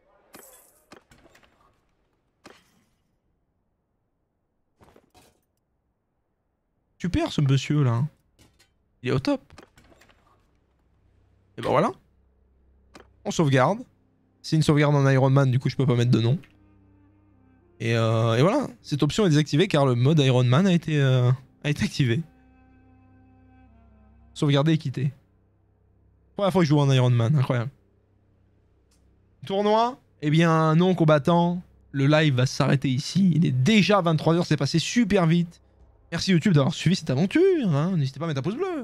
Super ce monsieur là. Il est au top. Et bah voilà. On sauvegarde. C'est une sauvegarde en Iron Man, du coup je peux pas mettre de nom. Et voilà. Cette option est désactivée car le mode Iron Man a été activé. Sauvegarder et quitter. Première fois que je joue en Iron Man, incroyable. Tournoi, eh bien non combattant, le live va s'arrêter ici. Il est déjà 23 h, c'est passé super vite. Merci YouTube d'avoir suivi cette aventure, hein. N'hésitez pas à mettre un pouce bleu.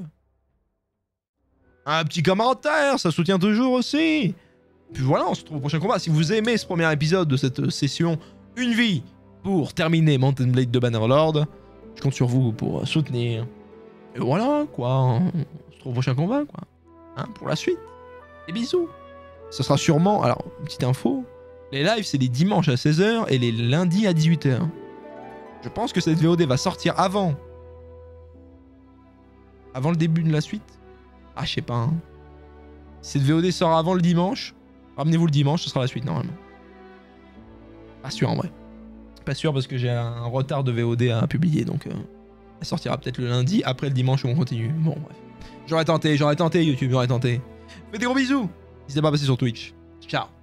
Un petit commentaire, ça soutient toujours aussi. Puis voilà, on se retrouve au prochain combat. Si vous aimez ce premier épisode de cette session, une vie pour terminer Mountain Blade de Bannerlord, je compte sur vous pour soutenir. Et voilà, quoi. On se retrouve au prochain combat, quoi. Hein, pour la suite. Et bisous. Ce sera sûrement... Alors, petite info. Les lives, c'est les dimanches à 16 h et les lundis à 18 h. Je pense que cette VOD va sortir avant. Avant le début de la suite. Ah, je sais pas. Hein. Si cette VOD sort avant le dimanche, ramenez-vous le dimanche, ce sera la suite, normalement. Pas sûr, en vrai. Pas sûr parce que j'ai un retard de VOD à publier, donc... Elle sortira peut-être le lundi, après le dimanche où on continue. Bon, bref. J'aurais tenté, YouTube, j'aurais tenté. Faites des gros bisous. N'hésitez pas à passer sur Twitch. Ciao.